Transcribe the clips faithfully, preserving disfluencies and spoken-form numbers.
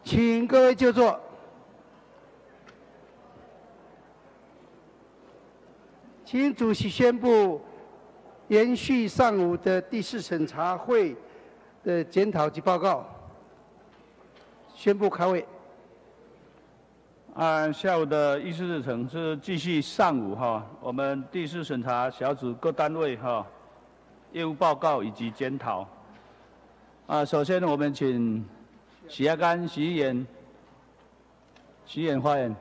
请各位就座。请主席宣布，延续上午的第四审查会的检讨及报告。宣布开会。 按下午的议事日程是继续上午哈，我们第四审查小组各单位哈业务报告以及检讨。啊，首先我们请许亚干许议员，许议员发言。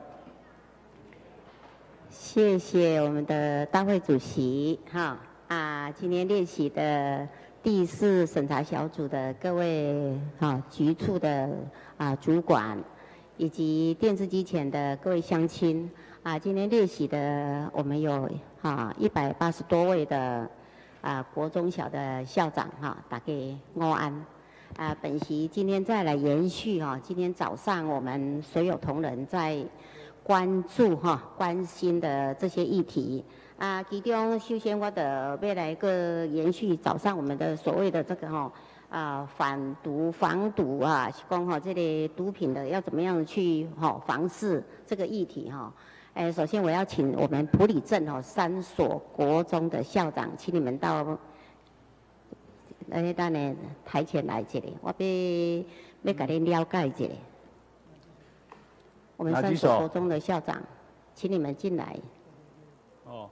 谢谢我们的大会主席哈啊，今天列席的第四审查小组的各位哈局处的啊主管，以及电视机前的各位乡亲啊，今天列席的我们有啊一百八十多位的啊国中小的校长哈，大家午安啊。本席今天再来延续哈，今天早上我们所有同仁在关注哈、关心的这些议题啊，其中首先我的要来个延续早上我们的所谓的这个哈啊反毒防毒啊，是讲哈这类毒品的要怎么样去哈防治这个议题哈。哎，首先我要请我们埔里镇哈三所国中的校长，请你们到来等呢台前来一下，我要要甲你了解一下。我们三所国中的校长，请你们进来。 哦。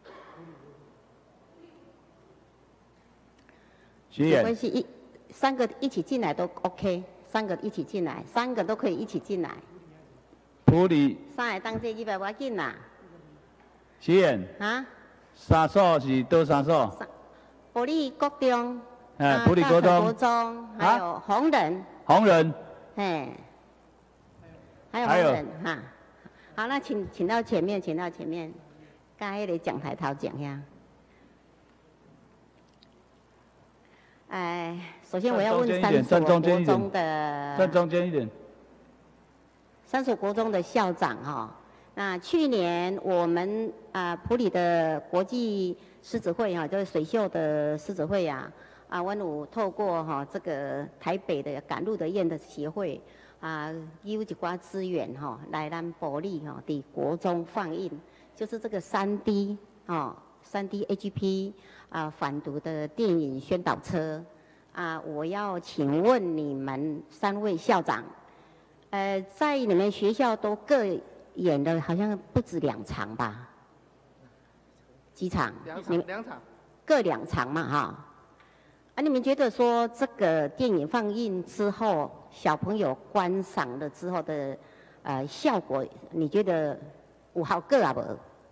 没关系，一三个一起进来都 OK， 三个一起进来，三个都可以一起进来。 埔里。 三个当这一百要紧啦。 许议员。 啊？ 三所是多三所？ 埔里国中。 哎，埔里国中。 国中，还有红人。 红人。 嘿。还有红人哈，好，那请请到前面，请到前面，刚才的讲台头讲呀。哎，首先我要问三所国中的， 站中间一点。 三所国中的校长哈，那去年我们啊埔里的国际狮子会哈，就是水秀的狮子会呀，啊，我有透过哈这个台北的赶路的雁的协会。啊，有一寡资源哈、哦，来咱埔里哈，伫国中放映，就是这个三 D 哦，三 D A G P 啊反毒的电影宣导车啊，我要请问你们三位校长，呃，在你们学校都各演的好像不止两场吧？几场？ 两场，两场， 各两场嘛哈。啊，你们觉得说这个电影放映之后，小朋友观赏了之后的呃效果，你觉得有好个啊不？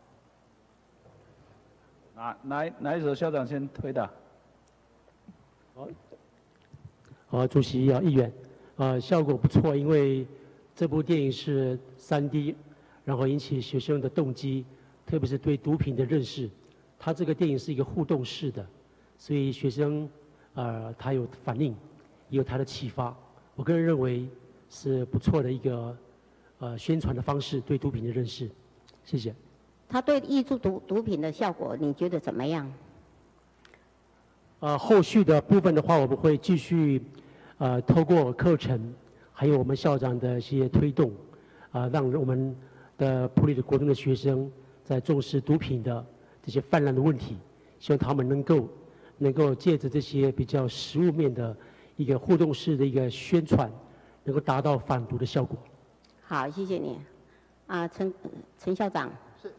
哪哪哪一所校长先回答？ 好，好，主席啊，议员，呃，效果不错，因为这部电影是三 D， 然后引起学生的动机，特别是对毒品的认识。它这个电影是一个互动式的，所以学生。呃，他有反应，也有他的启发。我个人认为是不错的一个呃宣传的方式，对毒品的认识。谢谢。 他对抑制毒毒品的效果，你觉得怎么样？ 呃，后续的部分的话，我们会继续呃透过课程，还有我们校长的一些推动，啊、呃，让我们的埔里的国中的学生在重视毒品的这些泛滥的问题，希望他们能够。能够借着这些比较实务面的一个互动式的一个宣传，能够达到反毒的效果。 好，谢谢你。啊，陈陈校长。 是。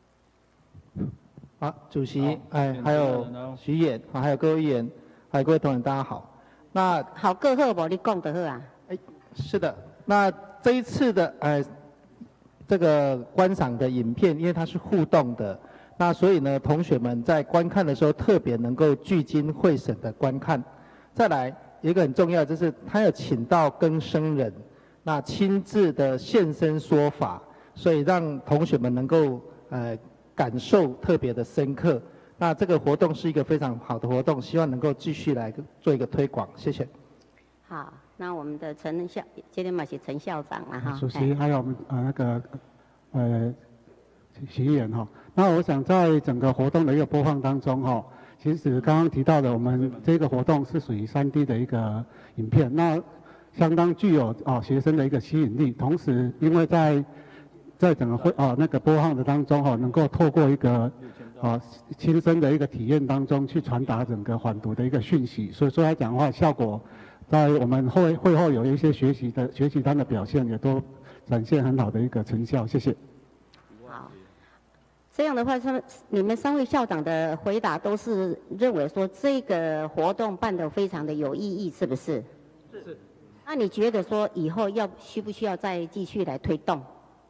好，主席，哎，还有徐议员，还有各位议员，还有各位同仁，大家好。那好，各好不？你讲得好啊。 哎，是的。那这一次的呃这个观赏的影片，因为它是互动的。那所以呢，同学们在观看的时候特别能够聚精会神的观看。再来，有一个很重要，就是他有请到更生人，那亲自的现身说法，所以让同学们能够呃感受特别的深刻。那这个活动是一个非常好的活动，希望能够继续来做一个推广。谢谢。 好，那我们的陈校，今天嘛是陈校长了哈。 主席，还有呃那个呃徐议员哈。那我想在整个活动的一个播放当中哈，其实刚刚提到的，我们这个活动是属于三 D 的一个影片。那相当具有啊学生的一个吸引力。同时，因为在在整个会啊那个播放的当中哈、啊，能够透过一个啊亲身的一个体验当中去传达整个缓读的一个讯息，所以说来讲的话，效果在我们会会后有一些学习的学习单的表现也都展现很好的一个成效。谢谢。 好，这样的话，他们你们三位校长的回答都是认为说这个活动办得非常的有意义，是不是？ 是。 那你觉得说以后要需不需要再继续来推动？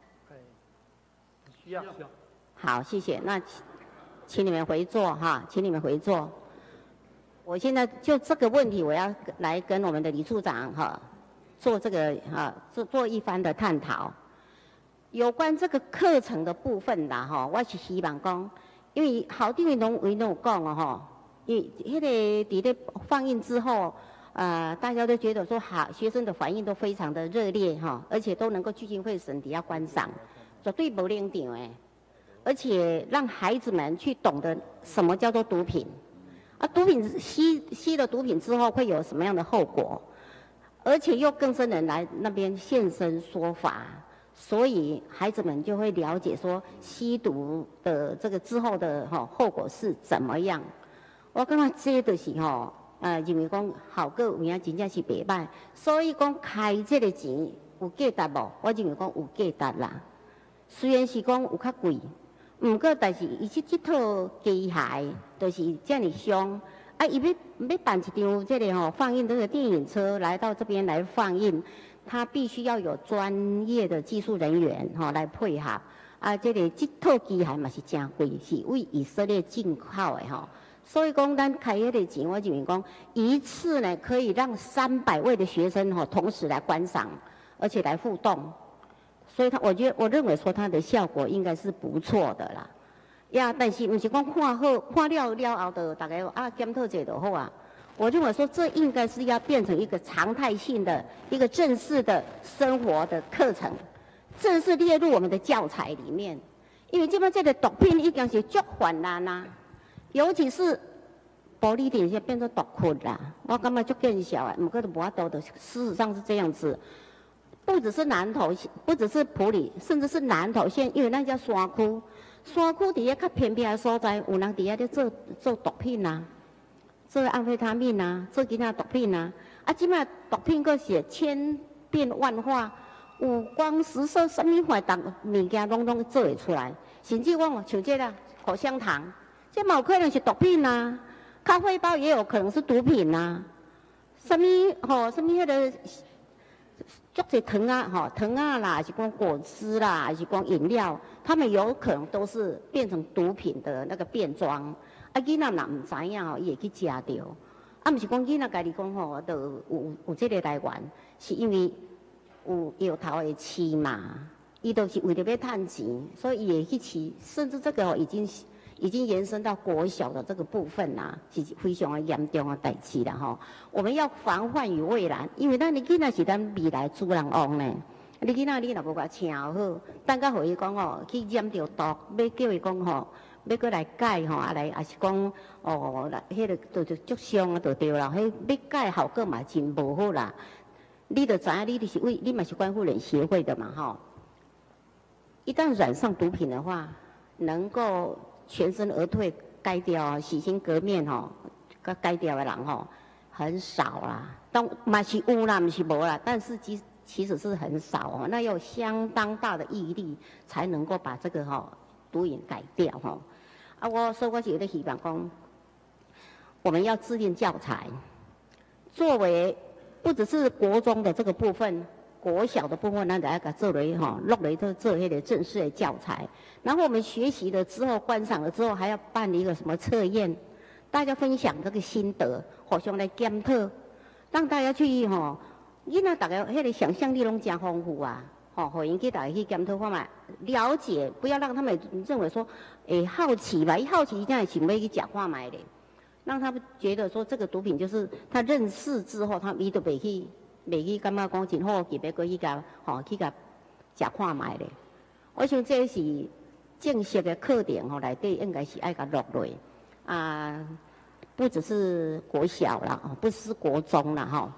需要。 好，谢谢。那请请你们回座哈，请你们回座。我现在就这个问题，我要来跟我们的李处长哈做这个哈做做一番的探讨。有关这个课程的部分啦哈，我是希望讲，因为校长拢为拢有讲哦哈，因为迄个伫咧放映之后，呃，大家都觉得说好，学生的反应都非常的热烈哈，而且都能够聚精会神底下观赏。绝对不冷场诶，而且让孩子们去懂得什么叫做毒品，啊，毒品吸吸了毒品之后会有什么样的后果，而且又更深人来那边现身说法，所以孩子们就会了解说吸毒的这个之后的哈、哦、后果是怎么样。我感觉这就是吼、哦，呃，认为讲效果有影真正是袂歹，所以讲开这个钱有价值无？我认为讲有价值啦。虽然是讲有较贵，毋过但是伊即即套机械就是这么凶，啊，伊要要办一张这个吼放映这个电影车来到这边来放映，它必须要有专业的技术人员吼来配合，啊，这个即套机械嘛是真贵，是为以色列进口的吼，所以讲咱开迄个钱，我认为讲一次呢可以让三百位的学生吼同时来观赏，而且来互动。所以他，我觉得，我认为说它的效果应该是不错的啦。呀，但是不是讲看好看了了后的大家啊检讨者就好啊。我认为说这应该是要变成一个常态性的一个正式的生活的课程，正式列入我们的教材里面。因为这边这个毒品已经是足泛滥啦，尤其是玻璃点现变成毒品啦，我感觉足见效啊，不过都无法度的，事实上是这样子。不只是南投，不只是埔里，甚至是南投县，因为咱叫山区，山区底下较偏僻的所在，有人底下在做做毒品啊，做安非他命啊，做其他毒品啊。啊，即摆毒品佫是千变万化，五光十色，什么坏毒物件拢拢做会出来。甚至讲像这啦，口香糖，这嘛有可能是毒品啊，咖啡包也有可能是毒品啊。什么吼，什么迄个。足侪糖啊，吼糖啊啦，还是讲果汁啦，还是讲饮料，他们有可能都是变成毒品的那个变装。啊，囡仔若唔知影吼，伊会去食着。啊，毋是讲囡仔家己讲吼，就有有这个来源，是因为有摇头的饲嘛，伊都是为了要趁钱，所以伊会去饲，甚至这个、哦、已经已经延伸到国小的这个部分啦、啊，是非常的严重的代志啦吼。我们要防患于未然，因为咱的囡仔是咱未来主人翁呢。你囡仔你若无甲请好，等甲互伊讲哦，去染着毒，要叫伊讲吼，要过来改吼，啊来也是讲哦，迄、那个就就足伤啊，就对啦。迄要改效果嘛真无好啦。你就知影，你就是为你嘛是关护人协会的嘛吼。一旦染上毒品的话，能够全身而退、改掉、洗心革面吼，改改掉的人吼很少啦。当嘛是有啦，不是无啦，但是其其实是很少哦。那要相当大的毅力才能够把这个吼毒瘾改掉吼。啊，我所以我是有点希望讲，我们要制定教材，作为不只是国中的这个部分。国小的部分，咱就要甲做类吼，落来做做迄个正式的教材。然后我们学习了之后，观赏了之后，还要办一个什么测验，大家分享这个心得，互相来检讨，让大家去吼，囡仔大家迄个想象力拢真丰富啊，吼，互因去大家去检讨看嘛，了解，不要让他们认为说，诶、欸、好奇吧，一好奇这样想要去讲话买的，让他们觉得说这个毒品就是他认识之后，他们伊都袂去。袂去感觉讲真好，特别过去甲吼去甲食看卖咧。我想这是正式的课程吼内底应该是爱甲落落啊，不只是国小啦，不只是国中啦吼。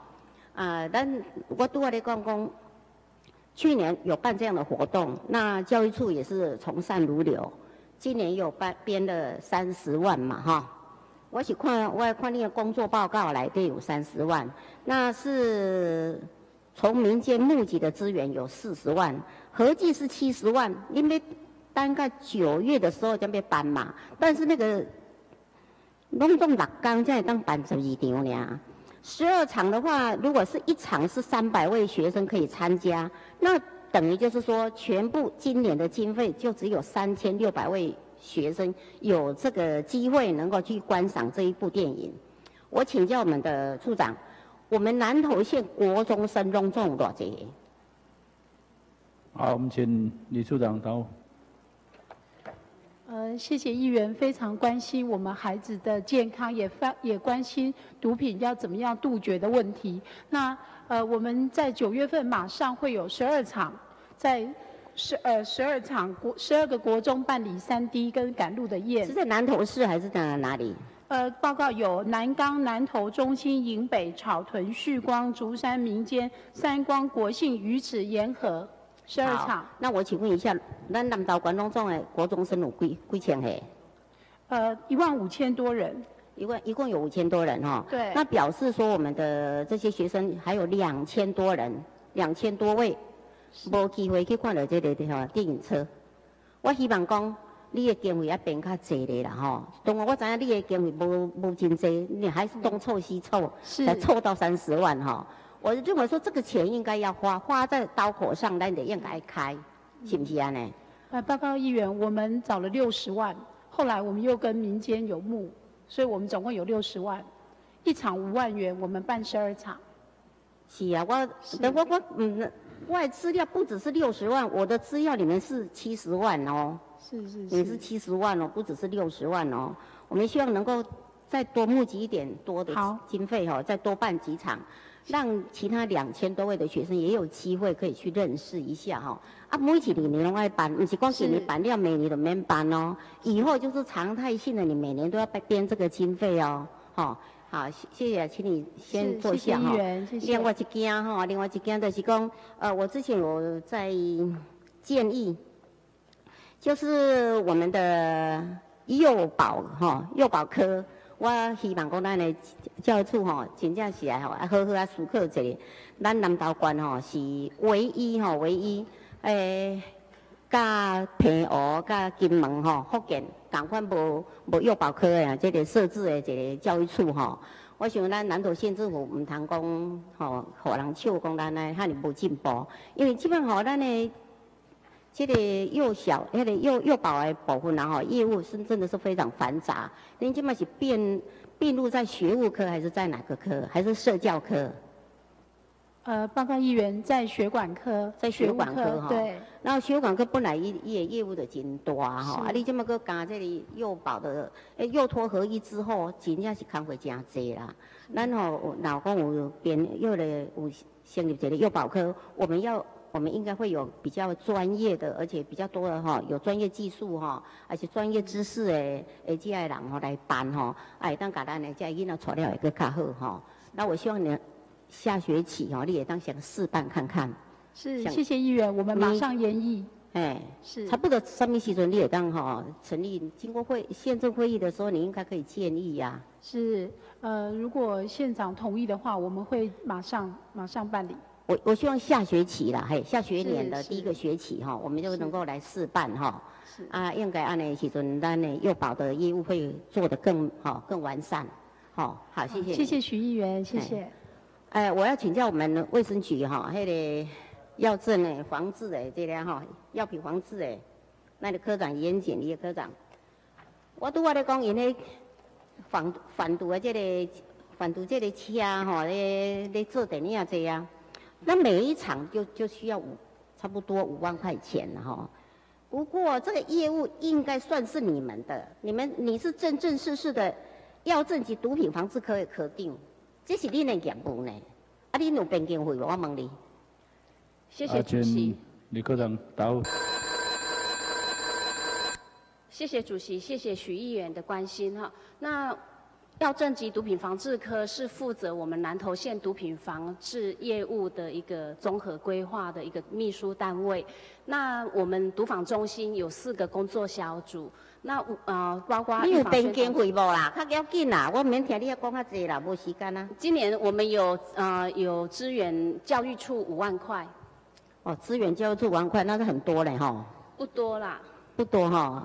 啊，咱我拄仔咧讲讲，去年有办这样的活动，那教育处也是从善如流，今年有办编了三十万嘛，哈。我是看我看你的工作报告来对有三十万，那是从民间募集的资源有四十万，合计是七十万，因为大概九月的时候就要办嘛，但是那个拢总六天才会当办十二场呢。十二场的话，如果是一场是三百位学生可以参加，那等于就是说，全部今年的经费就只有三千六百位学生有这个机会能够去观赏这一部电影。我请教我们的处长，我们南投县国中生拢中多少？ 好，我们请李处长答。 呃，谢谢议员非常关心我们孩子的健康，也发也关心毒品要怎么样杜绝的问题。那呃，我们在九月份马上会有十二场，在十呃十二场国十二个国中办理三 D 跟赶路的验。 是在南投市还是在哪里？ 呃，报告有南港、南投、中心、营北、草屯、旭光、竹山、民间、三光、国信、鱼池、沿河。十二场。 那我请问一下，咱南投关东总的国中生有几几千个？ 呃，一万五千多人。 一共一共有五千多人哈。 对。 那表示说我们的这些学生还有两千多人，两千多位，无机会去看到这个哈电影车。我希望讲你的经费要变较济咧啦吼。当然我知影你的经费无无真济，你还是东凑西凑，才凑到三十万哈。我认为说这个钱应该要花，花在刀口上，咱得应该开，是不是安尼？ 呃，报告议员，我们找了六十万，后来我们又跟民间有募，所以我们总共有六十万，一场五万元，我们办十二场。 是啊，我我我嗯，我的资料不只是六十万，我的资料里面是七十万哦。 是是是。 你是七十万哦，不只是六十万哦。我们希望能够再多募集一点多的经费哦，再多办几场。让其他两千多位的学生也有机会可以去认识一下哈、哦。啊，每一年拢爱办，不是光今年办了，每年都免办哦。以后就是常态性的，你每年都要编这个经费哦。好、哦，好，谢谢，请你先坐下哈。 谢谢。 另外一件哈，另外一件就是讲，呃，我之前有在建议，就是我们的幼保哈，幼保科。我希望讲咱的教育处吼，真正是来吼，啊好好啊思考一下，咱南投县吼是唯一吼，唯一诶，甲平湖、甲金门吼、福建同款无无幼保科的啊，这个设置的一个教育处吼。我想咱南投县政府唔通讲吼，互人笑讲咱呢遐尼无进步，因为基本吼咱的。这个幼小、那个幼幼保的部分然后业务是真的是非常繁杂。您今麦是并并入在学务科还是在哪个科？还是社教科？ 呃，报告议员在血管科， 在血管科哈。 对。 然后血管科本来业业业务的真大哈，啊，你这么个加这里幼保的，诶，幼托合一之后，真正是工作真多啦。咱吼，老公有编幼的有成立这个幼保科，我们要。我们应该会有比较专业的，而且比较多的哈，有专业技术哈，而且专业知识的诶，这些人吼来办哈，哎，当甲咱的这囡仔材料会更较好哈。那我希望你下学期哈，你也当想试办看看。 是，谢谢议员，我们马上研议。 哎，是。差不多什么时阵你也当哈成立，经过会县政会议的时候，你应该可以建议呀、啊。 是，呃，如果县长同意的话，我们会马上马上办理。 我我希望下学期啦，嘿，下学年的第一个学期哈，我们就能够来试办哈。是啊，应该按呢时阵，咱的幼保的业务会做得更好、更完善。好，好，谢谢。 谢谢徐议员，谢谢。 哎，我要请教我们卫生局哈，迄个药证的防治的这个哈，药品防治的，那个科长严谨的科长，我拄仔咧讲因迄反反毒的这个反毒这个车哈，咧咧做电影这样。那每一场就就需要五差不多五万块钱了哈。不过这个业务应该算是你们的，你们你是正正式式的药证及毒品防治科的科长，这是你的业务呢。啊，你有编经费无？我问你。 谢谢主席。 李科长答复。 谢谢主席，谢谢许议员的关心哈。那药政及毒品防治科是负责我们南投县毒品防治业务的一个综合规划的一个秘书单位。那我们毒防中心有四个工作小组，那呃包括你有编经费无啦？较要紧啦，我免听你讲较济啦，无时间啊。 今年我们有呃有支援教育处五万块。 哦，支援教育处五万块，那是很多嘞吼。 不多啦。 不多吼。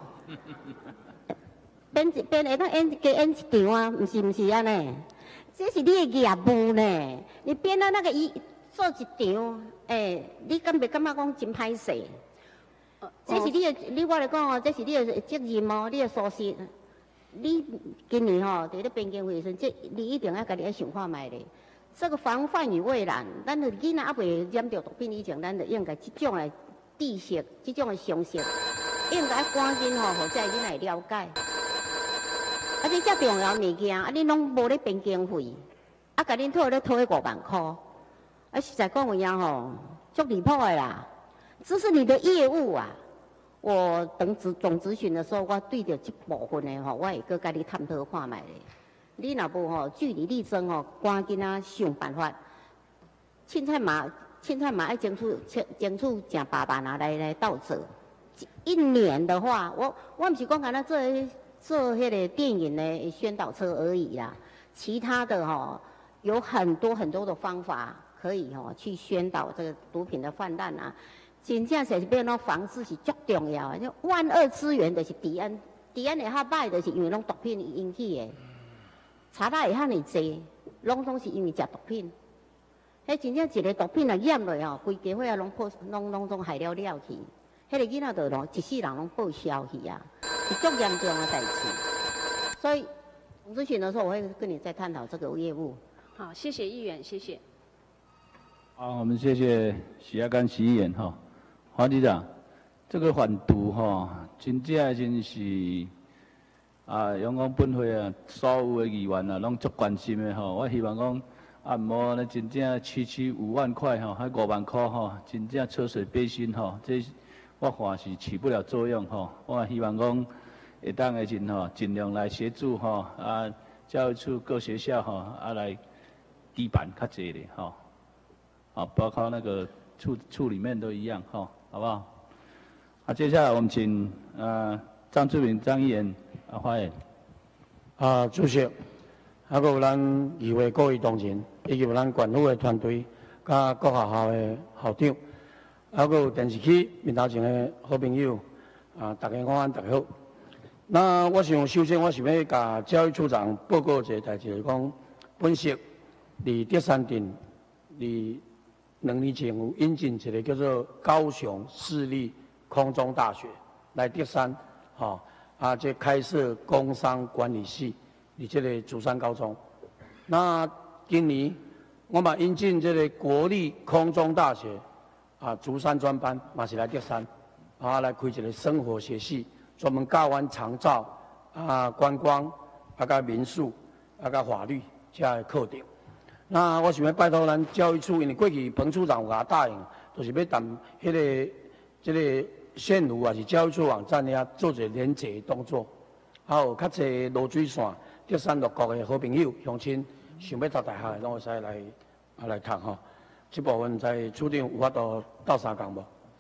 编编会当演加演一场啊，唔是唔是安尼？这是你的业务呢，你编到那个一做一场，诶、欸，你敢袂感觉讲真歹势？呃、这是你的，你我来讲哦，这是你的责任哦，你的疏失。你今年吼伫咧编经费时，这你一定要家己要想看卖咧。这个防范于未然，咱的囡仔还袂染着毒品以前，咱就应该这种的知识、这种的常识，应该赶紧吼，互这囡仔了解。啊！你遮重要物件，啊！你拢无咧编经费，啊！甲恁讨咧讨迄五万块，啊！实在讲有影吼，足离谱的啦！这是你的业务啊！我等总总咨询的时候，我对着这部分的吼，我会搁甲你探讨看卖咧。你若无吼据理力争吼，赶紧啊想办法。凊彩嘛，凊彩嘛爱争取争取正爸爸拿来来倒做。一年的话，我我毋是讲干那做。做迄个电影的宣导车而已啦，其他的哈、哦、有很多很多的方法可以哈、哦、去宣导这个毒品的泛滥啊，真正是变到防治是足重要的。就万恶之源就是治安，治安会较歹，就是因为拢毒品引起的，查到会遐尼济，拢拢是因为食毒品。迄真正一个毒品啊染落吼，规家伙啊拢破，拢拢总害了了去。迄个囡仔就拢一世人拢报销去啊，是足严重的代志。所以总咨询的时候，我会跟你再探讨这个业务。 好，谢谢议员，谢谢。 好，我们谢谢许亚干许议员哈，黄局长，这个反毒哈，真正真是啊，阳光本会啊，所有的议员啊，拢足关心的吼。我希望讲啊，唔好呢，真正区区五万块吼，还五万块吼，真正车水杯薪吼，这。我看是起不了作用吼，我希望讲会当的时吼，尽量来协助吼啊，教育处各学校吼啊来地板较济咧吼，啊包括那个处处里面都一样吼，好不好？啊，接下来我们请呃张志明张议员啊发言。 啊，主席，还有咱议会各位同仁，以及有咱管府的团队，甲各学校的校长。还有电视机面头前的好朋友，啊，大家午安，大家好。那我想首先我想要甲教育处长报告一个代志，就是讲，本席伫德山镇，伫两年前有引进一个叫做高雄市立空中大学来德山，吼、哦，啊，这开设工商管理系，伫这个竹山高中。那今年我嘛引进这个国立空中大学。啊，竹山专班嘛是来德山，啊来开一个生活学系，专门教阮长照、啊观光、啊甲民宿、啊甲法律这样的课程。那我想要拜托咱教育处，因为过去彭处长有甲答应，就是要谈迄个即、这个县府也是教育处网站遐做一个连结的动作，还有较侪落水线、德山六国的好朋友乡亲，想要读大学的，拢会使来啊来读吼。这部分在处长有法度斗相共无？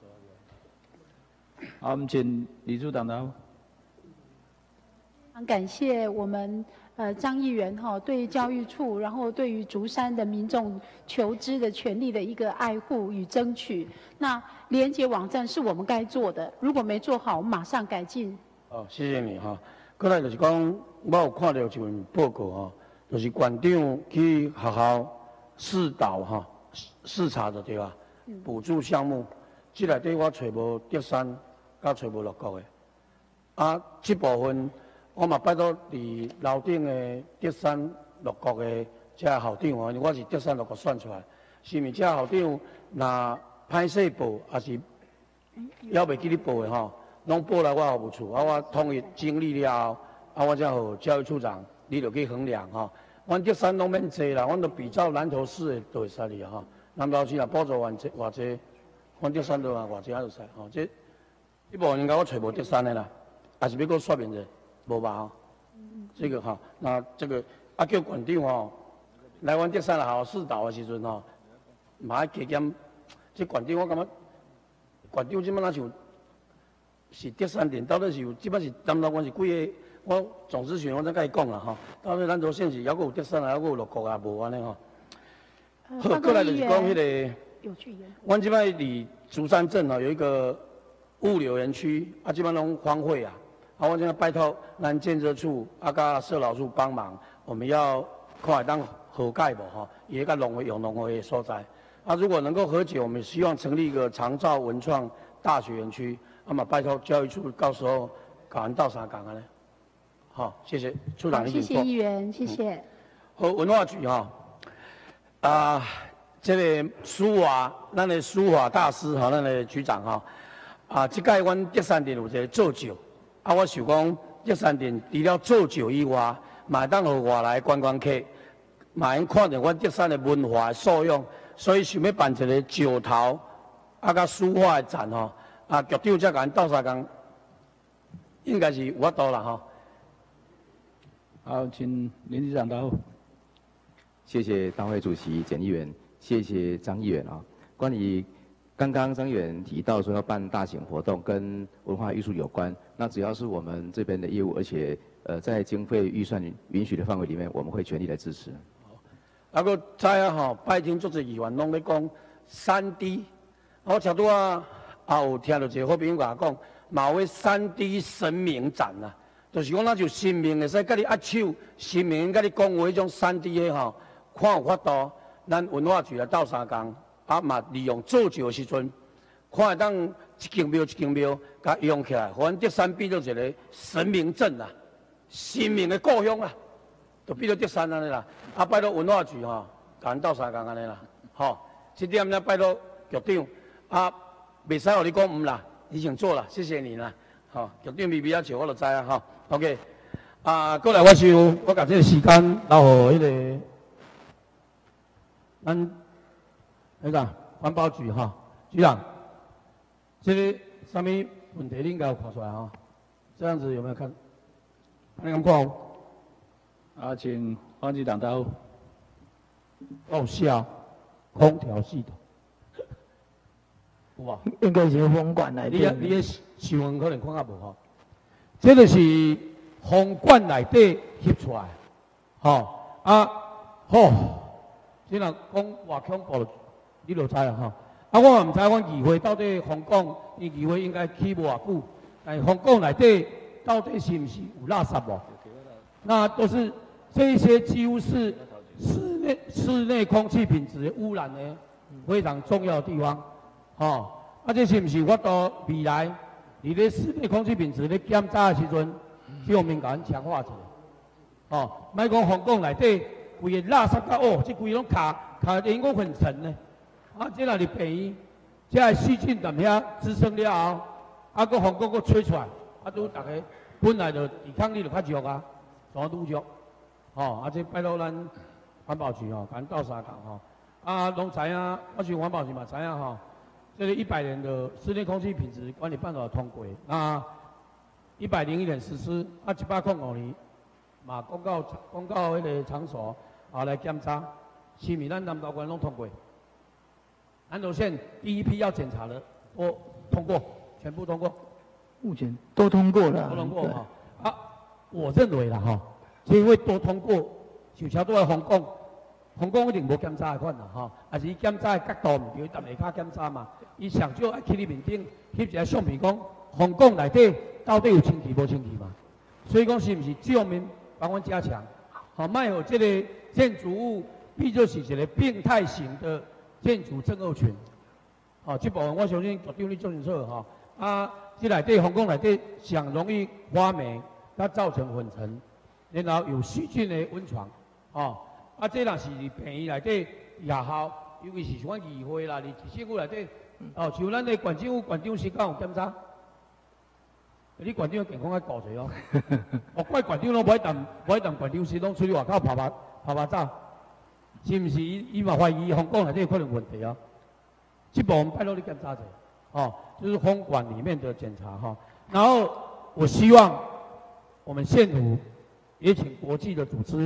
好，我们请李处长答。 很感谢我们呃张议员哈对教育处，然后对于竹山的民众求知的权利的一个爱护与争取。那连结网站是我们该做的，如果没做好，我们马上改进。 哦，谢谢你哈。过来就是讲，我有看到一份报告哈，就是馆长去学校试导哈。视察的对吧？补助项目，这内底我找无德山，甲找无六国的。啊，这部分我嘛拜托伫楼顶的德山六国的这校长哦，因为我是德山六国选出来，是毋是这校长若歹势报，还是还袂记你报的吼，拢报来我服务处，啊我统一整理了后，啊我才互教育处长，你就去衡量吼。阮德山拢免坐啦，阮都比照南投市的都会使哩吼。南投市若补助偌济偌济，阮德山都啊偌济啊就使吼。这一部分应该我找无德山的啦，还是要搁说明者，无吧吼。这个哈，那这个啊叫馆长吼，来阮德山好试导的时阵吼，嘛爱加减。这馆长我感觉，馆长即摆哪像是德山店，到底是有即摆是担当阮是几个？我总之选我再甲伊讲啦吼，到底咱都县是还佫有德山啊，还佫有六国啊，无安尼吼。好，过来就是讲迄个，阮即摆离竹山镇哦有一个物流园区，啊，即摆拢荒废啊。啊，我现在拜托咱建设处啊，甲社劳处帮忙，我们要看会当和解无吼，也甲农会有农会的所在。啊，如果能够和解，我们希望成立一个长照文创大学园区。那么拜托教育处到时候搞完到啥港啊呢？好，谢谢处长， 谢谢议员，谢谢。 好，文化局哈啊，这个书画，咱的书画大师哈，咱的局长哈啊，这届阮德山店有一个做酒。啊，我想讲，德山店除了做酒以外，嘛当互外来观光客，嘛能看到阮德山的文化的素养，所以想要办一个酒陶啊，甲书画的展吼。啊，局长才甲斗相共，应该是有法度啦吼。 好，请林局长答复。 谢谢大会主席简议员，谢谢张议员啊。关于刚刚张议员提到说要办大型活动，跟文化艺术有关，那只要是我们这边的业务，而且呃在经费预算允许的范围里面，我们会全力来支持。 啊，个知影吼，拜天足侪议员拢咧讲三 D， 我拄拄啊也有听到一个好朋友甲我讲，嘛有迄三 D 神明展啊，就是讲咱就神明会使甲你握手，神明甲你讲话迄种三 D 的吼，看有法度，咱文化局来斗相共。啊嘛，利用做酒的时阵，看会当一间庙一间庙，甲用起来，互阮德山变做一个神明镇啦，神明的故乡啦，就变做德山安尼啦。啊，拜托文化局吼，甲阮斗相共安尼啦，吼，这点呢拜托局长，啊，袂使互你讲毋啦，你先做啦，谢谢你啦，吼，局长微微啊笑我就知啊，吼 ，OK， 啊，过来我想我甲这个时间留互迄个咱。那个环保局哈，局长，这个什么问题你应该有看出来哈？这样子有没有看？你咁看？ 啊，请黄局长答复。 哦，是啊，空调系统。有啊， 应该是风管内底。 你你的新闻可能看啊无吼？这个是风管内底翕出来，吼啊，吼，这人讲偌恐怖。你就知啦吼，啊，我也毋知阮议会到底香港，伊议会应该起偌久，但香港内底到底是毋是有垃圾无？那都是这些几乎是室内室内空气品质污染的非常重要的地方，吼，啊，这是毋是我到未来，你咧室内空气品质咧检查的时阵，这方面甲咱强化一下，吼，莫讲香港内底规个垃圾甲哦，这规拢卡卡应该很沉呢。啊，这若是病院，这个细菌踮遐滋生了后，啊，搁风果搁吹出来，啊，拄大家本来就抵抗力就较弱啊，全愈弱，吼，啊，这拜托咱环保局吼，甲咱斗相共吼，啊，拢知影，我是环保局嘛知影吼，这个一百年的室内空气品质管理办法通过，那一百零一年实施，啊，一百零五年嘛公告公告迄个场所啊来检查，是毋是咱南投县拢通过？南投县第一批要检查的，我通过，全部通过。 目前都通过了。 都通过哈。啊，我认为啦哈，因为都通过，就差多在香港，香港一定无检查的款啦哈，也是伊检查的角度唔对，但下骹检查嘛，伊上少爱去你面顶翕一个相片，讲香港内底到底有清气无清气嘛？所以讲是毋是这方面帮阮加强？好，卖有这个建筑物，必就是一个病态型的。建筑症候群，哦，这部分我相信局长你做清楚哈。啊，这内底香港内底上容易发霉，它造成粉尘，然后有细菌的温床，哦，啊，这若是病院内底夜校，尤其是像议会啦，你市政府内底，哦，像咱的县政府县长时间有检查，你县长健康爱顾者哦，哦，怪县长拢不爱当，不爱当县长时拢出去外口拍拍拍拍照。是毋是伊伊嘛怀疑香港内底有可能问题啊？这部分拜托你检查者，哦，就是风管里面的检查哈、哦。然后我希望我们县府也请国际的组织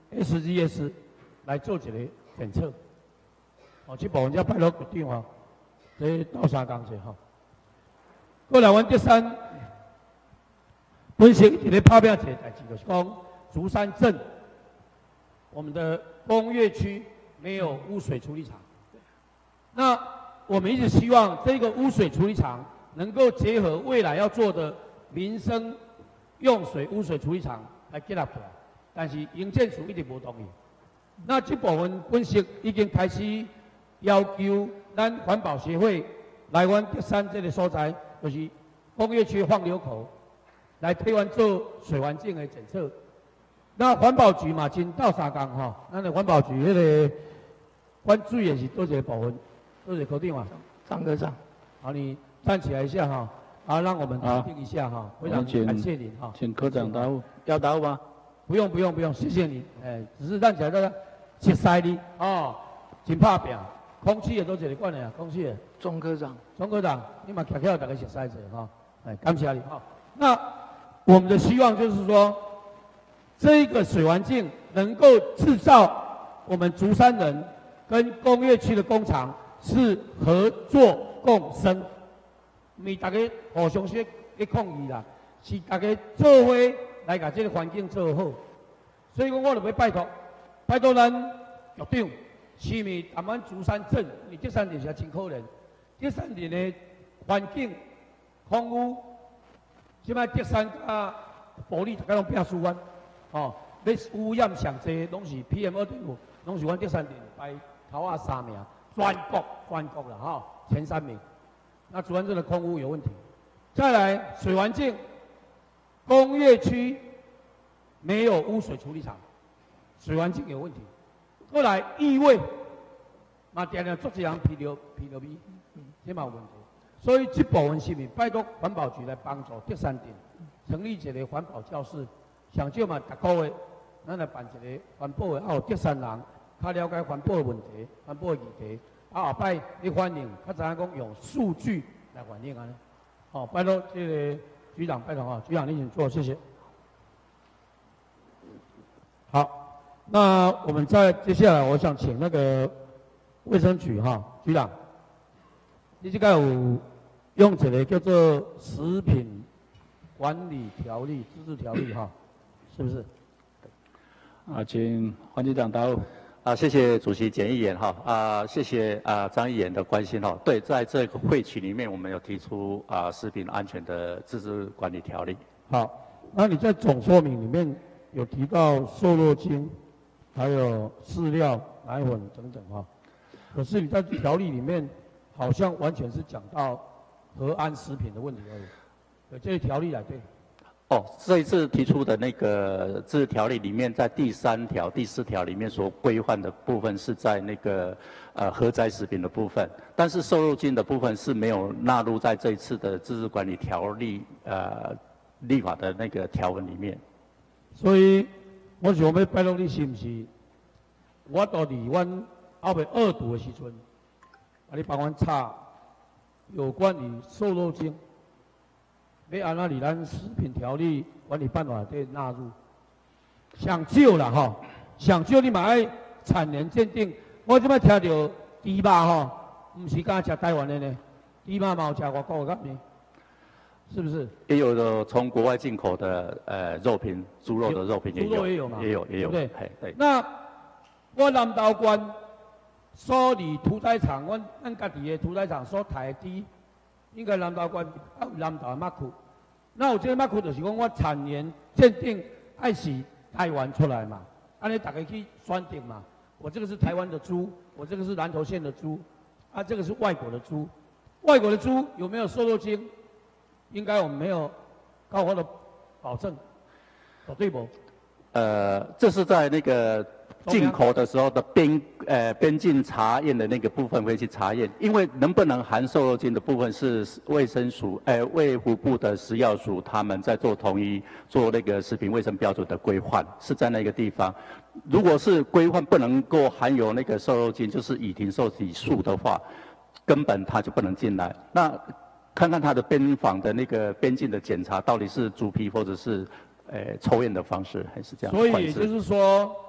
S G S 来做一个检测。哦，这部分才拜托局长哦，这斗相共者吼。过来，阮德山本身一直拍拼一个代志，就是讲竹山镇我们的工业区没有污水处理厂。那我们一直希望这个污水处理厂能够结合未来要做的民生用水污水处理厂来结合起来，但是营建署一直无同意。那这部分本身已经开始要求咱环保协会来阮德山这个所在，就是工业区放流口，来替阮做水环境的检测。那环保局嘛，真斗相共吼，咱的环保局迄个管水也是多一个部分，多一个科长啊， 张科长， 好，你站起来一下哈，好，让我们决定一下哈，非常感谢您哈， 请科长答复，要答复吗？ 不用不用不用，谢谢你，哎，只是站起来大家切塞你哦，真拍拼，空气的都这里管的啊，空气的。 钟科长， 钟科长，你嘛客客大家切塞者哈，哎，感谢你哈。那我们的希望就是说，这个水环境能够制造我们竹山人跟工业区的工厂是合作共生，唔是大家互相去去抗议啦，是大家做伙来把这个环境做好。所以讲，我就要拜托，拜托咱局长，是咪咱们竹山镇，因为这三年是真可怜，这三年的环境空污，即摆德山啊、保利大家拢拼输阮，哦，要污染上济，拢是 P M 二点五，拢是阮德山镇排头啊三名，全国全国啦，哈、哦，前三名。那竹山镇的空污有问题，再来水环境，工业区没有污水处理厂，水环境有问题。后来异味，嘛定定做一项皮流皮流味，这嘛有问题。所以这部分是咪拜托环保局来帮助德山镇成立一个环保教室，上少嘛，逐个月咱来办一个环保的，啊，有德山人较了解环保的问题、环保的议题。啊，后摆你反映，较知影讲用数据来反映安尼。好，拜托这个局长，拜托哈，局长你请坐，谢谢。好，那我们再接下来，我想请那个卫生局哈局长，你这个有用一个叫做食品管理条例、自治条例哈，是不是？ 啊，请黄局长答复。 啊，谢谢主席简议员哈啊，谢谢啊张议员的关心哈。对，在这个会期里面，我们有提出啊食品安全的自治管理条例。 好，那你在总说明里面有提到瘦肉精，还有饲料、奶粉等等哈。可是你在条例里面好像完全是讲到核安食品的问题而已。有这个条例来对。 哦，这一次提出的那个自治条例里面，在第三条、第四条里面所规范的部分是在那个呃核载食品的部分，但是瘦肉精的部分是没有纳入在这一次的自治管理条例呃立法的那个条文里面。 所以我想要拜托你是不是？我到伫阮后面二读的时阵，啊，你帮阮查有关于瘦肉精。要安怎伫咱食品条例管理办法内纳入？上少啦吼，上少你嘛爱产年鉴定。我即摆听到猪肉吼，毋是敢食台湾的呢，猪肉嘛有食外国的甲呢，是不是？ 也有的从国外进口的呃肉品，猪肉的肉品也有， 猪肉也有嘛， 也有也有， 对不对？对。 那我南投县所里屠宰场，阮咱家己的屠宰场所抬的猪。应该南投县啊，有南投的马库，那有这个马库就是讲我产年鉴定爱是台湾出来嘛，安尼大家去选定嘛。我这个是台湾的猪，我这个是南投县的猪，啊，这个是外国的猪。外国的猪有没有瘦肉精？应该我们没有高额的保证，对不？ 呃，这是在那个进口的时候的边呃边境查验的那个部分会去查验，因为能不能含瘦肉精的部分是卫生署呃卫福部的食药署他们在做统一做那个食品卫生标准的规范，是在那个地方。如果是规范不能够含有那个瘦肉精，就是乙腈受体素的话，根本它就不能进来。那看看它的边防的那个边境的检查到底是猪皮或者是呃抽验的方式还是这样。 所以也就是说。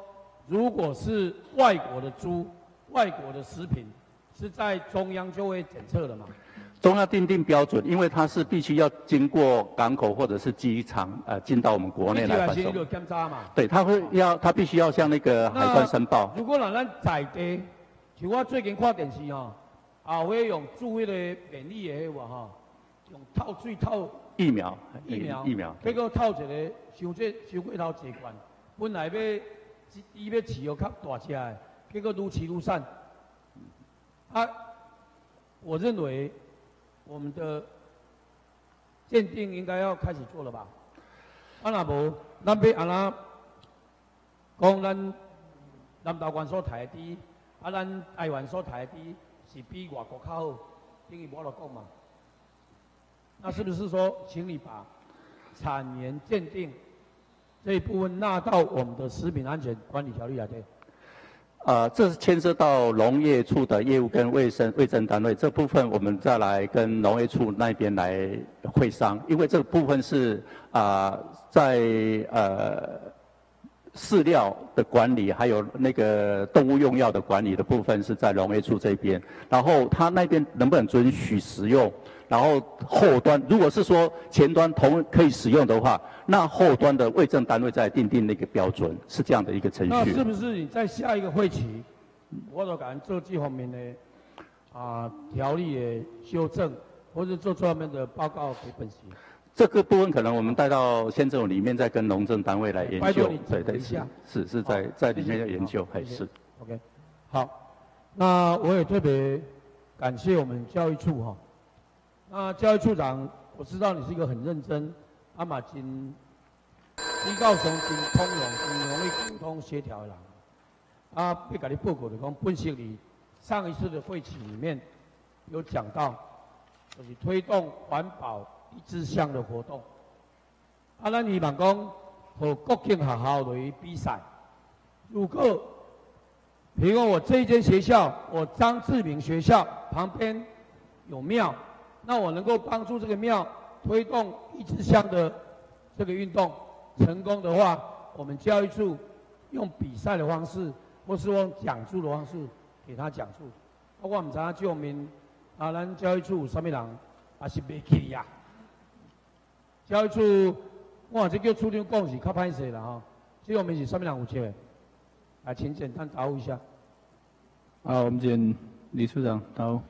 如果是外国的猪、外国的食品，是在中央就会检测的嘛？ 中央订定标准，因为它是必须要经过港口或者是机场，呃，进到我们国内来贩售。 有检查嘛？ 对，它会要，它必须要向那个海关申报。 如果让咱在地，像我最近看电视吼，啊，会用注迄个免疫的迄个吼，用透水透疫苗， 疫苗， 疫苗， 结果透一个收这收过头一罐，本来要伊要饲哦较大只的，结果愈饲愈散。啊，我认为。我们的鉴定应该要开始做了吧？啊，若无，咱要安那讲咱南投县所提的猪，啊，咱台湾所提的猪是比外国较好，等于无得讲嘛。那是不是说，请你把产源鉴定这一部分纳到我们的食品安全管理条例来对？ 呃，这是牵涉到农业处的业务跟卫生卫生单位这部分，我们再来跟农业处那边来会商，因为这个部分是啊、呃、在呃饲料的管理，还有那个动物用药的管理的部分是在农业处这边，然后他那边能不能准许使用？然后后端如果是说前端同可以使用的话，那后端的卫政单位再订定那个标准，是这样的一个程序。 那是不是你在下一个会期，我都敢做这方面的啊条例的修正，或者做这方面的报告给本席？ 这个部分可能我们带到县政府里面，再跟农政单位来研究。 对对是是是在在里面要研究，还是 OK 好，那我也特别感谢我们教育处哈。那教育处长，我知道你是一个很认真、阿嘛真比较上真通融、真容易沟通协调的人。啊，要给你报告的讲，本席里上一次的会期里面有讲到，就是推动环保一支香的活动。啊，咱希望讲和各境学校来比赛。如果，比如说我这一间学校，我张志明学校旁边有庙。那我能够帮助这个庙推动一支香的这个运动成功的话，我们教育处用比赛的方式，或是用讲座的方式给他讲述。包括我们知影这方面啊，咱教育处有啥物人也是袂记呀。教育处，我若这叫处长讲是较歹势啦吼。这方面是啥物人有接的？来，请简单答复一下。 好，我们请李处长答复。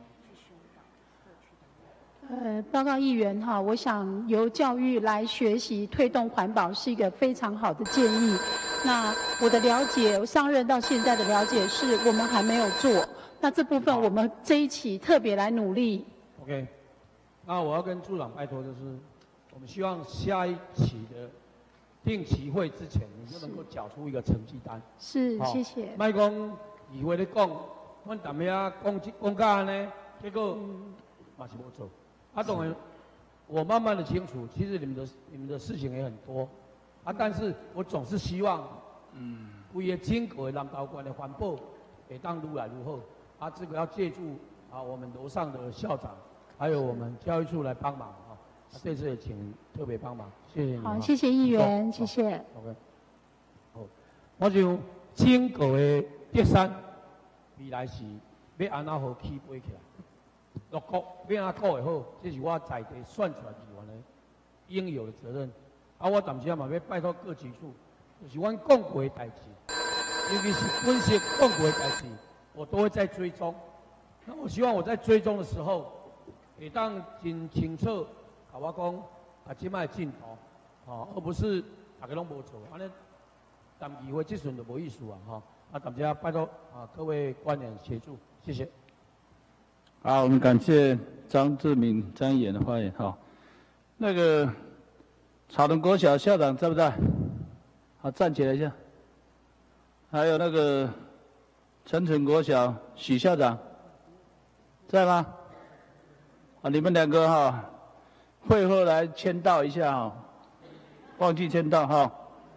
呃，报告议员哈，我想由教育来学习推动环保是一个非常好的建议。那我的了解，我上任到现在的了解是我们还没有做，那这部分我们这一期特别来努力。 OK， 那我要跟处长拜托，就是我们希望下一期的定期会之前，你就能够缴出一个成绩单。 是，谢谢。 莫讲以为咧讲，阮大家啊讲讲到安尼，结果嘛是无做。啊，当然，我慢慢的清楚，其实你们的你们的事情也很多，啊，但是我总是希望，嗯，规个整个南投县的环保会当愈来愈好，啊，这个要借助啊我们楼上的校长，还有我们教育处来帮忙啊，啊这次也请特别帮忙，谢谢你。 好，谢谢议员，谢谢。 OK， 好，我想整个的德山未来是要安怎好起飞起来。落国要安怎搞会好，这是我在地选出来议员的应有的责任。啊，我暂时嘛要拜托各局处，就是阮讲过的代志，尤其是本席讲过的代志，我都会在追踪。那我希望我在追踪的时候，会当真清楚，甲我讲啊，即摆进度，哦，而不是大家拢无做，安尼谈议会即阵就无意思啊，哈。啊，暂时拜托啊各位官员协助，谢谢。 好，我们感谢张志明张议员的发言。好，那个草屯国小校长在不在？好，站起来一下。还有那个陈城国小许校长在吗？啊，你们两个哈会后来签到一下哈，忘记签到哈。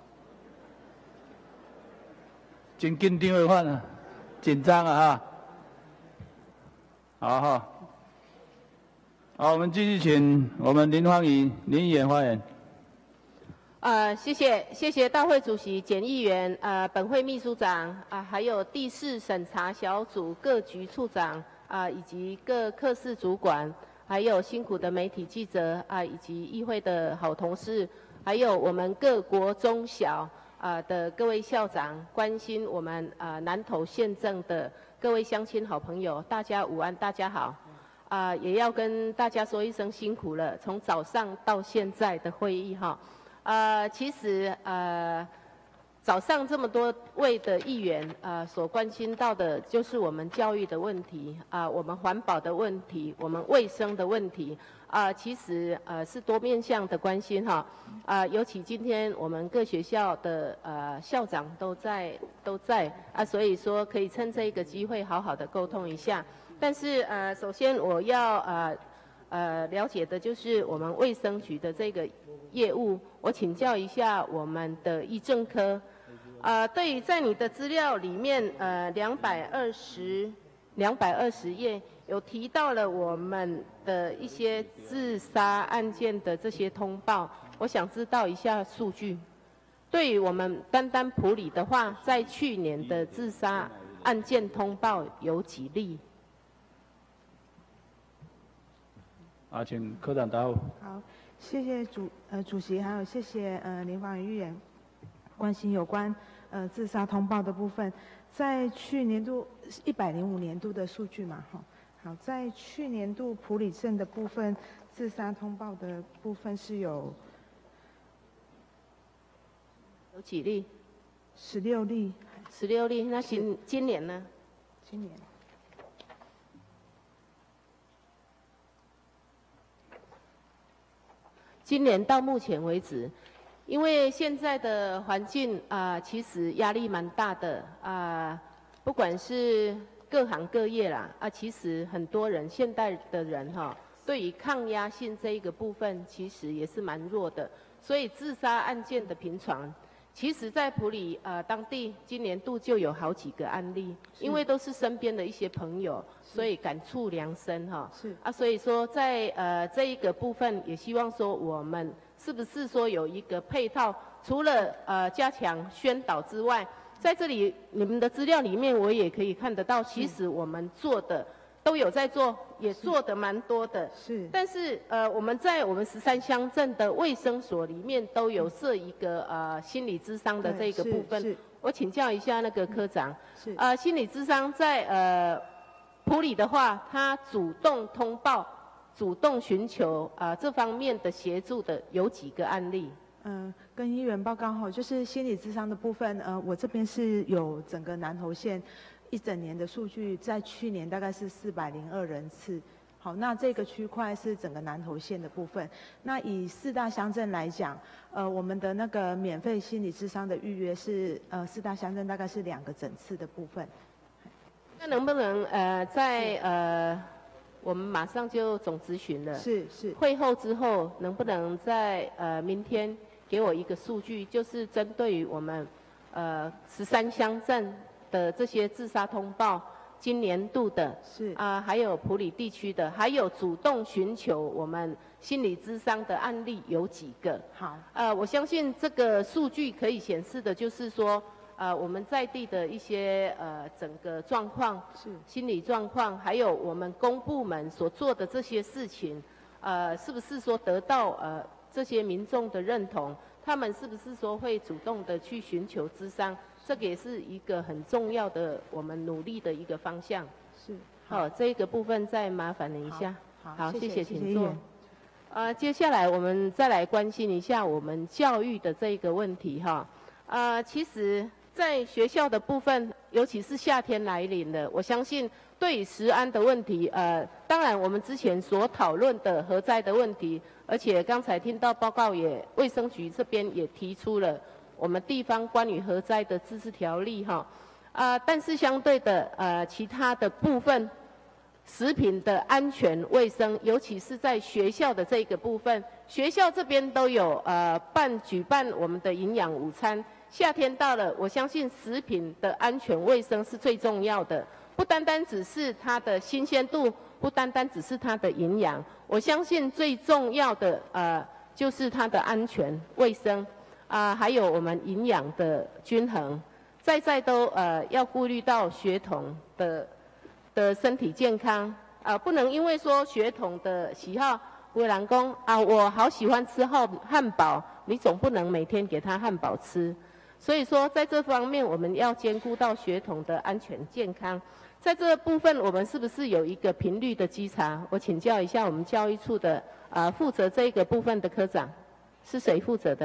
真紧张的款啊，紧张啊哈。好好，好，我们继续请我们林芳仪林议员发言。 呃，谢谢谢谢大会主席简议员，呃，本会秘书长啊、还有第四审查小组各局处长啊、以及各科室主管，还有辛苦的媒体记者啊、以及议会的好同事，还有我们各国中小啊、的各位校长，关心我们啊、南投县政的各位乡亲好朋友，大家午安，大家好。啊、也要跟大家说一声辛苦了，从早上到现在的会议哈。呃，其实呃，早上这么多位的议员呃所关心到的，就是我们教育的问题啊、我们环保的问题，我们卫生的问题啊、其实呃是多面向的关心哈啊、尤其今天我们各学校的呃校长都在都在啊，所以说可以趁这一个机会好好的沟通一下。但是呃，首先我要呃呃了解的就是我们卫生局的这个业务，我请教一下我们的医政科，呃，对于在你的资料里面，呃，两百二十两百二十页有提到了我们的一些自杀案件的这些通报，我想知道一下数据。对于我们单单埔里的话，在去年的自杀案件通报有几例？ 啊，请科长答复。 好，谢谢主呃主席，还有谢谢呃林芳议员关心有关呃自杀通报的部分，在去年度一百零五年度的数据嘛，哈，好，在去年度埔里镇的部分自杀通报的部分是有有几例？ 十六例。 十六例，那今今年呢？ 今年。 今年到目前为止，因为现在的环境啊、呃，其实压力蛮大的啊、呃，不管是各行各业啦啊，其实很多人现代的人哈，对于抗压性这一个部分，其实也是蛮弱的，所以自杀案件的频传。其实，在埔里呃当地今年度就有好几个案例，因为都是身边的一些朋友，所以感触良深哈。 是啊，所以说在呃这一个部分，也希望说我们是不是说有一个配套，除了呃加强宣导之外，在这里你们的资料里面我也可以看得到，其实我们做的都有在做，也做得蛮多的。 是。 但是呃我们在我们十三乡镇的卫生所里面都有设一个呃心理咨商的这个部分。我请教一下那个科长。 是。 呃心理咨商在呃埔里的话，他主动通报、主动寻求啊、呃、这方面的协助的有几个案例？ 嗯，跟议员报告后，就是心理咨商的部分，呃，我这边是有整个南投县一整年的数据，在去年大概是四百零二人次。好，那这个区块是整个南投县的部分。那以四大乡镇来讲，呃，我们的那个免费心理咨商的预约是，呃，四大乡镇大概是两个诊次的部分。 那能不能呃在呃我们马上就总咨询了？ 是是。 会后之后，能不能在呃明天给我一个数据，就是针对于我们呃十三乡镇的这些自杀通报，今年度的是啊、呃，还有埔里地区的，还有主动寻求我们心理咨商的案例有几个？ 好， 呃，我相信这个数据可以显示的，就是说。呃，我们在地的一些呃整个状况， 是心理状况，还有我们公部门所做的这些事情，呃，是不是说得到呃这些民众的认同？他们是不是说会主动的去寻求咨商？这个也是一个很重要的我们努力的一个方向。 是。 好，这个部分再麻烦你一下。 好， 好， 谢谢，请坐。 谢议员。 呃，接下来我们再来关心一下我们教育的这个问题哈。呃，其实。在学校的部分，尤其是夏天来临了，我相信对于食安的问题，呃，当然我们之前所讨论的核灾的问题，而且刚才听到报告也，卫生局这边也提出了我们地方关于核灾的自治条例哈，啊、呃，但是相对的，呃，其他的部分，食品的安全卫生，尤其是在学校的这个部分，学校这边都有呃办举办我们的营养午餐。夏天到了，我相信食品的安全卫生是最重要的，不单单只是它的新鲜度，不单单只是它的营养，我相信最重要的呃就是它的安全卫生。 啊，还有我们营养的均衡，在在都呃要顾虑到血统的的身体健康啊，不能因为说血统的喜好，有人讲啊，我好喜欢吃汉汉堡，你总不能每天给他汉堡吃。所以说，在这方面我们要兼顾到血统的安全健康。在这部分，我们是不是有一个频率的稽查？我请教一下我们教育处的啊、呃、负责这个部分的科长，是谁负责的？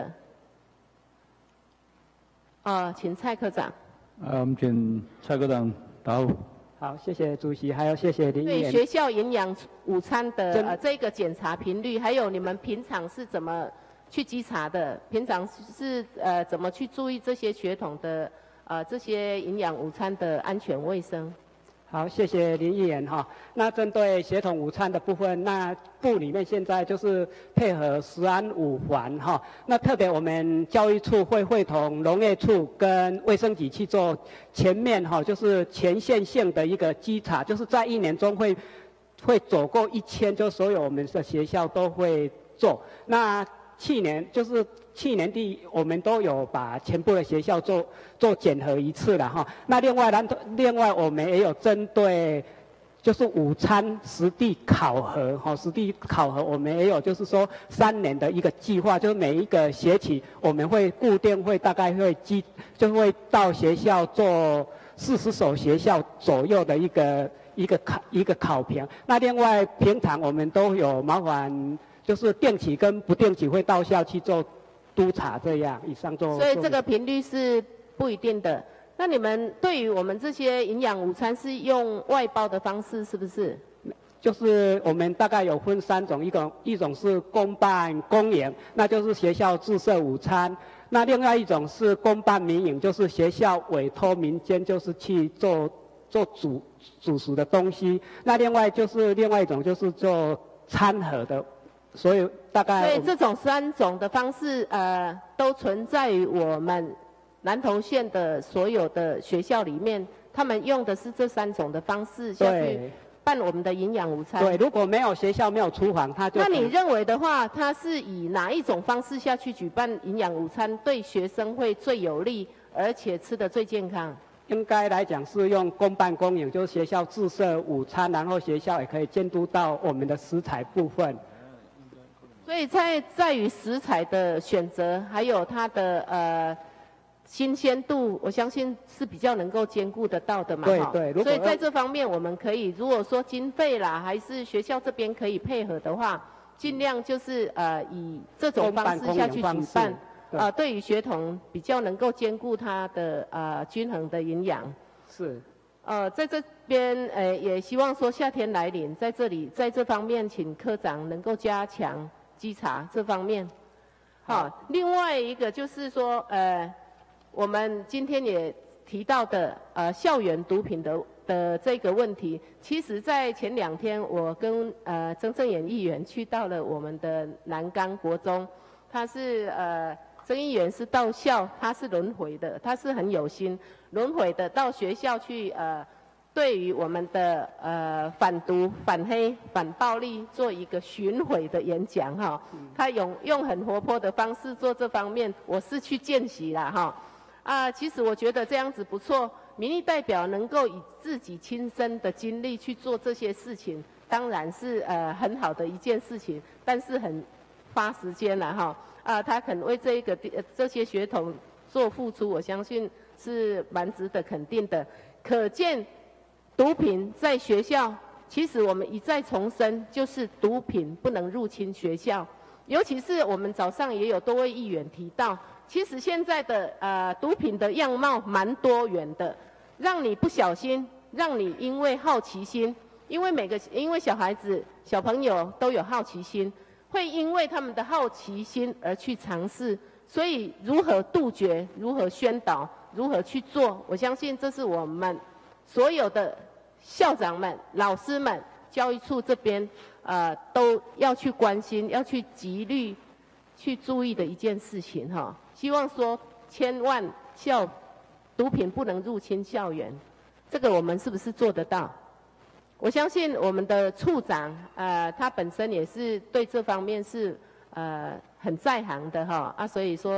啊、呃，请蔡科长。 啊，我们请蔡科长答复。 好，谢谢主席，还有谢谢林议员。 对学校营养午餐的呃这个检查频率，还有你们平常是怎么去稽查的？平常是呃怎么去注意这些血统的呃这些营养午餐的安全卫生？ 好，谢谢林议员哈。那针对血统午餐的部分，那部里面现在就是配合食安五环哈。那特别我们教育处会会同农业处跟卫生局去做全面哈，就是全县性的一个稽查，就是在一年中会会走过一千，就所有我们的学校都会做。那去年就是去年底，我们都有把全部的学校做做检核一次了哈。那另外呢，另外我们也有针对就是午餐实地考核哈，实地考核我们也有就是说三年的一个计划，就是每一个学期我们会固定会大概会基就会到学校做四十所学校左右的一个一个考一个考评。那另外平常我们都有麻烦。就是定期跟不定期会到校去做督查，这样以上做。 所以这个频率是不一定的。那你们对于我们这些营养午餐是用外包的方式，是不是？ 就是我们大概有分三种，一种一种是公办公营，那就是学校自设午餐；那另外一种是公办民营，就是学校委托民间，就是去做做主主食的东西；那另外就是另外一种就是做餐盒的。所以大概， 所以这种三种的方式，呃，都存在于我们南投县的所有的学校里面。他们用的是这三种的方式下去办我们的营养午餐。 对，如果没有学校没有厨房，他就。 那你认为的话，它是以哪一种方式下去举办营养午餐，对学生会最有利，而且吃得最健康？ 应该来讲是用公办公营，就是学校自设午餐，然后学校也可以监督到我们的食材部分。 所以在在于食材的选择，还有它的呃新鲜度，我相信是比较能够兼顾得到的嘛。 对对。如果所以在这方面，我们可以如果说经费啦，还是学校这边可以配合的话，尽量就是呃以这种方式下去举办，呃对于学童比较能够兼顾它的呃均衡的营养。 是。 呃，在这边呃也希望说夏天来临，在这里在这方面，请科长能够加强。稽查这方面，好，另外一个就是说，呃，我们今天也提到的，呃，校园毒品的的这个问题，其实在前两天，我跟呃曾正衍议员去到了我们的南冈国中，他是呃曾议员是到校，他是轮回的，他是很有心轮回的，到学校去呃。对于我们的呃反毒、反黑、反暴力做一个巡回的演讲哈，他用用很活泼的方式做这方面，我是去见习啦哈。啊，其实我觉得这样子不错，民意代表能够以自己亲身的经历去做这些事情，当然是呃很好的一件事情，但是很花时间了哈。啊，他肯为这一个呃这些学童做付出，我相信是蛮值得肯定的，可见。毒品在学校，其实我们一再重申，就是毒品不能入侵学校。尤其是我们早上也有多位议员提到，其实现在的呃毒品的样貌蛮多元的，让你不小心，让你因为好奇心，因为每个因为小孩子小朋友都有好奇心，会因为他们的好奇心而去尝试。所以如何杜绝，如何宣导，如何去做，我相信这是我们。所有的校长们、老师们、教育处这边，呃，都要去关心、要去极力去注意的一件事情哈。希望说，千万校毒品不能入侵校园，这个我们是不是做得到？我相信我们的处长，呃，他本身也是对这方面是呃很在行的哈啊，所以说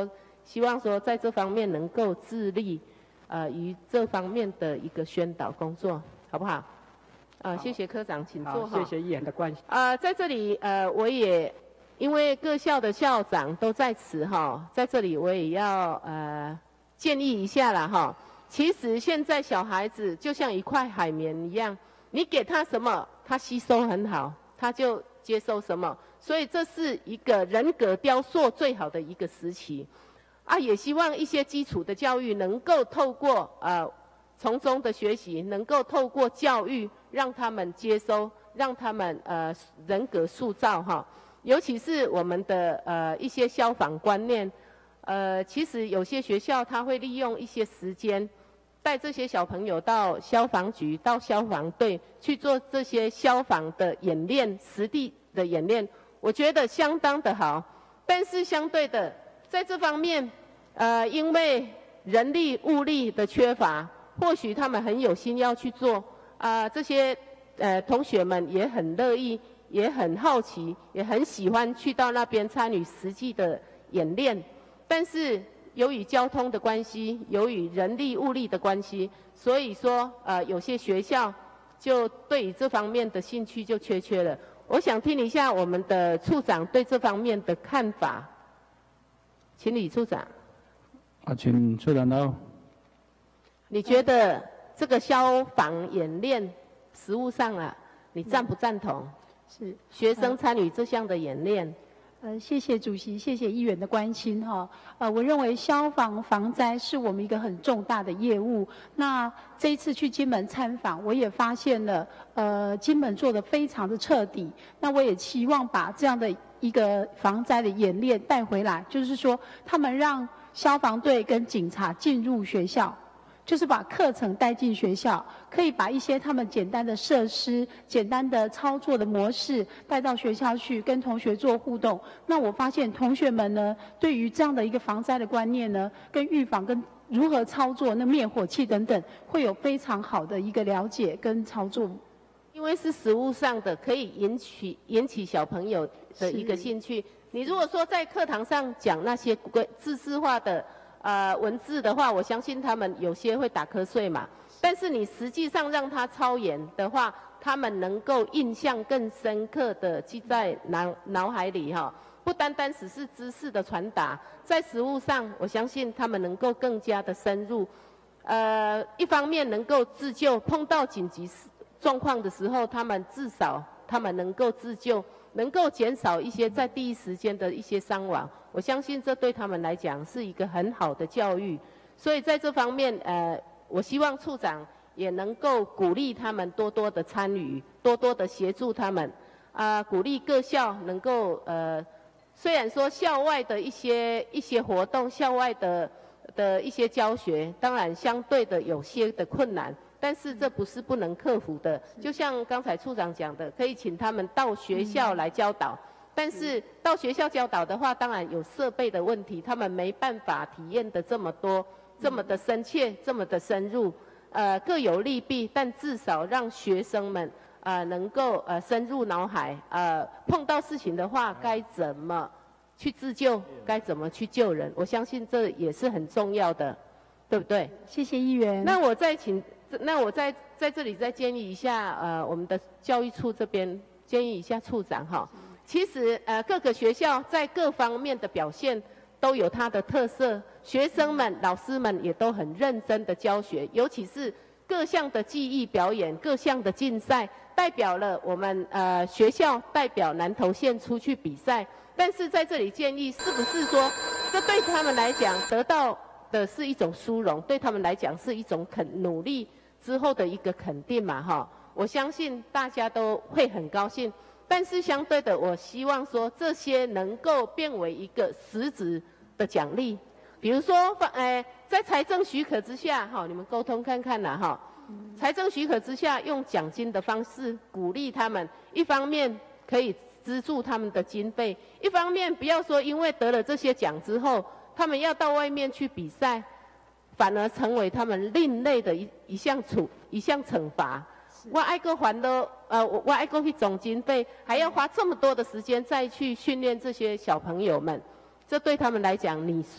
希望说在这方面能够致力，呃，于这方面的一个宣导工作，好不好？啊、呃，谢谢科长，请坐哈。 谢谢议员的关心。 啊、呃，在这里呃，我也因为各校的校长都在此哈，在这里我也要呃建议一下啦哈。其实现在小孩子就像一块海绵一样，你给他什么，他吸收很好，他就接受什么。所以这是一个人格雕塑最好的一个时期。啊，也希望一些基础的教育能够透过呃从中的学习，能够透过教育让他们接收，让他们呃人格塑造哈。尤其是我们的呃一些消防观念，呃，其实有些学校他会利用一些时间，带这些小朋友到消防局、到消防队去做这些消防的演练、实地的演练，我觉得相当的好。但是相对的，在这方面，呃，因为人力物力的缺乏，或许他们很有心要去做，啊、呃，这些呃同学们也很乐意，也很好奇，也很喜欢去到那边参与实际的演练。但是由于交通的关系，由于人力物力的关系，所以说呃有些学校就对于这方面的兴趣就缺缺了。我想听一下我们的处长对这方面的看法，请李处长。 啊，请处长到。 你觉得这个消防演练实务上啊，你赞不赞同？ 是学生参与这项的演练。 呃，谢谢主席，谢谢议员的关心哈。呃，我认为消防防灾是我们一个很重大的业务。那这一次去金门参访，我也发现了，呃，金门做得非常的彻底。那我也期望把这样的一个防灾的演练带回来，就是说，他们让消防队跟警察进入学校。就是把课程带进学校，可以把一些他们简单的设施、简单的操作的模式带到学校去，跟同学做互动。那我发现同学们呢，对于这样的一个防灾的观念呢，跟预防、跟如何操作那灭火器等等，会有非常好的一个了解跟操作。 因为是实务上的，可以引起引起小朋友的一个兴趣。你如果说在课堂上讲那些规知识化的。呃，文字的话，我相信他们有些会打瞌睡嘛。但是你实际上让他操演的话，他们能够印象更深刻的记在脑脑海里哈。不单单只是知识的传达，在实务上，我相信他们能够更加的深入。呃，一方面能够自救，碰到紧急状况的时候，他们至少他们能够自救，能够减少一些在第一时间的一些伤亡。我相信这对他们来讲是一个很好的教育，所以在这方面，呃，我希望处长也能够鼓励他们多多的参与，多多的协助他们，啊、呃，鼓励各校能够呃，虽然说校外的一些一些活动，校外的的一些教学，当然相对的有些的困难，但是这不是不能克服的。就像刚才处长讲的，可以请他们到学校来教导。但是到学校教导的话，当然有设备的问题，他们没办法体验的这么多、这么的深切、这么的深入，呃，各有利弊，但至少让学生们呃能够呃深入脑海，呃碰到事情的话该怎么去自救，该怎么去救人，我相信这也是很重要的，对不对？ 谢谢议员。 那我再请，那我在在这里再建议一下，呃，我们的教育处这边建议一下处长哈。其实，呃，各个学校在各方面的表现都有它的特色，学生们、老师们也都很认真的教学，尤其是各项的技艺表演、各项的竞赛，代表了我们呃学校代表南投县出去比赛。但是在这里建议，是不是说这对他们来讲得到的是一种殊荣，对他们来讲是一种肯努力之后的一个肯定嘛？哈，我相信大家都会很高兴。但是相对的，我希望说这些能够变为一个实质的奖励，比如说，呃，在财政许可之下，哈，你们沟通看看啦，哈，财政许可之下，用奖金的方式鼓励他们，一方面可以资助他们的经费，一方面不要说因为得了这些奖之后，他们要到外面去比赛，反而成为他们另类的一一项处一项惩罚。我爱个还的，呃，我我爱个去总经费，还要花这么多的时间再去训练这些小朋友们，这对他们来讲，你说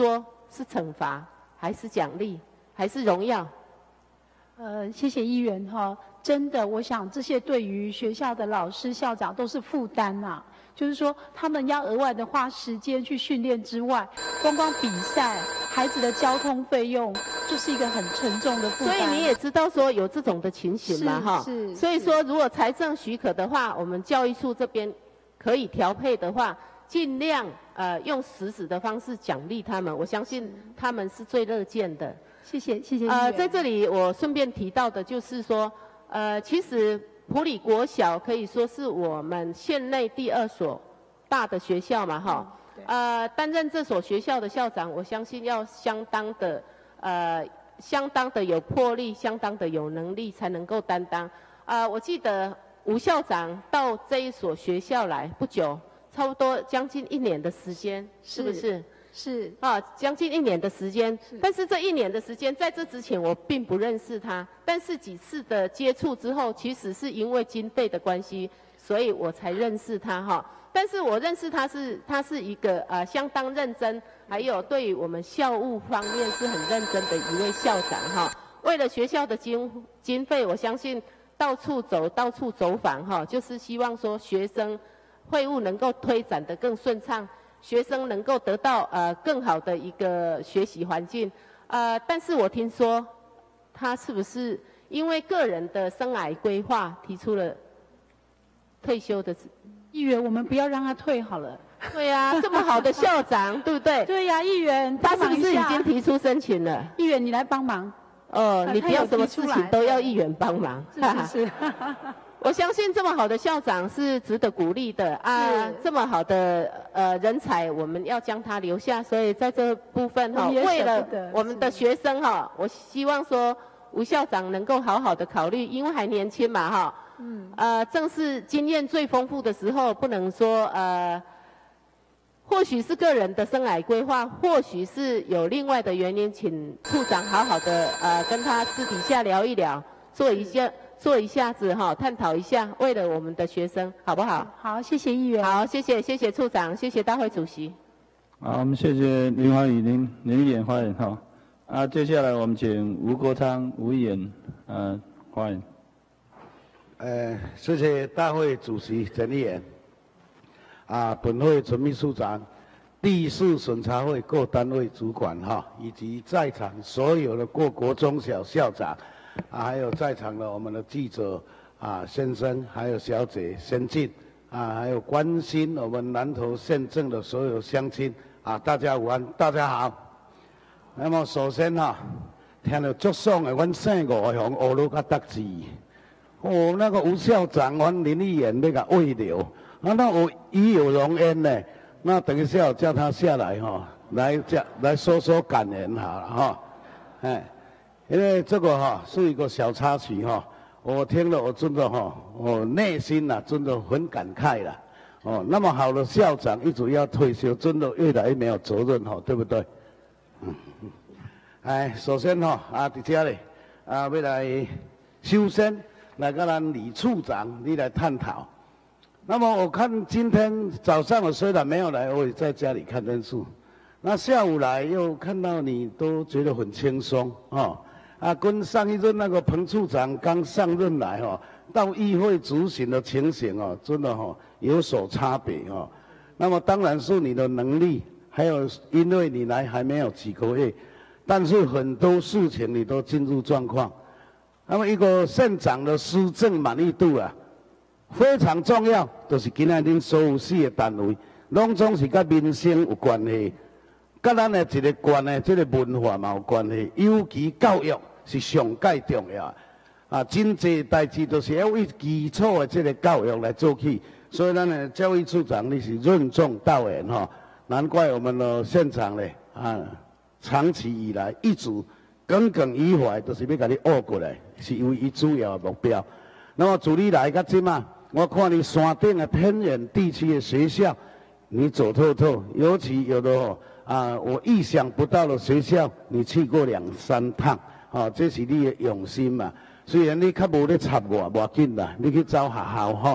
是惩罚，还是奖励，还是荣耀？ 呃，谢谢议员哈，真的，我想这些对于学校的老师、校长都是负担呐。就是说，他们要额外的花时间去训练之外，光光比赛，孩子的交通费用就是一个很沉重的负担。 所以你也知道说有这种的情形嘛，哈。 是。 所以说，如果财政许可的话，我们教育处这边可以调配的话，尽量呃用实质的方式奖励他们，我相信他们是最乐见的。 谢谢，谢谢。 呃，在这里我顺便提到的就是说，呃，其实埔里国小可以说是我们县内第二所大的学校嘛，哈。嗯、呃，担任这所学校的校长，我相信要相当的呃，相当的有魄力，相当的有能力，才能够担当。啊、呃，我记得吴校长到这一所学校来不久，差不多将近一年的时间，是不是？ 是啊，将近一年的时间，但是这一年的时间，在这之前我并不认识他，但是几次的接触之后，其实是因为经费的关系，所以我才认识他哈。但是我认识他是，他是一个呃相当认真，还有对于我们校务方面是很认真的一位校长哈。为了学校的经经费，我相信到处走，到处走访哈，就是希望说学生会务能够推展得更顺畅。学生能够得到呃更好的一个学习环境，呃，但是我听说他是不是因为个人的生涯规划提出了退休的？ 议员，我们不要让他退好了。 对呀、啊，这么好的校长，对不对？ 对呀、啊，议员， 他是不是已经提出申请了？ 议员，你来帮忙。 哦，你不要什么事情都要议员帮忙。 是是是。 我相信这么好的校长是值得鼓励的啊！这么好的呃人才，我们要将他留下。所以在这部分哈，为了我们的学生哈，我希望说吴校长能够好好的考虑，因为还年轻嘛哈。嗯。呃，正是经验最丰富的时候，不能说呃，或许是个人的生涯规划，或许是有另外的原因，请处长好好的呃跟他私底下聊一聊，做一些。做一下子哈，探讨一下，为了我们的学生，好不好？ 好，谢谢议员。 好，谢谢，谢谢处长，谢谢大会主席。 好，我们谢谢林华宇林林议员发言哈。啊，接下来我们请吴国昌吴议员呃发言。 呃，谢谢大会主席陈议员。啊，本会陈秘书长、第四审查会各单位主管哈，以及在场所有的各国中小校长。啊，还有在场的我们的记者啊先生，还有小姐先进啊，还有关心我们南投县政的所有乡亲啊，大家午安，大家好。那么首先哈、啊，听到足爽的，阮姓吴的乡学路较得志。哦，那个吴校长，阮林议员那个慰留，啊，那我与有荣焉呢。那等一下我叫他下来哈、哦，来讲来说说感言好了哈，哎。因为这个哈是一个小插曲哈，我听了我真的哈，我内心呐、啊、真的很感慨了。哦，那么好的校长一直要退休，真的越来越没有责任哈，对不对？嗯，哎，首先哈啊，伫这里啊，要来首先来跟咱李处长你来探讨。那么我看今天早上我虽然没有来，我也在家里看电视。那下午来又看到你，都觉得很轻松哦。啊，跟上一任那个彭处长刚上任来哈、哦，到议会执行的情形哦，真的哈、哦、有所差别哦。那么当然是你的能力，还有因为你来还没有几个月，但是很多事情你都进入状况。那么一个县长的施政满意度啊，非常重要，就是今仔恁所有四个单位，拢总是跟民生有关系。跟咱的一个县的这个文化嘛有关系，尤其教育是上界重要。啊，真济代志都是要以基础的这个教育来做起，所以咱的教育处长你是任重道远哈，难怪我们的县长呢啊，长期以来一直耿耿于怀，都是要把你挖过来，是因为伊主要的目标。那么自你来到这嘛，我看你山顶的偏远地区的学校，你走透透，尤其有的哦。啊，我意想不到的学校，你去过两三趟，哦，这是你的用心嘛。虽然你较无咧插我，无要紧啦，你去找学校吼，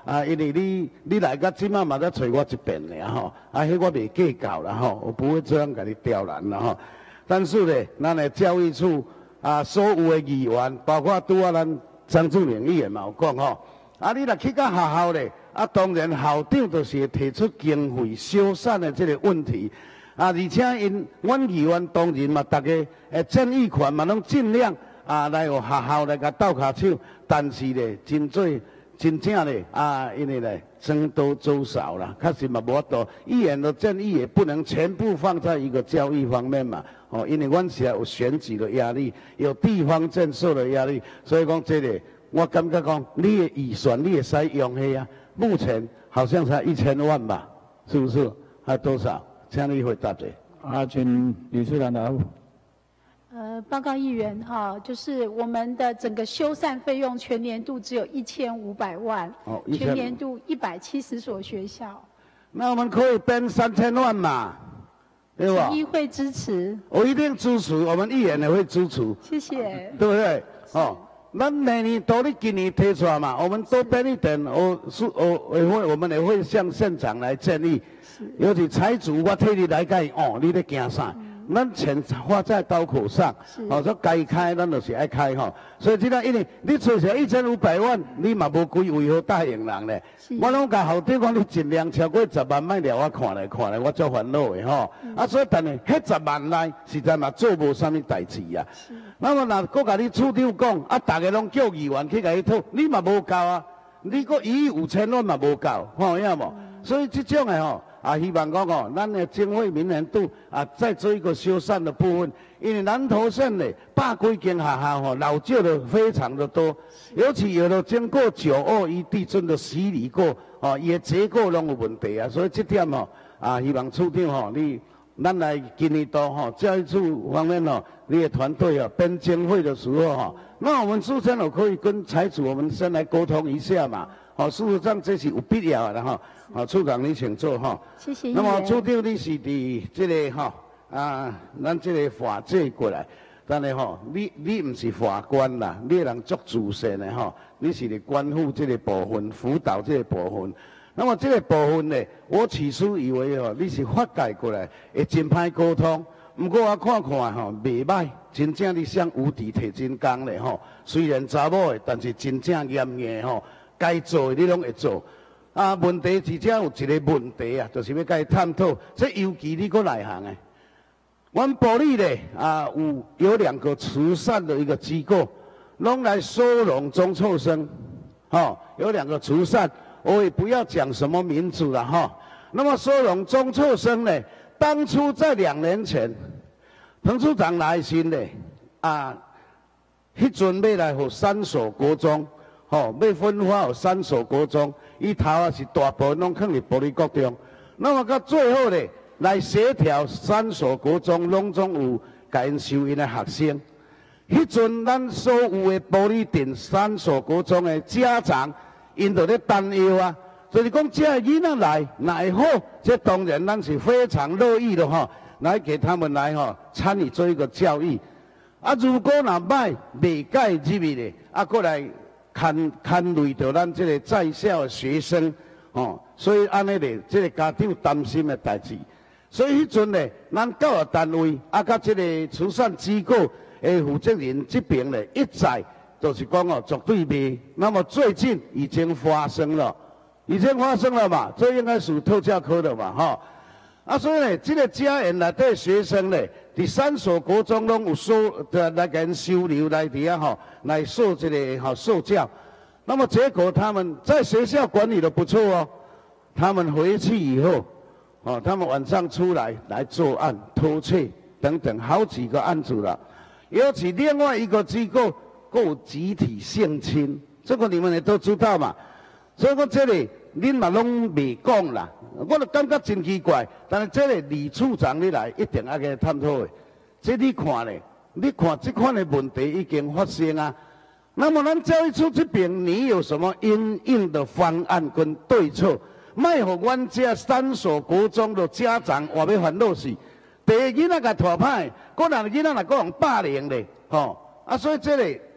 啊，因为你你来到即马嘛在找我一遍尔吼，啊，迄我袂计较啦吼，我不会这样给你刁难啦吼。但是咧，咱的教育处啊，所有的议员，包括拄啊咱张志明议员嘛有讲吼，啊，你若去到学校咧，啊，当然校长就是会提出经费修缮的这个问题，啊，而且因阮议员当然嘛，大家诶建议权嘛，拢尽量啊来有学校来甲斗下手，但是咧，真做。真正咧啊，因为咧僧多粥少啦，确实嘛无法度。议员的建议也不能全部放在一个教育方面嘛，哦，因为阮是有选举的压力，有地方建设的压力，所以讲这个，我感觉讲你的预算你也使用迄啊，目前好像才一千万吧，是不是？还多少？请你回答者。 啊，请李处长答复。 呃，报告议员哈，就是我们的整个修缮费用全年度只有一千五百万， 哦， 全年度一百七十所学校。 那我们可以编三千万嘛，对吧？ 议会支持。 我一定支持，我们议员也会支持。 谢谢。 对不对？哦，那每年都你今年提出来嘛，我们多编一点，我是我也会，我们也会向县长来建议，尤其财主我替你来讲，哦，你在惊啥？咱钱花在刀口上，哦，说该开咱就是爱开吼。所以这个因为你找成一千五百万，你嘛无几为何答应人咧？我拢甲校长讲，你尽量超过十万，莫了我看来看来，我足烦恼的吼。啊，所以但是迄十万内实在嘛做无啥物代志啊。那么若搁甲你处长讲，啊，大家拢叫议员去甲伊讨，你嘛无够啊，你搁一亿五千万嘛无够，看有影无？所以这种的吼。啊，希望讲哦，咱的经费明年度啊，再做一个修缮的部分。因为南投县呢，百几间学校吼，老旧的非常的多，尤其有的经过九二一地震的洗礼过，哦，也结构拢有问题啊。所以这点吼，啊，希望处长吼，你咱来今年度吼，教育处方面吼，你的团队啊，编经费的时候哈，那我们首先哦，可以跟财主我们先来沟通一下嘛。哦，事实上这是有必要的哈。好，处长你请坐哈。 谢谢。 那么处长你是伫这个哈啊，咱这个法制过来，但是吼，你你唔是法官啦，你人做主线的哈，你是嚟关护这个部分，辅导这个部分。那么这个部分呢，我起初以为哦，你是法界过来，会真歹沟通。不过我看看吼，袂歹，真正你像无敌铁金刚咧吼。虽然查某的，但是真正严硬吼。该做的你拢会做，啊，问题只只有一个问题啊，就是要甲伊探讨。这尤其你搁内行诶，阮部里咧啊有有两个慈善的一个机构，拢来收容中辍生，哦，有两个慈善，我也不要讲什么名字了哈。那么收容中辍生呢，当初在两年前，彭处长来时呢，啊，迄阵要来互三所国中。吼、哦，要分发有三所国中，伊头啊是大部分拢放伫保利国中，那么到最后咧，来协调三所国中拢总有甲因收因的学生。迄阵咱所有的保利镇三所国中的家长，因就咧担忧啊，就是讲这囡仔来乃好，这当然咱是非常乐意的吼，来给他们来吼参与做一个教育。啊，如果若歹未改入去咧，啊，过来。牵牵累到咱这个在校的学生，哦，所以安尼咧，这个家长担心的代志。所以迄阵咧，咱教育单位啊，甲这个慈善机构的负责人这边咧，一再就是讲哦，绝对袂。那么最近已经发生了，已经发生了嘛，这应该属特教科的嘛，哈、哦。啊，所以呢，这个家园内底学生呢，第三所国中拢有收的来给人收留来底下哈，来受这个哈受教。那么结果他们在学校管理的不错哦，他们回去以后，哦，他们晚上出来来作案、偷窃等等好几个案子了。尤其另外一个机构够集体性侵，这个你们也都知道嘛。所以说这里恁嘛拢未讲啦。我就感觉真奇怪，但是这个李处长你来一定要给探讨的。这你看咧，你看这款的问题已经发生啊。那么咱教育处这边，你有什么因应的方案跟对策？卖互阮这三所国中的家长话要烦恼是，第一囡仔甲拖歹，个人囡仔若个人霸凌咧，吼、哦、啊，所以这个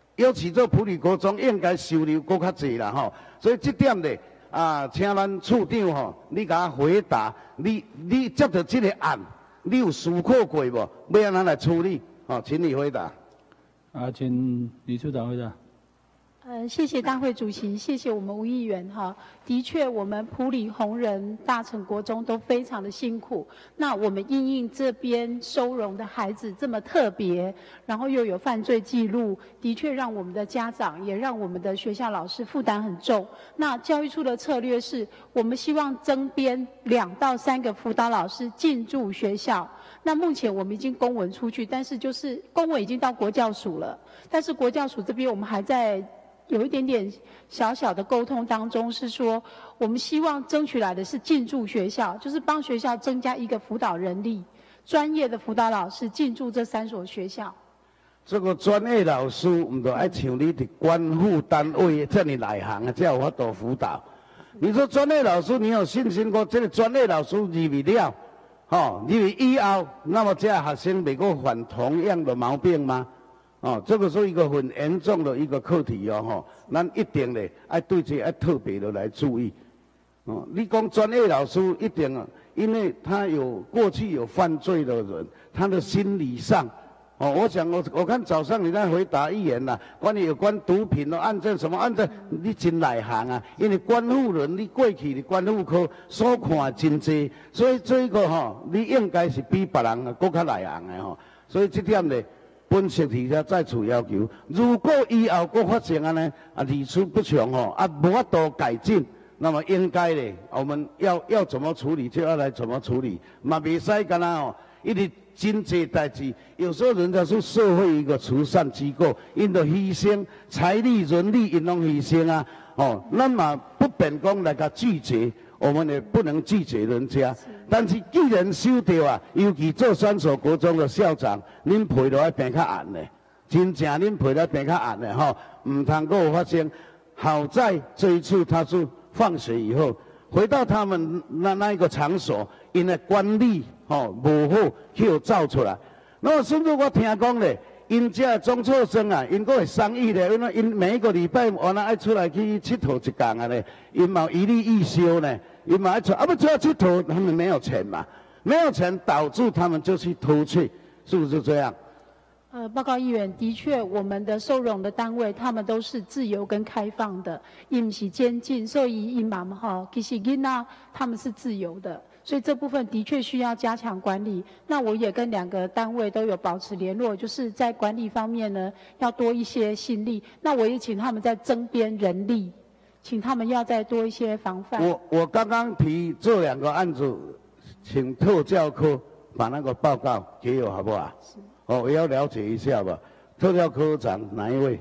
尤其做普里国中应该收留搁较济啦吼。所以这点咧啊，请咱处长吼，你甲我回答，你你接到这个案，你有思考过无？要安怎来处理？哦，请你回答。 啊，请李处长回答。 呃，谢谢大会主席，谢谢我们吴议员哈。的确，我们埔里、弘仁、大成国中都非常的辛苦。那我们因应这边收容的孩子这么特别，然后又有犯罪记录，的确让我们的家长也让我们的学校老师负担很重。那教育处的策略是，我们希望增编两到三个辅导老师进驻学校。那目前我们已经公文出去，但是就是公文已经到国教署了，但是国教署这边我们还在有一点点小小的沟通当中，是说我们希望争取来的是进驻学校，就是帮学校增加一个辅导人力，专业的辅导老师进驻这三所学校。 这个专业老师唔就爱像你伫官府单位这么内行啊，才有法度辅导。你说专业老师，你有信心过这个专业老师入去了，哦，入去以后，那么这学生袂个犯同样的毛病吗？哦，这个是一个很严重的一个课题哦，吼，咱一定咧爱对这爱特别的来注意。哦，你讲专业老师一定啊，因为他有过去有犯罪的人，他的心理上，哦，我想我我看早上你在回答议员啦，关于有关毒品的案件什么案件，你真内行啊，因为关护人你过去的关护科所看真多，所以这个吼、哦，你应该是比别人更较内行的吼、哦，所以这点咧。本设提下再次要求，如果以后搁发生安尼啊理出不穷吼，啊无法度改进，那么应该咧，我们要要怎么处理就要来怎么处理，嘛袂使干那哦，一直真济代志，有时候人家是社会一个慈善机构，因着牺牲财力人力，因拢牺牲啊，哦，那么不便讲来甲拒绝。我们也不能拒绝人家，但是既然收到啊，尤其做三所国中的校长，恁陪落来变较暗咧，真正恁陪落来变较暗咧吼，唔通够有发生。好在这一次他是放学以后回到他们那那一个场所，因为管理吼无好，去有造出来。那么甚至我听讲咧。因这中辍生啊，因个会商议咧，因为因每一个礼拜我那爱出来去佚佗一天啊咧，因嘛一例一休呢，因嘛爱出，啊不出来佚佗，他们没有钱嘛，没有钱导致他们就去偷窃，是不是这样？ 呃，报告议员，的确，我们的收容的单位，他们都是自由跟开放的，伊不是监禁，所以伊嘛吼，其实囡仔他们是自由的。所以这部分的确需要加强管理。那我也跟两个单位都有保持联络，就是在管理方面呢，要多一些心力。那我也请他们在增编人力，请他们要再多一些防范。 我我刚刚提这两个案子，请特教科把那个报告给我好不好？是。哦，我要了解一下吧。特教科长哪一位？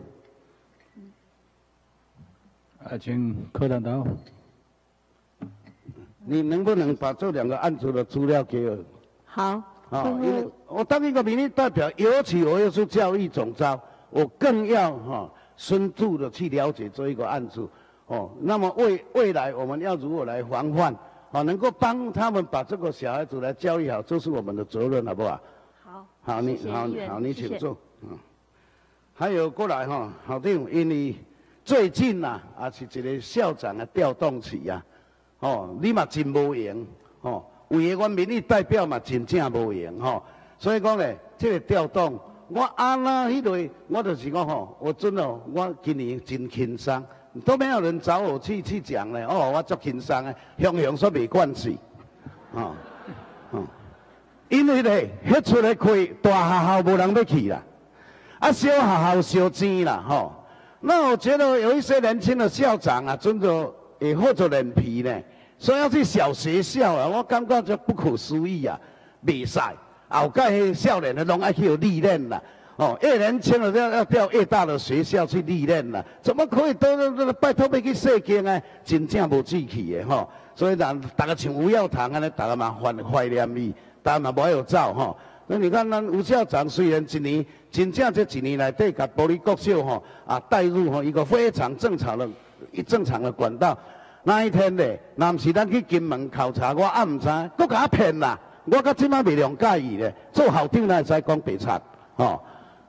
啊，请科长答。 你能不能把这两个案子的资料给我？ 好。 啊，因为我当一个民意代表，尤其我又是教育总召，我更要哈、哦、深度的去了解这一个案子。哦，那么未未来我们要如何来防范？啊，能够帮他们把这个小孩子来教育好，这是我们的责任，好不好？ 好。 好，你好好，你请坐。嗯。还有过来哈、哦，校长，因为最近呐、啊，也是一个校长的调动期呀、啊。哦，你嘛真无用，哦，为个阮民意代表嘛真正无用，吼、哦。所以讲咧，这个调动，我安那迄类，我就是讲吼，我真的，我今年真轻松，都没有人找我去去讲咧，哦，我足轻松的，雄雄说没关系，哦，哦，因为咧，迄出来开大学校无人要去啦，啊，小学校烧钱啦，吼、哦。那我觉得有一些年轻的校长啊，真的。也厚着脸皮呢，说要去小学校啊，我感觉就不可思议啊，袂使，后盖迄少年的拢爱去有历练啦，哦，越年轻的要要调越大的学校去历练啦，怎么可以都都都拜托要去射精啊？真正无志气的吼，所以人大家像吴耀堂安尼，大家嘛怀怀念伊，大家嘛无有走吼。那你看，咱吴校长虽然一年真正这几年来对甲保利国小吼啊带入吼一个非常正常的。一正常的管道，那一天咧，若毋是咱去金门考察，我也毋知，佫甲我骗啦，我到即摆未谅解伊咧，做校长咱会使讲白贼，吼、哦，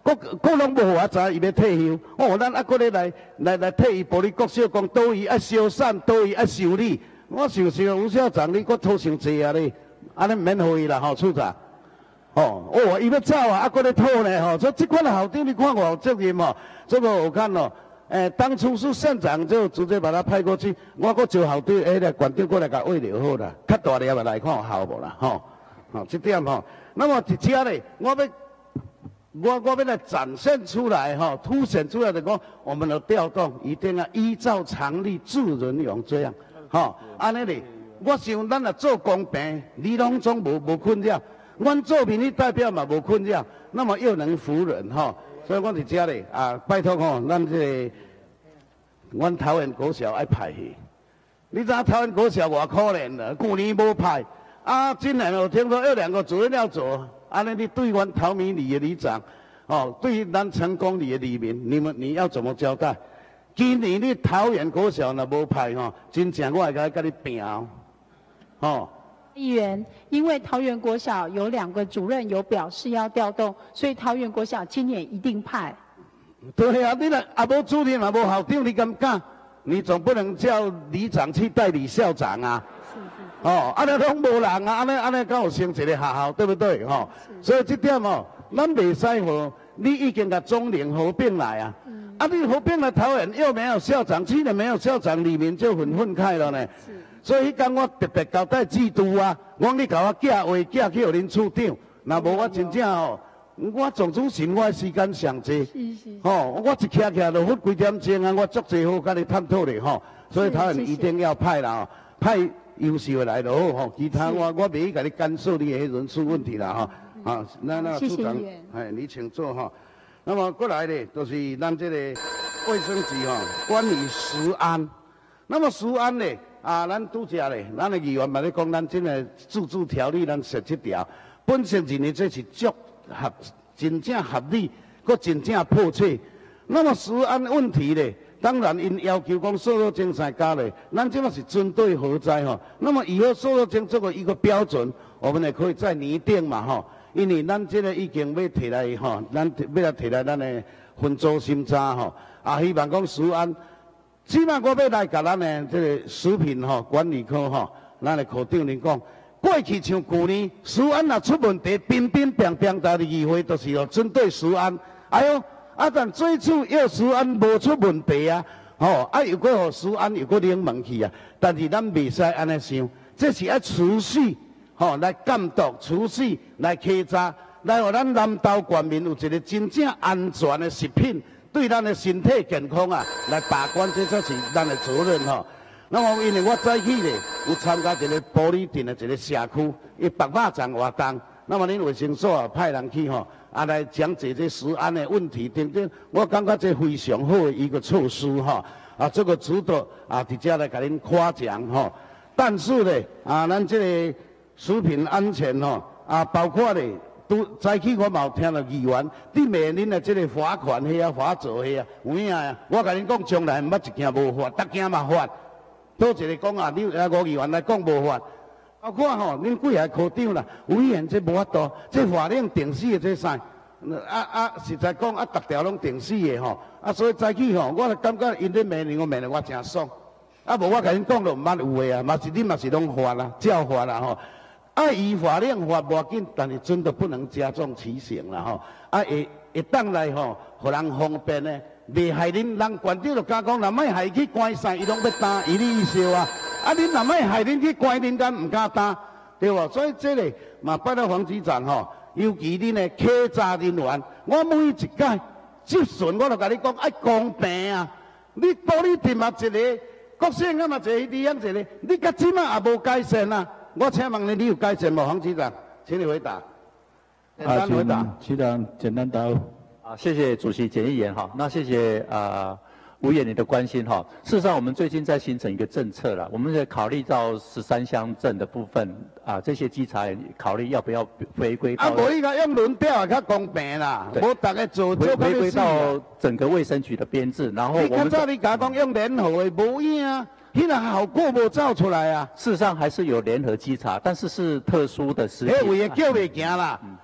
国国拢无我知伊要退休，哦，咱啊，搁咧来来来替伊保你国小讲，倒位爱消散，倒位爱修理。我想想，吴校长你搁拖伤济啊你，安尼免互伊啦吼，处长。哦，哦，伊要走啊，啊，搁咧拖呢吼，所以这款的校长你看我有责任哦，这个我看哦，诶、欸，当初是县长就直接把他派过去，我搁招校长，诶、欸，馆长过来甲慰留好啦，较大了来看有效无啦，吼，哦，这点吼，那么伫遮咧，我要。我我要来展现出来哈，凸显出来的讲，我们的调动一定要依照常理助人用这样，哈，安尼哩。我想咱若做公平，你拢总无无困扰，阮做民意代表嘛无困扰，那么又能服人哈。所以我伫遮咧啊，拜托吼，咱这个，阮桃园国小爱派去。你知影桃园国小偌可怜的，去年无派，啊，今年我听说有两个主任要走。安尼，你对阮桃米里的里长，哦，对于咱成功里的里民，你们你要怎么交代？今年你桃园国小若无派吼，真正我会甲甲你拼哦。哦， 议员，因为桃园国小有两个主任有表示要调动，所以桃园国小今年一定派。 对啊，你若啊无主任也无校长，你敢敢？你总不能叫里长去代理校长啊？哦，安尼拢无人啊，安尼安尼敢有成一个学校，对不对？吼、哦，所以这点哦，咱袂使和你已经甲中联合并来啊，嗯、啊，你合并了桃园又没有校长，去年没有校长，里面就很愤慨了呢。所以迄天我特别交代制度啊，我你甲我寄话寄去互恁处长，若无我真正哦，我总主任我时间上济，吼、哦，我一徛徛就分几点钟啊，我足济好甲你探讨咧吼，所以桃园一定要派啦，派。优秀的来就好吼，其他我我袂去甲你干涉你的人事问题啦吼。啊，那那处长，哎，你请坐哈。那么过来咧，就是咱这个卫生局吼，关于食安。那么食安咧，啊，咱拄则咧，咱的议员嘛咧讲，咱真个自治条例咱十七条，本身认为这是足合真正合理，佮真正迫切。那么食安问题咧。当然，因要求讲瘦肉精三加咧，咱这个是针对何在吼？那么以后瘦肉精这个一个标准，我们也可以再拟定嘛吼。因为咱这个已经要提来吼，咱要来提来咱的分组审查吼，啊，希望讲食安，起码我要来甲咱的这个食品吼管理科吼，咱的科长您讲，过去像去年食安若出问题，乒乒乓乓大的议会都是要针对食安，哎呦。啊，但最初要食安无出问题啊，吼、哦，啊又搁互食安又搁冷门去啊，但是咱袂使安尼想，这是要持续吼、哦、来监督，持续来稽查，来互咱南投县民有一个真正安全的食品，对咱的身体健康啊来把关，这才是咱的责任吼、哦。那么因为我早起咧有参加一个玻璃镇的一个社区，伊白马场活动，那么恁卫生所啊派人去吼。哦啊，来讲解这食安的问题等等，我感觉这非常好的一个措施哈。啊，这个值得啊，直接来给您夸奖哈。但是呢，啊，咱这个食品安全哈，啊，包括呢，都早起我嘛有听到议员，你面临的这个罚款遐啊、罚则遐啊，有影啊？我甲恁讲，从来毋捌一件无法，逐件嘛法。倒一个讲啊，你啊吴议员来讲无法。包括吼，恁几下科长啦，委员这无法度，这法令定死的这啥？啊啊，实在讲啊，逐条拢定死的吼，啊，所以早起吼，我感觉因咧命令我命令我真爽，啊，无我甲恁讲咯，毋捌有的啊，嘛是恁嘛是拢法啦，照法啦吼，啊，依法令法无要紧，但是真的不能加重其刑啦吼，啊，会会当来吼，互人方便呢，袂害恁，人县长就敢讲，若莫害去关啥，伊拢要担，伊哩意思啊。啊！恁若莫害恁去关恁，敢毋敢担，对无？所以这个嘛，拜托黄局长吼，尤其恁的稽查人员，我每一届质询，我就甲你讲爱公平啊！你玻璃店嘛一个，国姓啊嘛一个，李阳一个，你甲即马也无改善啊！我请问你，你有改善无？黄局长，请你回答。简单回答。 局长简单答复。啊，谢谢主席简议员哈，那谢谢啊。吴议员的关心哈，事实上我们最近在形成一个政策了，我们在考虑到十三乡镇的部分啊，这些稽查考虑要不要回归到啊， 无伊个用轮调较公平啦，无大家做做回归到整个卫生局的编制，然后我们。你较早你甲讲用联合的无影啊，迄个效果无照出来啊。 事实上还是有联合稽查，但是是特殊的时间。 迄位叫袂行啦，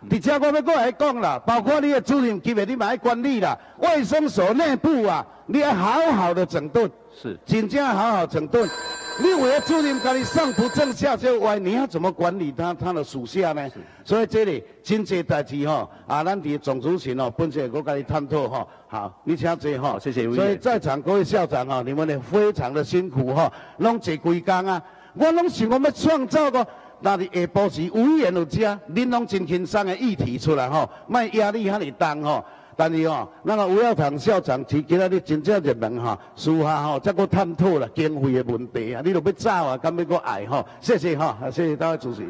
伫遮我要过来讲啦，包括你的主任级别，你嘛要管理啦。卫生所内部啊，你要好好的整顿， 是， 真正好好整顿。你为了主任给你上不正下就歪，你要怎么管理他他的属下呢？所以这里真济代志吼，啊，咱伫总主群哦，本节我跟你探讨哈。好，你请坐哈。 谢谢委员。 所以在场各位校长哈，你们也非常的辛苦哈，拢坐几工啊。我拢想我们创造个，那你下晡时委员有遮，恁拢真轻松的议题出来吼，莫压力遐尼重吼。但是吼，那个吴耀堂校长提今仔日真正入门哈，私下吼再搁探讨啦经费的问题啊，你都要走啊，敢要搁爱吼？谢谢哈，谢谢大位主席。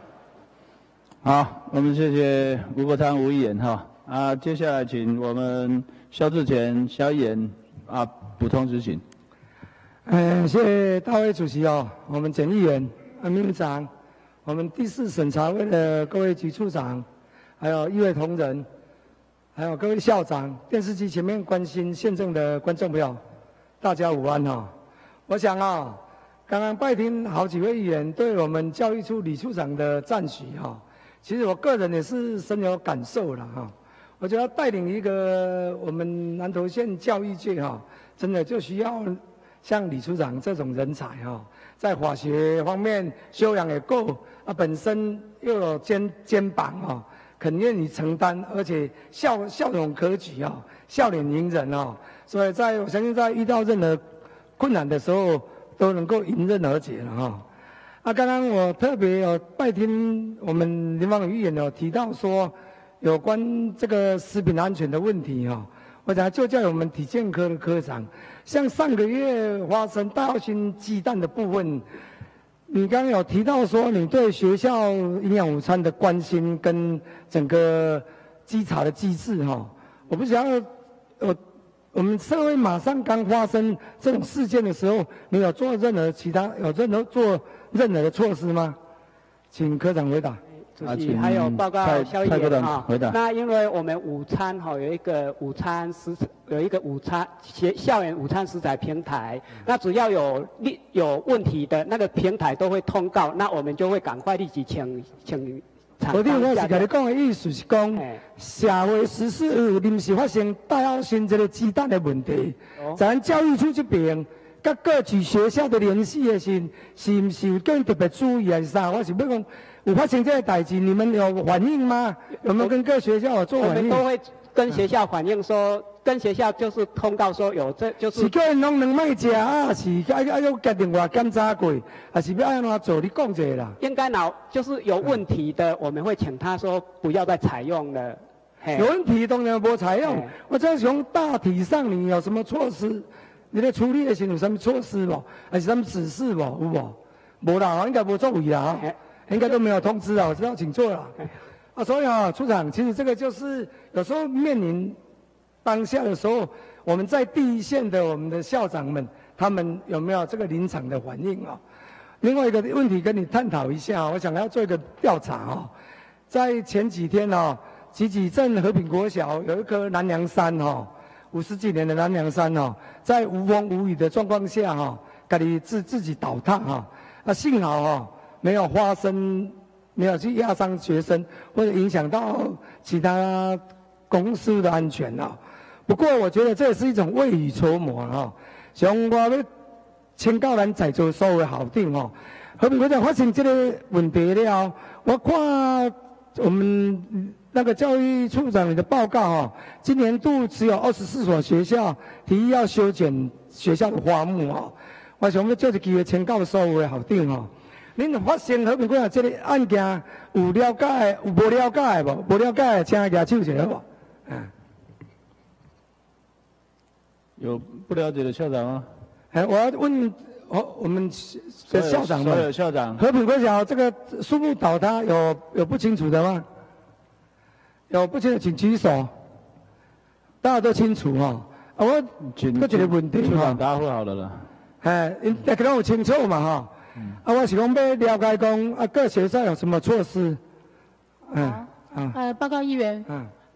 好，我们谢谢吴国昌吴议员哈啊，接下来请我们肖志全肖议员啊补充执行。 嗯，谢谢大会主席哦，我们简议员、啊秘书长，我们第四审查会的各位局处长，还有议会同仁。还有各位校长、电视机前面关心宪政的观众朋友，大家午安哈、哦！我想啊、哦，刚刚拜听好几位议员对我们教育处李处长的赞许哈、哦，其实我个人也是深有感受了哈、哦。我觉得带领一个我们南投县教育界哈、哦，真的就需要像李处长这种人才哈、哦，在法学方面修养也够啊，本身又有肩肩膀啊。哦肯愿意承担，而且笑笑容可掬啊、哦，笑脸迎人哦，所以在我相信在遇到任何困难的时候，都能够迎刃而解了哈、哦。啊，刚刚我特别有拜听我们林芳宇议员有提到说，有关这个食品安全的问题哈、哦，我想就叫我们体健科的科长，像上个月发生大澳新鸡蛋的部分。你刚刚有提到说你对学校营养午餐的关心跟整个稽查的机制哈，我不想要，我我们社会马上刚发生这种事件的时候，你有做任何其他有任何做任何的措施吗？请科长回答。 主席还有报告肖议员啊，那因为我们午餐哈有一个午餐食有一个午餐学校园午餐食材平台，那只要有立有问题的那个平台都会通告，那我们就会赶快立即请请厂商。 我是跟你讲的意思是讲，社会时事有临时发生大澳新这个鸡蛋的问题，咱教育处这边。甲各级学校的联系的是，是唔是有叫特别注意还是啥？我是要讲，有发生这个代志，你们有反应吗？有没有跟各学校有做反应？ 我们都会跟学校反映说，跟学校就是通告说有这就是。 是叫因拢两卖食啊，是爱爱要决定话检查过，还是要安怎做？你讲一下啦。 应该老就是有问题的，我们会请他说不要再采用了。 有问题当然不采用。我在从大体上你有什么措施？你咧处理的时候有什么措施无？还是什么指示无？有无？无啦，应该无作为啦，应该都没有通知啊，我知道请坐啦。啊，所以啊，处长，其实这个就是有时候面临当下的时候，我们在第一线的我们的校长们，他们有没有这个临场的反应啊？另外一个问题跟你探讨一下，我想要做一个调查啊，在前几天啊，集集镇和平国小有一棵南洋山哈。五十几年的南洋山哦，在无风无雨的状况下哈、哦，家己自自己倒塌哈，啊幸好哈、哦、没有发生，没有去压伤学生或者影响到其他公司的安全啊。不过我觉得这也是一种未雨绸缪哈。像我要请教咱在座所有的校长哦，和平国家发生这个问题了，我看我们。那个教育处长你的报告哈，今年度只有二十四所学校提议要修剪学校的花木哈，我想要借这机会请教所有的校长哈，恁发生和平国小这个案件有了解有无了解无？无了解请举手一下好不？嗯， 有不了解的校长吗？ 哎，我要问我我们的校长们， 所有校长， 和平国小这个树木倒塌有有不清楚的吗？有不清楚请举手，大家都清楚哈、哦。啊，我我一个问题哈，答复好了啦。 哎，因大家都有清楚嘛哈。嗯、啊，我是讲要了解讲啊，各学校有什么措施？ 嗯啊。呃，报告议员。嗯。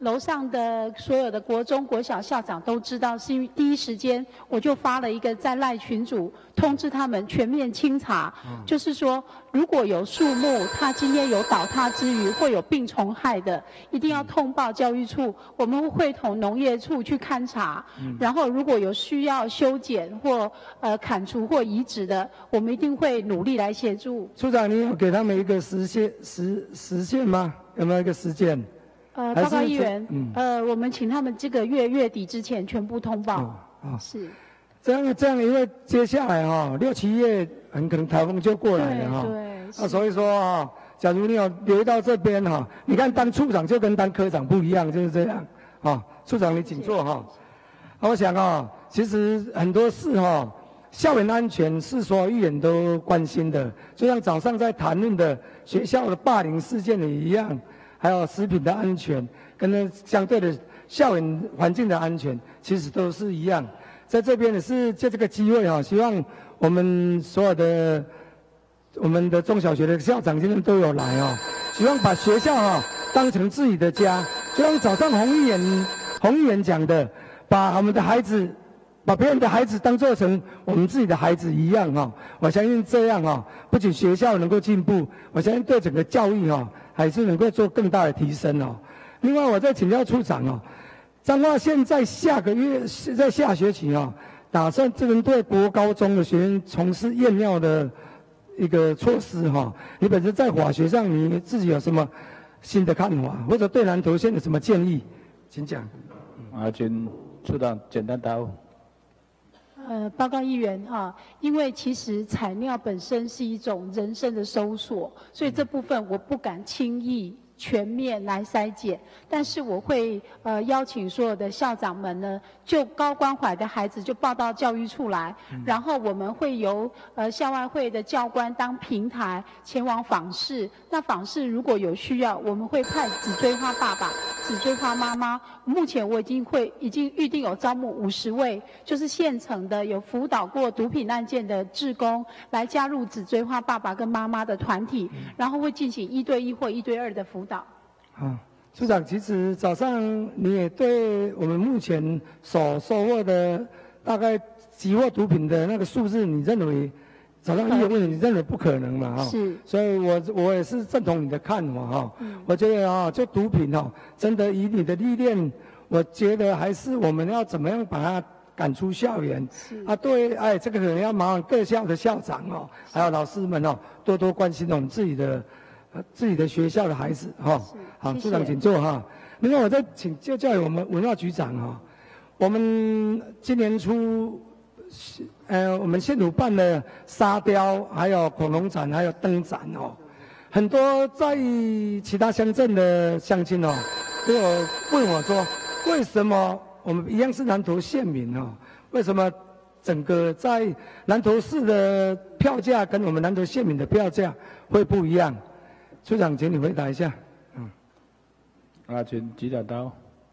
楼上的所有的国中、国小校长都知道，是因为第一时间我就发了一个在赖群组通知他们全面清查，嗯、就是说如果有树木它今天有倒塌之余或有病虫害的，一定要通报教育处，我们会会同农业处去勘查，嗯、然后如果有需要修剪或呃砍除或移植的，我们一定会努力来协助。 处长，你有给他们一个时限时时限吗？有没有一个时间？ 呃，报告议员，嗯、呃，我们请他们这个月月底之前全部通报。哦，哦是。 这样这样，因为接下来哈、哦、六七月很可能台风就过来了哈、哦。对。啊，所以说啊、哦，假如你有留到这边哈、哦，你看当处长就跟当科长不一样，就是这样。啊、哦，处长你请坐哈。我想啊、哦，其实很多事哈、哦，校园安全是所有议员都关心的，就像早上在谈论的学校的霸凌事件也一样。还有食品的安全，跟那相对的校园环境的安全，其实都是一样。在这边也是借这个机会哈，希望我们所有的我们的中小学的校长今天都有来哦，希望把学校哈当成自己的家，就像早上洪议员洪议员讲的，把我们的孩子，把别人的孩子当做成我们自己的孩子一样哈。我相信这样哈，不仅学校能够进步，我相信对整个教育哈。还是能够做更大的提升哦。另外，我再请教处长哦，彰化县在下个月，在下学期哦，打算针对国高中的学生从事验尿的一个措施哈、哦。你本身在法学上，你自己有什么新的看法，或者对南投县有什么建议，请讲。 啊，请处长简单答复。 呃，报告议员哈，因为其实采尿本身是一种人身的搜索，所以这部分我不敢轻易全面来筛检，但是我会呃邀请所有的校长们呢，就高关怀的孩子就报到教育处来，嗯、然后我们会由呃校外会的教官当平台前往访视。那访视如果有需要，我们会派紫锥花爸爸、紫锥花妈妈。目前我已经会已经预定有招募五十位，就是现成的有辅导过毒品案件的志工来加入紫锥花爸爸跟妈妈的团体，嗯、然后会进行一对一或一对二的辅导。 啊，处长，其实早上你也对我们目前所收获的大概集获毒品的那个数字，你认为早上议员问你认为不可能嘛？哈，是，所以我我也是认同你的看法哈。嗯、我觉得啊，就毒品哈，真的以你的历练，我觉得还是我们要怎么样把它赶出校园。是啊，对，哎，这个可能要麻烦各校的校长哦，还有老师们哦，多多关心我们自己的。自己的学校的孩子哈，好，处长请坐哈。另外，我再请教教育我们文化局长哈，我们今年初，呃，我们县府办了沙雕，还有恐龙展，还有灯展哦，很多在其他乡镇的乡亲哦，都有问我说，为什么我们一样是南投县民哦，为什么整个在南投市的票价跟我们南投县民的票价会不一样？处长，请你回答一下。嗯， 啊，请局长答。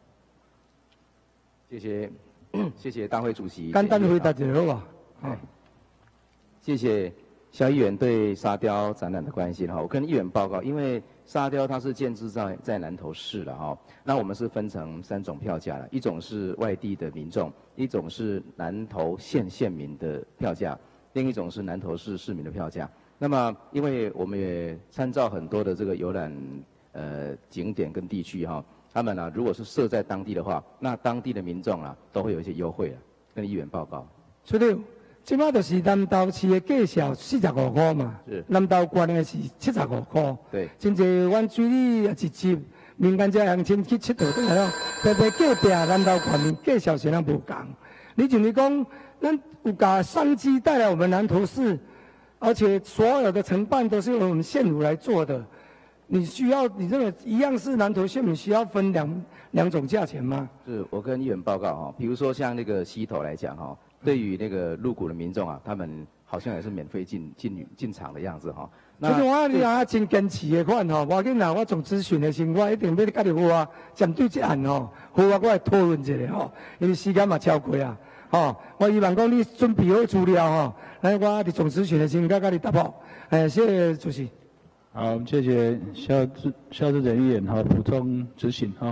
谢谢，谢谢大会主席。 简单回答就好吧。 好，谢谢肖议员对沙雕展览的关心哈。我跟议员报告，因为沙雕它是建制在在南投市了哈。那我们是分成三种票价了，一种是外地的民众，一种是南投县县民的票价，另一种是南投市市民的票价。那么，因为我们也参照很多的这个游览呃景点跟地区哈，他们呢、啊、如果是设在当地的话，那当地的民众啊都会有一些优惠啊。跟议员报告。 处长，即摆就是南投市的介绍四十五块嘛，是南投县的是七十五块。对，真侪阮水里一集民间遮乡亲去佚佗倒来咯，特别隔壁南投县民介绍是咱无共。你就是讲，咱有把商机带来我们南投市。而且所有的承办都是由我们县府来做的，你需要你认为一样是南投县民需要分两两种价钱吗？是， 我跟议员报告哈，比如说像那个溪头来讲哈，对于那个入股的民众啊，他们好像也是免费进进进场的样子哈。 那就是我你啊真坚持的款吼，我紧拿我从咨询的时候，我一定要甲你好啊，针对这案吼，好啊，我来讨论一下吼，因为时间嘛超过啊。哦，我希望讲你准备好资料哈，来我伫总咨询的时候，甲甲你答复。哎，谢谢主席。 好，谢谢肖志肖志仁议员哈补充执行哈。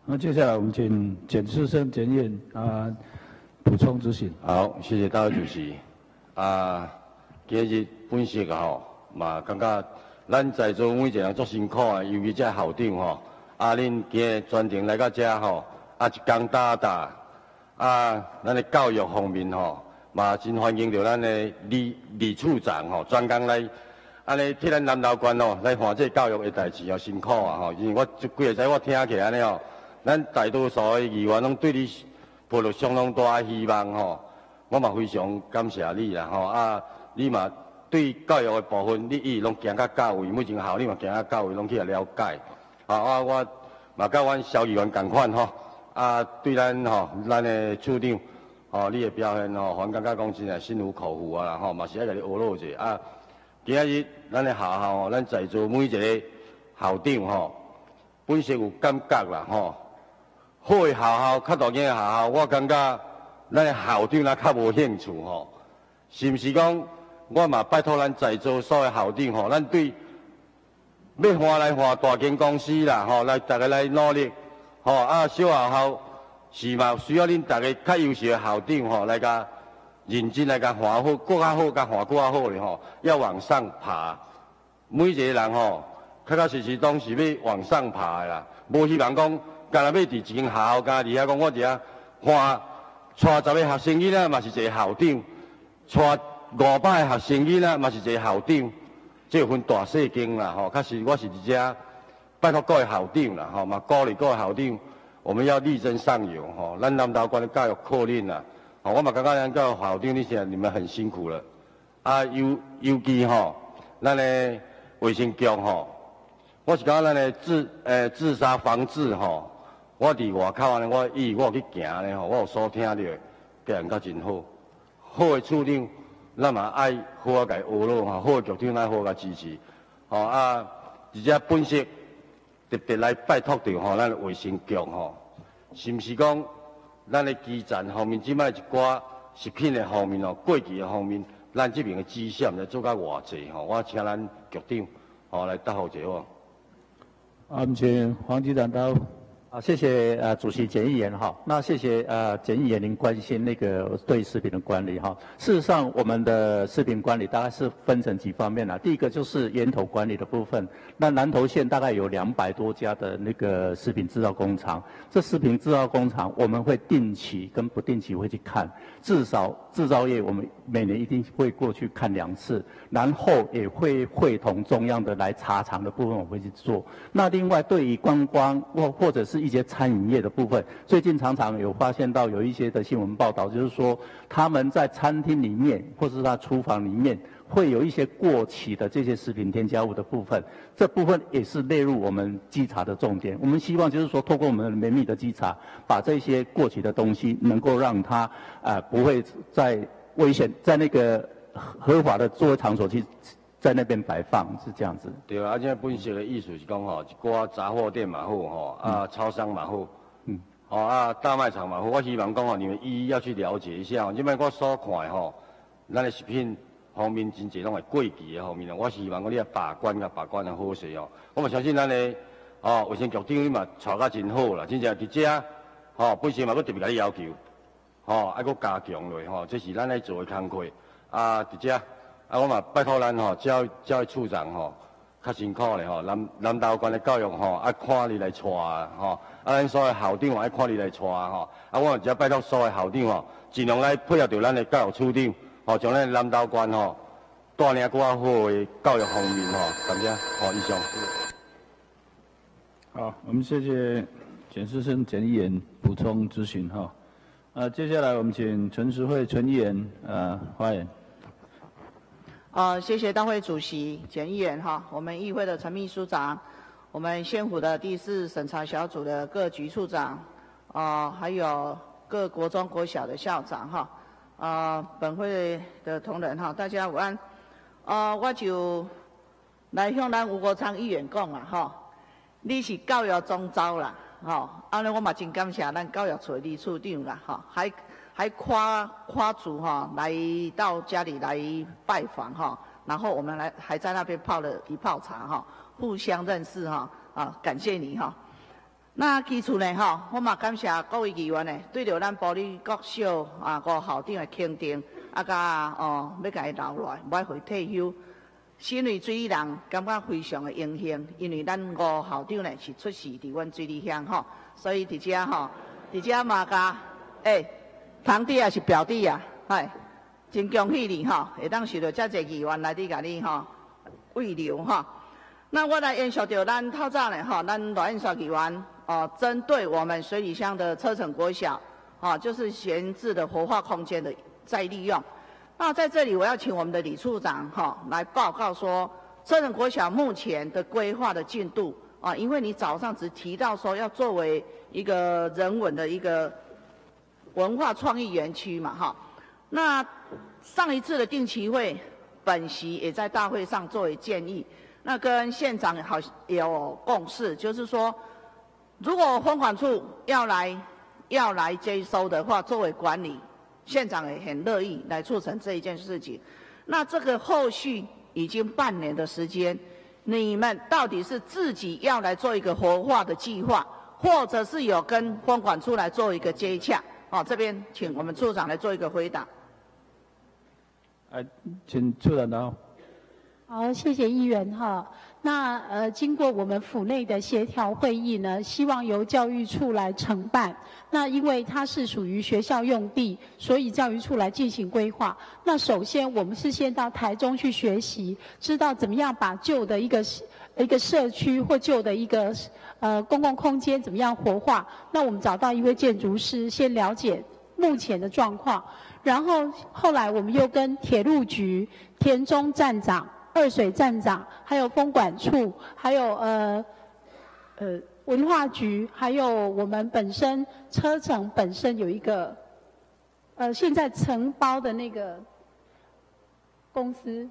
那接下来我们请简世生检议员啊补充执行。 好，谢谢大会主席。啊，今日分析吼，嘛感觉咱在座每一个人足辛苦啊，尤其这校长吼，啊，恁今日专程来到这吼，啊一工打打，啊，咱的教育方面吼，嘛真欢迎着咱的李李处长吼，专工来。安尼替咱南投县哦来办这教育的代志哦，辛苦啊吼！因为我即几个仔我听起安尼哦，咱大多数的议员拢对你抱着相当大的希望吼，我嘛非常感谢你啦吼啊！你嘛对教育的部分，你一直拢行到到位，每一间校你嘛行到到位，拢去了解。啊啊，我嘛甲阮萧议员共款吼，啊对咱吼咱的处长吼，你的表现吼，反感觉讲真诶心服口服啊啦吼，嘛是爱甲你学落者啊。今仔日咱的学校吼，咱在座每一个校长吼，本身有感觉啦吼。好的学校，较大间的学校，我感觉咱的校长也较无兴趣吼。是毋是讲，我嘛拜托咱在座所有校长吼，咱对要换来换大间公司啦吼，来大家来努力吼。啊，小学校是嘛需要恁大家较优秀的校长吼来甲。认真来甲换好，更较好，甲换更较好咧吼，要往上爬。每一个人吼，确确实实当是要往上爬的啦。无希望讲，干那要伫一间学校，干伫遐讲我伫遐换带十个学生囡仔，嘛是一个校长；带五百个学生囡仔，嘛是一个校长。这有分大细间啦吼，确实我是伫遮拜托各位校长啦吼，嘛鼓励各位校长，我们要力争上游吼。咱南投县的教育靠恁啦。哦，我嘛感觉咱教育校长，你现在你们很辛苦了。啊，尤尤其吼，咱的卫生局吼，我是感觉咱的自诶自杀防治吼，我伫外口安尼，我伊我有去行咧吼，我有所听到，表现甲真好。好的处长，咱嘛爱好啊，甲伊学咯吼，好的局长咱好甲支持。吼啊，而且本色特别来拜托着吼，咱的卫生局吼，是毋是讲？咱的基站方面，即摆一寡食品的方面哦，过期的方面，咱这边的指示来做到偌济吼，我请咱局长吼来答复一下我。 啊，我们请黄局长答复。 啊，谢谢呃主席简议员哈，那谢谢呃简议员您关心那个对食品的管理哈。事实上，我们的食品管理大概是分成几方面啦。第一个就是源头管理的部分，那南投县大概有两百多家的那个食品制造工厂，这食品制造工厂我们会定期跟不定期会去看，至少制造业我们每年一定会过去看两次，然后也会会同中央的来查厂的部分我会去做。那另外对于观光或或者是一些餐饮业的部分，最近常常有发现到有一些的新闻报道，就是说他们在餐厅里面或是他厨房里面会有一些过期的这些食品添加物的部分，这部分也是列入我们稽查的重点。我们希望就是说，透过我们的绵密的稽查，把这些过期的东西能够让它呃不会在危险在那个合法的作业场所去。在那边摆放是这样子。 对啊，这本色的意思是讲吼，一寡杂货店嘛好吼，啊、嗯、超商嘛好，嗯，哦啊大卖场嘛好。我希望讲吼，你们一一要去了解一下。因为我所看的吼，咱的食品方面真侪拢会过期的方面，我希望讲你要把关甲把关的好势哦。我嘛相信咱的哦卫生局长你嘛带甲真好啦，真正伫遮吼本身嘛要特别甲你要求，吼爱搁加强落吼，这是咱来做的工课啊伫遮。啊，我嘛拜托咱吼教教育处长吼，较辛苦咧吼，南南投县的教育吼，爱看你来带吼，啊，咱所有校长爱看你来带吼，啊，我只拜托所有校长吼，尽量来配合着咱的教育处长，吼，将咱南投县吼带领更较好的教育方面吼，感谢，吼，以上。 好，我们谢谢简世生简议员补充咨询哈，啊，接下来我们请陈时慧陈议员呃发言。 呃，谢谢大会主席、简议员哈，我们议会的陈秘书长，我们县府的第四审查小组的各局处长，啊、呃，还有各国中国小的校长哈，啊、呃，本会的同仁哈，大家午安。啊、呃，我就来向咱吴国昌议员讲啊哈，你是教育总召啦，吼，安尼我嘛真感谢咱教育处的李处长啦，哈，还。还夸夸主哈来到家里来拜访哈，然后我们来还在那边泡了一泡茶哈，互相认识哈啊，感谢你哈。 那其次呢，吼，我嘛感谢各位议员呢，对着咱保利国小啊个校长的肯定，啊甲哦要甲伊留落来，不爱互伊退休。新瑞水利人感觉非常的荣幸，因为咱吴校长呢是出世伫阮水利乡吼，所以伫遮吼，伫遮嘛甲诶堂弟也是表弟啊，嗨，真恭喜你吼，会当受到遮侪议员来伫甲你吼慰留吼。那我来延续着咱透早呢吼，咱罗燕小议员哦，针对我们水里乡的车城国小，哦，就是闲置的活化空间的再利用。那在这里，我要请我们的李处长哈、哦、来报告说，车城国小目前的规划的进度啊，因为你早上只提到说要作为一个人文的一个文化创意园区嘛哈。那上一次的定期会，本席也在大会上作为建议，那跟县长好有共识，就是说，如果风管处要来要来接收的话，作为管理。县长也很乐意来促成这一件事情。那这个后续已经半年的时间，你们到底是自己要来做一个活化的计划，或者是有跟风管处来做一个接洽？哦，这边请我们处长来做一个回答。 呃，请处长答。 好，谢谢议员哈。那呃，经过我们府内的协调会议呢，希望由教育处来承办。那因为它是属于学校用地，所以教育处来进行规划。那首先我们是先到台中去学习，知道怎么样把旧的一个一个社区或旧的一个呃公共空间怎么样活化。那我们找到一位建筑师，先了解目前的状况，然后后来我们又跟铁路局、田中站长、二水站长，还有风管处，还有呃呃文化局，还有我们本身车城本身有一个呃现在承包的那个公司。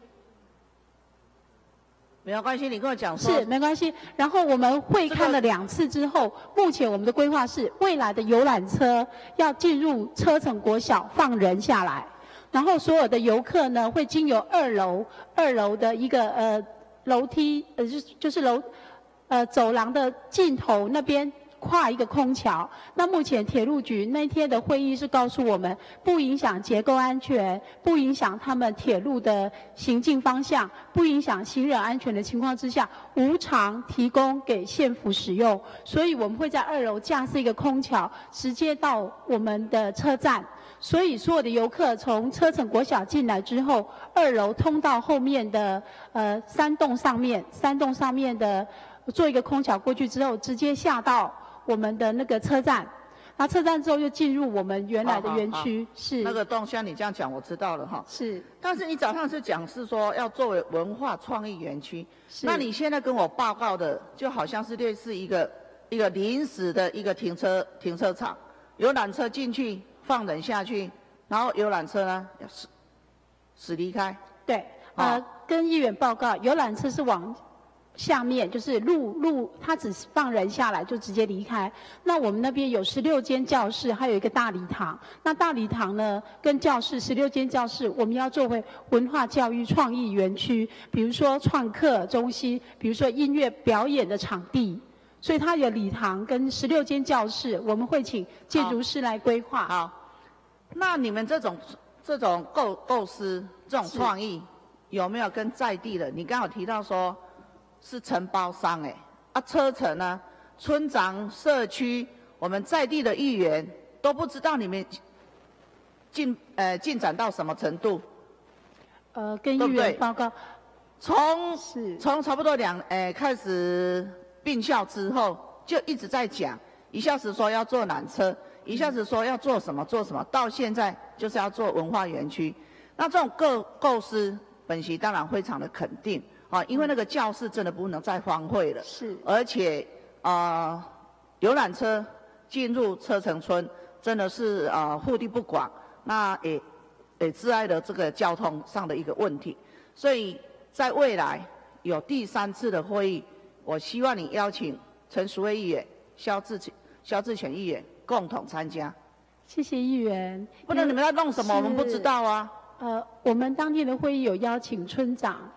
没有关系，你跟我讲说。 是没关系。然后我们会看了两次之后，目前我们的规划是未来的游览车要进入车城国小放人下来。然后所有的游客呢，会经由二楼二楼的一个呃楼梯，呃就是就是楼呃走廊的尽头那边跨一个空桥。那目前铁路局那天的会议是告诉我们，不影响结构安全，不影响他们铁路的行进方向，不影响行人安全的情况之下，无偿提供给县府使用。所以我们会在二楼架设一个空桥，直接到我们的车站。所以所有的游客从车城国小进来之后，二楼通到后面的呃山洞上面，山洞上面的做一个空桥过去之后，直接下到我们的那个车站。那车站之后又进入我们原来的园区。是那个洞，像你这样讲，我知道了哈。 是。 但是你早上是讲是说要作为文化创意园区，那你现在跟我报告的，就好像是类似一个一个临时的一个停车停车场，游览车进去。放人下去，然后游览车呢驶驶离开。 对，呃，哦、跟议员报告，游览车是往下面，就是路路，它只是放人下来就直接离开。那我们那边有十六间教室，还有一个大礼堂。那大礼堂呢，跟教室十六间教室，我们要作为文化教育创意园区，比如说创客中心，比如说音乐表演的场地。所以它有礼堂跟十六间教室，我们会请建筑师来规划。 好，那你们这种这种构构思、这种创意，有没有跟在地的？你刚好提到说是承包商哎，啊车城呢，村长、社区，我们在地的议员都不知道你们进呃进展到什么程度？ 呃，跟议员报告， 从从差不多两呃开始。并校之后就一直在讲，一下子说要做缆车，一下子说要做什么做什么，到现在就是要做文化园区。那这种构构思，本席当然非常的肯定啊，因为那个教室真的不能再荒废了。 是。 而且啊、呃，游览车进入车城村真的是啊、呃、腹地不广，那也也致碍了这个交通上的一个问题。所以在未来有第三次的会议。我希望你邀请陈淑慧议员、萧志萧志全议员共同参加。 谢谢议员。 不能你们要弄什么，我们不知道啊。 呃，我们当天的会议有邀请村长，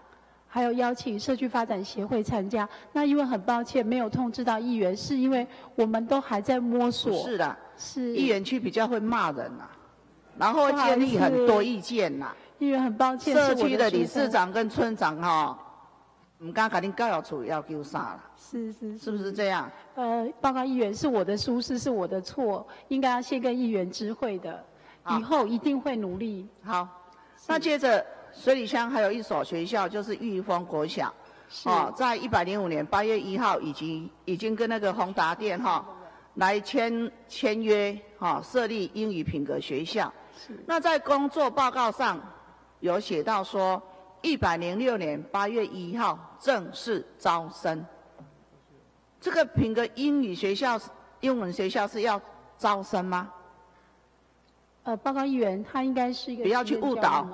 还有邀请社区发展协会参加。那因为很抱歉没有通知到议员，是因为我们都还在摸索。 不是的， 是议员区比较会骂人呐、啊，然后建立很多意见呐、啊。 议员很抱歉， 社区的理事长跟村长哈，唔敢甲恁教育处要求啥了。 是是是不是这样？ 呃，报告议员是我的疏失，是我的错，应该要先跟议员知会的，以后一定会努力。 好，那接着水里乡还有一所学校就是玉峰国小，哦，在一百零五年八月一号以及已经跟那个宏达电哈、哦、来签签约哈、哦，设立英语品格学校。那在工作报告上有写到说，一百零六年八月一号正式招生。这个品格英语学校、英文学校是要招生吗？ 呃，报告议员，他应该是一个不要去误导。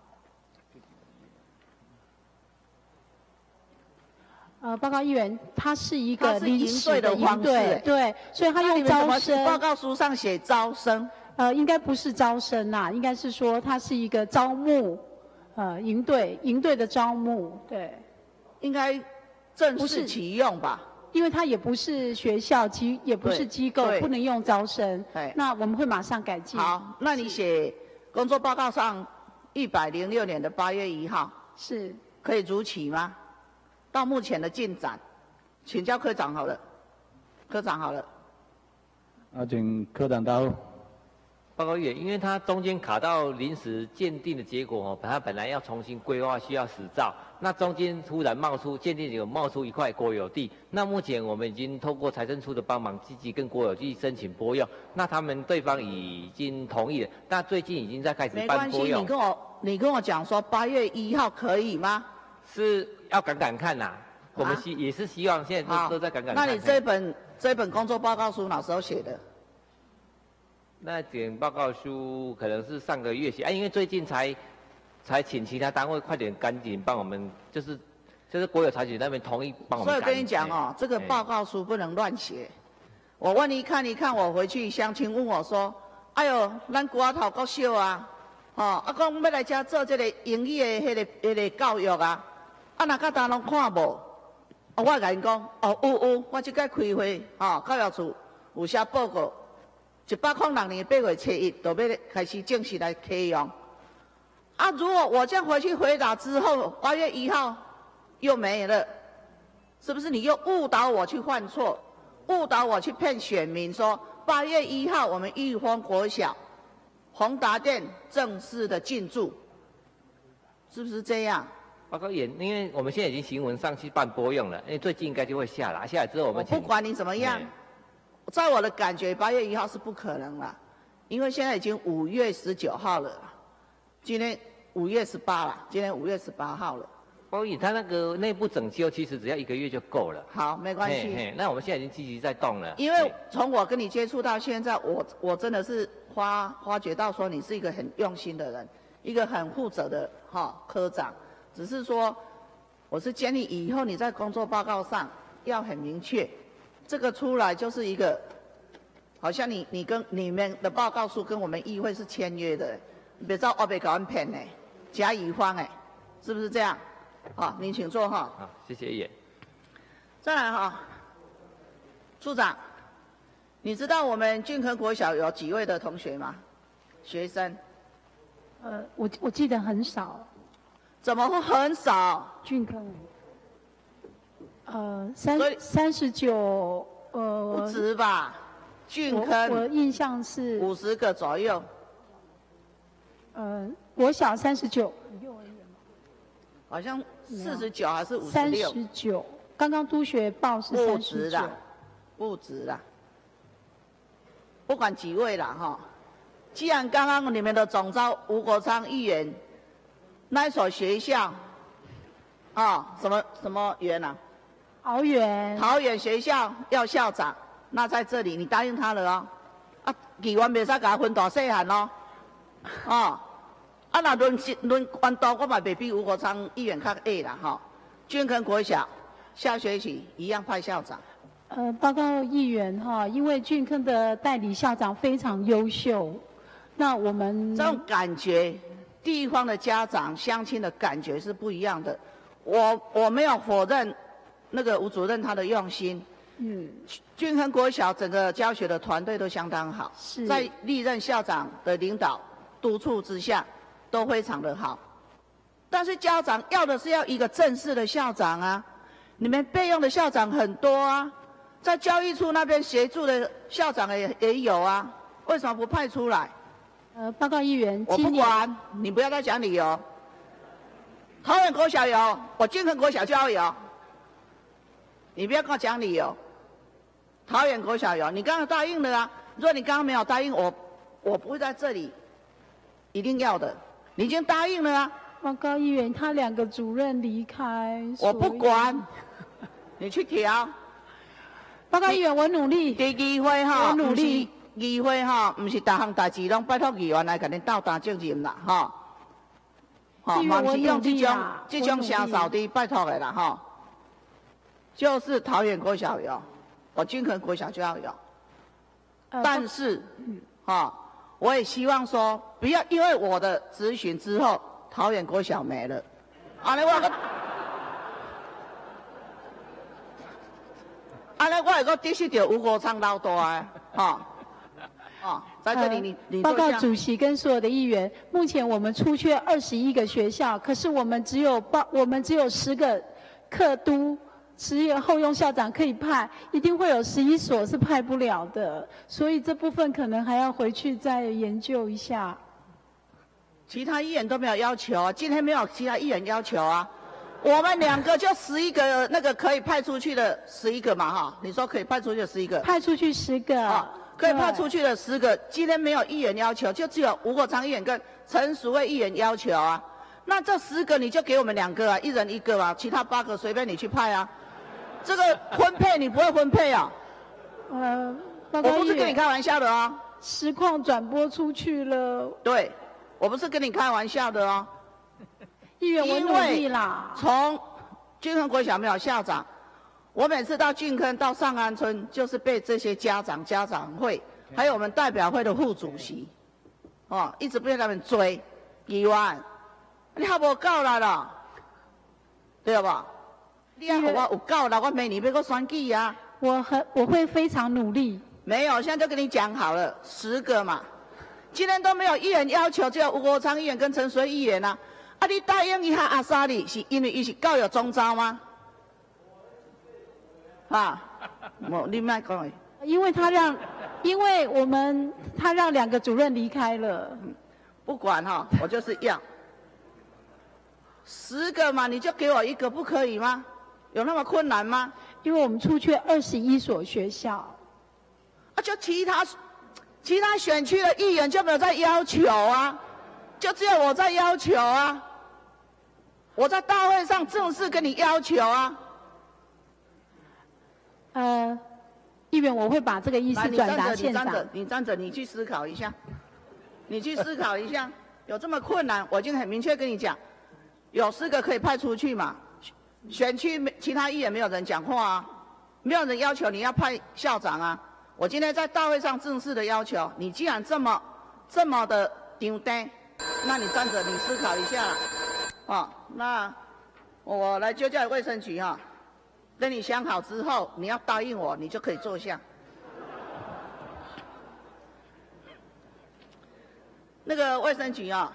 呃，报告议员，他是一个临时的营队，对，所以他用招生。 报告书上写招生。 呃，应该不是招生呐、啊，应该是说它是一个招募，呃，营队，营队的招募，对， 应该正式启用吧？ 因为它也不是学校机，也不是机构，不能用招生。 对， 那我们会马上改进。 好，那你写工作报告上一百零六年的八月一号， 是可以如期吗？到目前的进展，请教科长好了。科长好了。 啊，请科长到。 报告议员，因为它中间卡到临时鉴定的结果哦，它本来要重新规划，需要实照。那中间突然冒出鉴定有冒出一块国有地，那目前我们已经透过财政处的帮忙，积极跟国有地申请拨用。那他们对方已经同意了，那最近已经在开始办拨用。 没关系，你跟我你跟我讲说八月一号可以吗？ 是要赶赶看呐、啊，我们希、啊、也是希望现在都都在赶赶看。 那你这本这本工作报告书哪时候写的？ 那点报告书可能是上个月写，啊，因为最近才才请其他单位快点赶紧帮我们，就是就是国有财局那边同意帮我们。 所以跟你讲哦，这个报告书不能乱写。我问你看一看，我回去乡亲问我说：“哎呦，咱国头国小啊，哦，啊讲要来遮做这个英语的迄个迄个教育啊，啊哪个单拢看无？”我甲因讲：“哦有有，我即摆开会，哦，教育处有写报告。”一百零六年八月初一，就要开始正式来启用。啊，如果我这样回去回答之后，八月一号又没了，是不是你又误导我去犯错，误导我去骗选民说八月一号我们玉峰国小宏达电正式的进驻，是不是这样？ 报告员，因为我们现在已经行文上去办拨用了，因为最近应该就会下来，下来之后我们我不管你怎么样。在我的感觉，八月一号是不可能了，因为现在已经五月十九号了，今天五月十八了，今天五月十八号了。 所以他那个内部整修其实只要一个月就够了。 好，没关系。 嘿嘿，那我们现在已经积极在动了。 因为从我跟你接触到现在，我我真的是发发觉到说你是一个很用心的人，一个很负责的哈、哦、科长。只是说，我是建议以后你在工作报告上要很明确。这个出来就是一个，好像你你跟你们的报告书跟我们议会是签约的，别照我别搞人骗呢，甲乙方哎，是不是这样？好，您请坐哈。 好，谢谢议员。 再来哈，处长，你知道我们俊科国小有几位的同学吗？学生？ 呃，我我记得很少。 怎么会很少？ 俊科。呃，三三十九，呃， 不止吧？俊坑， 我印象是五十个左右。 呃，国小三十九， 好像四十九还是五十三六？ 十九，刚刚督学报是三十九。 不止啦，不管几位啦哈。既然刚刚你们的总召吴国昌议员那一所学校，啊，什么什么园啊？ 桃园， 桃园学校要校长，那在这里你答应他了哦。啊，议员袂使甲他分大细汉咯，哦，啊那论论关刀，我嘛袂比吴国昌议员较矮啦哈。俊坑国小下学期一样派校长。 呃，报告议员哈，因为俊坑的代理校长非常优秀，那我们这种感觉，地方的家长、乡亲的感觉是不一样的。 我我没有否认那个吴主任他的用心。 嗯， 俊亨国小整个教学的团队都相当好， 是在历任校长的领导督促之下，都非常的好。但是家长要的是要一个正式的校长啊，你们备用的校长很多啊，在教育处那边协助的校长也也有啊，为什么不派出来？ 呃，报告议员， 我不管，你不要再讲理由。桃园国小有，我金衡国小就要有，你不要跟我讲理由。桃园国小有，你刚刚答应了啊。如果你刚刚没有答应我，我不会在这里。一定要的，你已经答应了啊。 报告议员，他两个主任离开， 我不管，你去调。 报告议员，我努力。 第议会哈， 我努力。 议会哈，不是大项代志拢拜托议员来给恁斗担责任啦，哈。好，嘛不是用这种这种声扫地拜托的啦，哈。就是桃园国小有。我金衡国小就要有，但是，哈，我也希望说，不要因为我的咨询之后，桃园国小没了，啊，那我个，啊，那我有个第四条吴国昌老大啊，哈，啊，在这里你你报告主席跟所有的议员，目前我们出缺二十一个学校，可是我们只有报，我们只有十个课督。只有后用校长可以派，一定会有十一所是派不了的，所以这部分可能还要回去再研究一下。 其他议员都没有要求啊，今天没有其他议员要求啊，我们两个就十一个那个可以派出去的十一个嘛哈，你说可以派出去的十一个， 派出去十个， 啊，可以派出去的十个，今天没有议员要求，就只有吴国昌议员跟陈淑慧议员要求啊，那这十个你就给我们两个啊，一人一个啊，其他八个随便你去派啊。这个分配你不会分配啊？ 呃， 我不是跟你开玩笑的啊。 实况转播出去了。 对，我不是跟你开玩笑的哦。 议员，我努力啦。 从俊亨国小没有校长，我每次到俊亨到上安村，就是被这些家长、家长会，还有我们代表会的副主席，哦，一直被他们追，议员，你还无够啦啦，对吧？你要我有够了，我明年要个选举啊！ 我很我会非常努力。 没有，现在就跟你讲好了，十个嘛。今天都没有议员要求，只有吴国昌议员跟陈水议员啊。啊，你答应一下阿莎莉，是因为伊是教育总召吗？啊，我你卖讲。 因为他让，因为我们他让两个主任离开了。 不管哈，我就是要十个嘛，你就给我一个，不可以吗？有那么困难吗？ 因为我们出缺二十一所学校， 啊，就其他其他选区的议员就没有在要求啊，就只有我在要求啊。我在大会上正式跟你要求啊。 呃，议员，我会把这个意思转达县长。 你站着，你站着，你去思考一下，你去思考一下，有这么困难？我已经很明确跟你讲，有四个可以派出去嘛。选区其他议员没有人讲话啊，没有人要求你要派校长啊。我今天在大会上正式的要求，你既然这么这么的丢呆，那你站着，你思考一下啦。哦，那我来就叫卫生局哈、啊，等你想好之后，你要答应我，你就可以坐下。那个卫生局啊，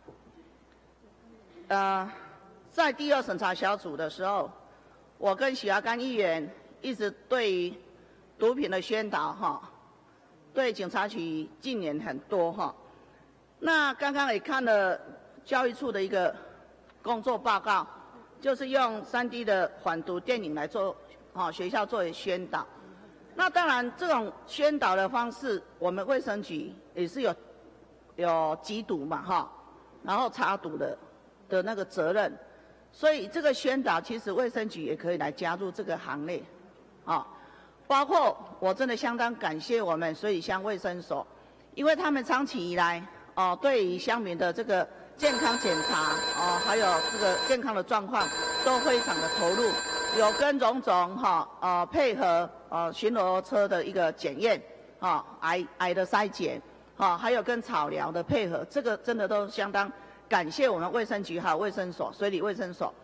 呃。在第二审查小组的时候，我跟许阿甘议员一直对于毒品的宣导哈，对警察局近年很多哈。那刚刚也看了教育处的一个工作报告，就是用 三 D 的反毒电影来做啊学校作为宣导。那当然这种宣导的方式，我们卫生局也是有有缉毒嘛哈，然后查毒的的那个责任。所以这个宣导，其实卫生局也可以来加入这个行列，啊，包括我真的相当感谢我们水里乡卫生所，因为他们长期以来，哦，对于乡民的这个健康检查，哦，还有这个健康的状况，都非常的投入，有跟荣总哈，呃，配合呃巡逻车的一个检验，啊，癌癌的筛检，啊，还有跟草疗的配合，这个真的都相当。感谢我们卫生局还有卫生所、水里卫生所。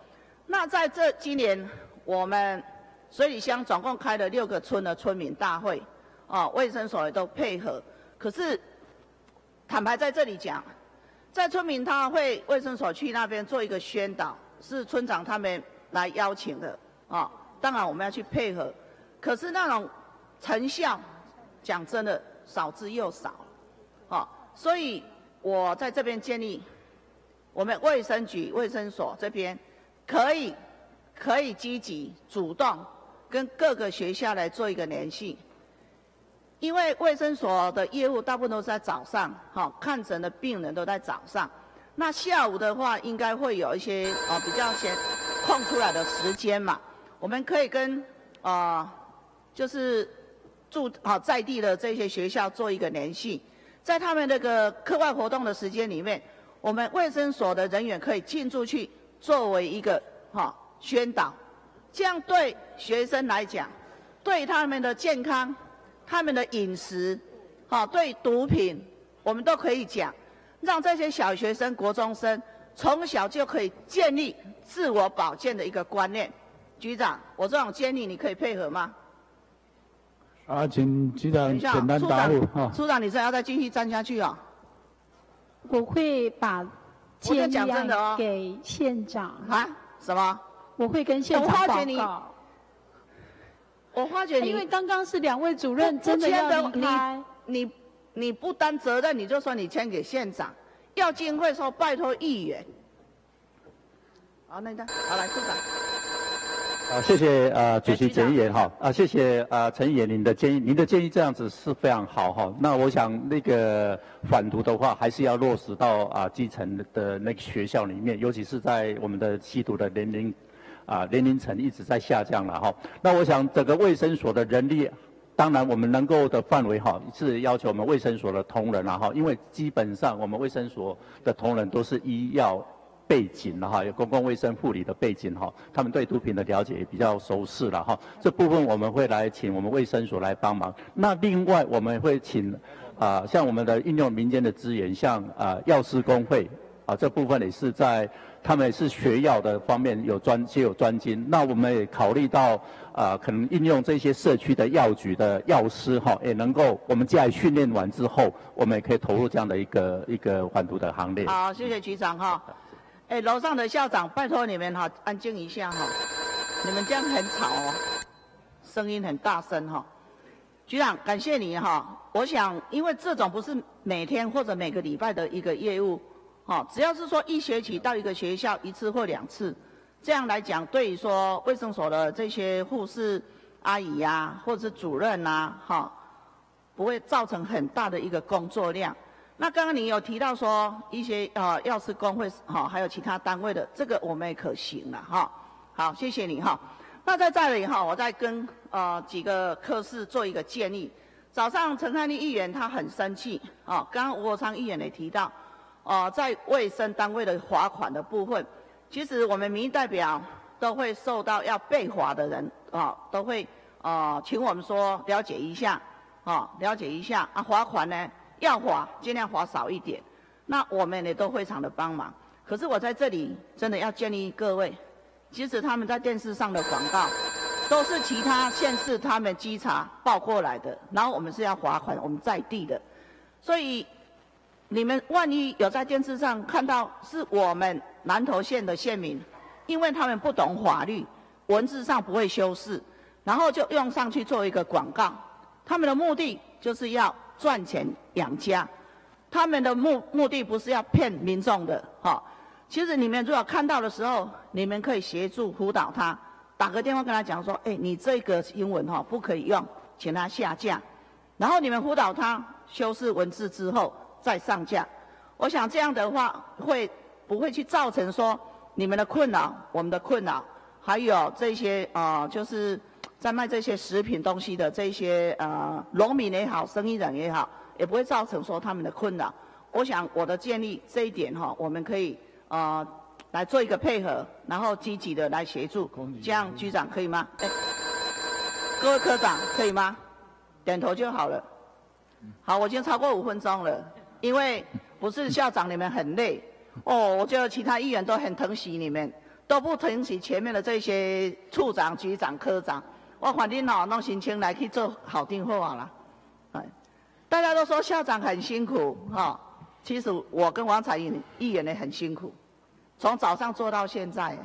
那在这今年，我们水里乡总共开了六个村的村民大会，啊，卫生所也都配合。可是，坦白在这里讲，在村民大会卫生所去那边做一个宣导，是村长他们来邀请的，啊，当然我们要去配合。可是那种成效，讲真的少之又少，啊，所以我在这边建议，我们卫生局卫生所这边。可以，可以积极主动跟各个学校来做一个联系，因为卫生所的业务大部分都是在早上，哈，看诊的病人都在早上。那下午的话，应该会有一些啊比较先空出来的时间嘛，我们可以跟啊就是住啊在地的这些学校做一个联系，在他们那个课外活动的时间里面，我们卫生所的人员可以进驻去。作为一个哈、哦、宣导，这样对学生来讲，对他们的健康、他们的饮食，哈、哦，对毒品，我们都可以讲，让这些小学生、国中生从小就可以建立自我保健的一个观念。局长，我这种建议你可以配合吗？ 啊，请局长简单答复哈。 处长，你真的要再继续站下去哦。 我会把。建议案给县长啊？什么？ 我会跟县长报告。我发觉你， 因为刚刚是两位主任真的要离开， 你你你不担责任，你就说你签给县长，要经费说拜托议员。好，那个，好来，处长。 啊，谢谢呃主席简议员哈，啊谢谢呃陈议员您的建议，您的建议这样子是非常好哈。那我想那个反毒的话，还是要落实到啊基层的那个学校里面，尤其是在我们的吸毒的年龄啊年龄层一直在下降了哈。那我想整个卫生所的人力，当然我们能够的范围哈是要求我们卫生所的同仁啦哈，因为基本上我们卫生所的同仁都是医药。背景了哈，有公共卫生护理的背景哈，他们对毒品的了解也比较熟识了哈。这部分我们会来请我们卫生所来帮忙。那另外我们会请啊、呃，像我们的应用民间的资源，像啊、呃、药师工会啊这部分也是在他们也是学药的方面有专皆有专精。那我们也考虑到啊、呃，可能应用这些社区的药局的药师哈，也能够我们在训练完之后，我们也可以投入这样的一个一个反毒的行列。 好，谢谢局长哈。哎，楼上的校长，拜托你们哈，安静一下哈，你们这样很吵哦，声音很大声哈。局长，感谢你哈。我想，因为这种不是每天或者每个礼拜的一个业务，哈，只要是说一学期到一个学校一次或两次，这样来讲，对于说卫生所的这些护士阿姨呀、啊，或者是主任呐、啊，哈，不会造成很大的一个工作量。那刚刚你有提到说一些呃药师工会哈、哦，还有其他单位的，这个我们也可行了哈、哦。好，谢谢你哈、哦。那在这里哈，我再跟呃几个科室做一个建议。早上陈汉立议员他很生气啊、哦，刚刚吴国昌议员也提到，呃，在卫生单位的罚款的部分，其实我们民意代表都会受到要被罚的人啊、哦，都会呃请我们说了解一下啊、哦，了解一下啊，罚款呢？要罚尽量罚少一点，那我们也都非常的帮忙。可是我在这里真的要建议各位，即使他们在电视上的广告，都是其他县市他们稽查报过来的，然后我们是要罚款，我们在地的。所以你们万一有在电视上看到是我们南投县的县民，因为他们不懂法律，文字上不会修饰，然后就用上去做一个广告，他们的目的就是要赚钱养家，他们的目目的不是要骗民众的哈、哦。其实你们如果看到的时候，你们可以协助辅导他，打个电话跟他讲说，哎，你这个英文哈、哦、不可以用，请他下架。然后你们辅导他修饰文字之后再上架。我想这样的话会不会去造成说你们的困扰，我们的困扰，还有这些啊、呃，就是在卖这些食品东西的这些呃农民也好，生意人也好，也不会造成说他们的困扰。我想我的建议这一点哈、哦，我们可以呃来做一个配合，然后积极的来协助，这样局长可以吗？哎，各位科长可以吗？点头就好了。好，我已经超过五分钟了，因为不是校长你们很累哦，我觉得其他议员都很疼惜你们， 都不挺起前面的这些处长、局长、科长，我反正吼弄心情来去做好定货好了。哎，大家都说校长很辛苦哈，其实我跟王彩云议员也很辛苦，从早上做到现在。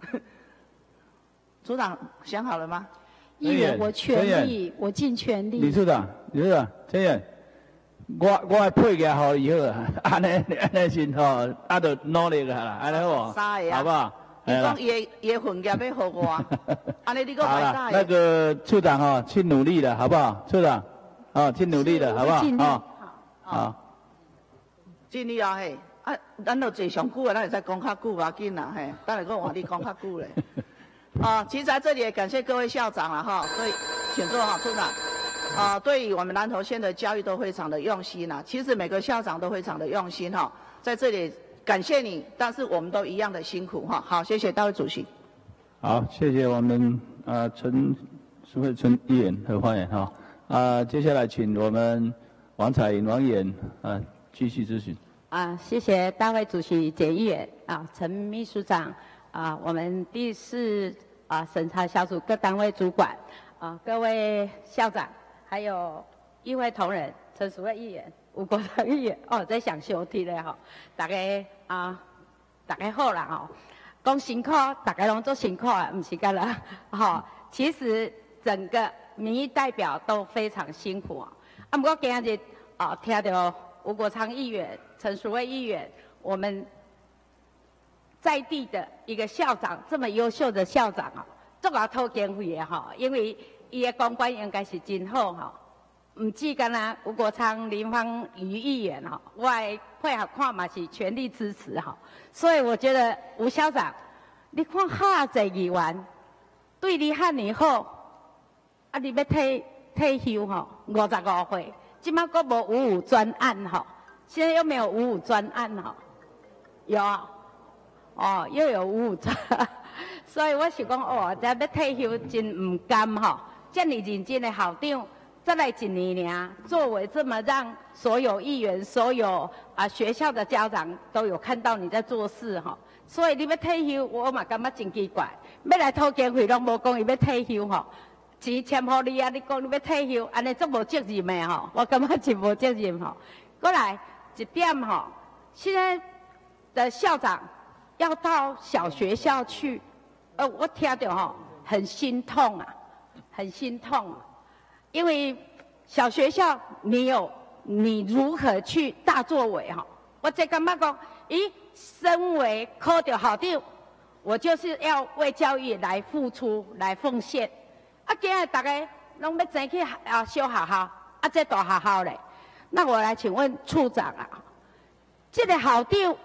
组长想好了吗？ 议员，我全力，我尽全力。 李处长，李处长，陈员，我我会配给好以后，安尼安尼先吼，啊，就努力啦，安尼好，好不好？ 你讲也也混业要给我，安尼你个好了， 白带。 那个处长哦，去努力了，好不好？处长，哦，去努力了，好不好？ 好， 好， 尽力啊嘿，啊，咱都坐上久啊，咱会使讲较久啊，紧啦嘿，等下我换你讲较久嘞。啊，其实在这里也感谢各位校长了哈，所以请坐哈，处长。啊，对于我们南投县的教育都非常的用心呐、啊。其实每个校长都非常的用心哈，在这里感谢你，但是我们都一样的辛苦哈。好，谢谢大会主席。 好，谢谢我们啊陈苏慧春议员和发言哈。啊，接下来请我们王彩云王议员啊继续咨询。 啊，谢谢大会主席简议员啊，陈秘书长啊，我们第四啊审查小组各单位主管啊，各位校长。还有议会同仁陈淑慧议员、吴国昌议员，哦，在想休息咧吼，大家啊，大家好啦吼，讲辛苦，大家拢做辛苦啊，唔是干啦，吼，其实整个民意代表都非常辛苦啊。啊，不过今日啊，听到吴国昌议员、陈淑慧议员，我们在地的一个校长，这么优秀的校长啊，做我讨经费的吼，因为。伊的公关应该是真好吼，唔止干啦，吴国昌、林芳瑜议员吼，我的配合看嘛是全力支持吼，所以我觉得吴校长，你看哈侪议员对你汉尼好，啊你要退退休吼，五十五岁，即马阁无五五专案吼，现在又没有五五专案吼，有，哦又有五五专，所以我是讲哦，这要退休真唔甘吼。这么认真的校长，再来一年呢，作为这么让所有议员、所有啊学校的家长都有看到你在做事哈，所以你要退休，我嘛感觉真奇怪，要来讨经费拢无讲伊要退休吼，钱签互你啊，你讲你要退休，安尼足无责任的吼，我感觉真无责任吼。过来一点吼，现在的校长要到小学校去，呃，我听到吼很心痛啊。很心痛啊，因为小学校你有你如何去大作为哈？我这感觉讲，咦，身为科的校长，我就是要为教育来付出、来奉献。啊，今日大家拢要争去啊小学校，啊这大学校嘞。那我来请问处长啊，这个校长，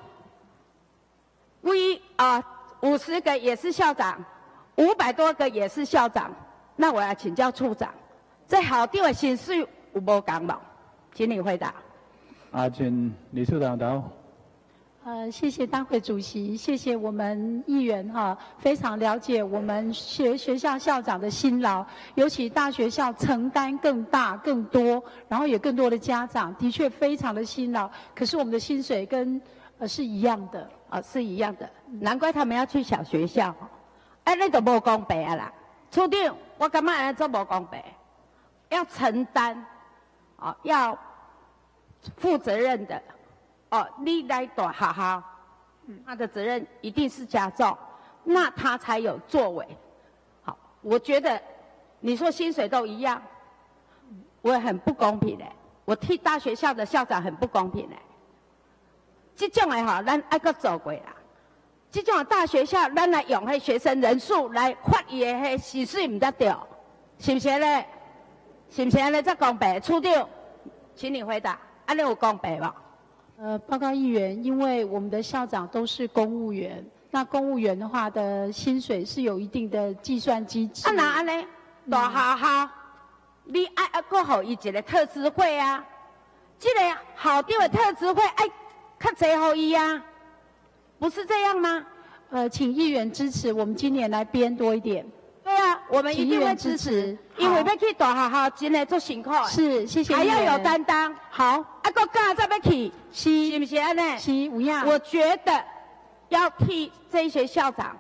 为啊五十个也是校长，五百多个也是校长。那我要请教处长，这校长的薪水有无共无？请你回答。 啊，请李处长答。 呃，谢谢大会主席，谢谢我们议员哈，非常了解我们学学校校长的辛劳，尤其大学校承担更大更多，然后也更多的家长的确非常的辛劳，可是我们的薪水跟呃是一样的啊，是一样的，难怪他们要去小学校，哎，那就无公平啊啦。处长，我感觉安尼做无公平，要承担，哦，要负责任的，哦，你来大学校，他的责任一定是加重，那他才有作为。好，我觉得你说薪水都一样，我很不公平的，我替大学校的校长很不公平的。这种的哈，咱爱搁做过啦。这种大学校，咱来用迄学生人数来发伊的迄薪水，唔得对，是不是咧？是不是安尼才公平？处长，请你回答，安尼有公平无？ 呃，报告议员，因为我们的校长都是公务员，那公务员的话的薪水是有一定的计算机制。 啊，那安尼大学校，你爱啊，搁互伊一个特资会啊，这个校长的特资会爱较济互伊啊。不是这样吗？ 呃，请议员支持，我们今年来编多一点。 对啊，我们一定会支持，因为要去大学校真的做辛苦。 是，谢谢。 还要有担当。 好， 啊，个干再要去，是是不是安尼？ 是，有样。 我觉得要替这些校长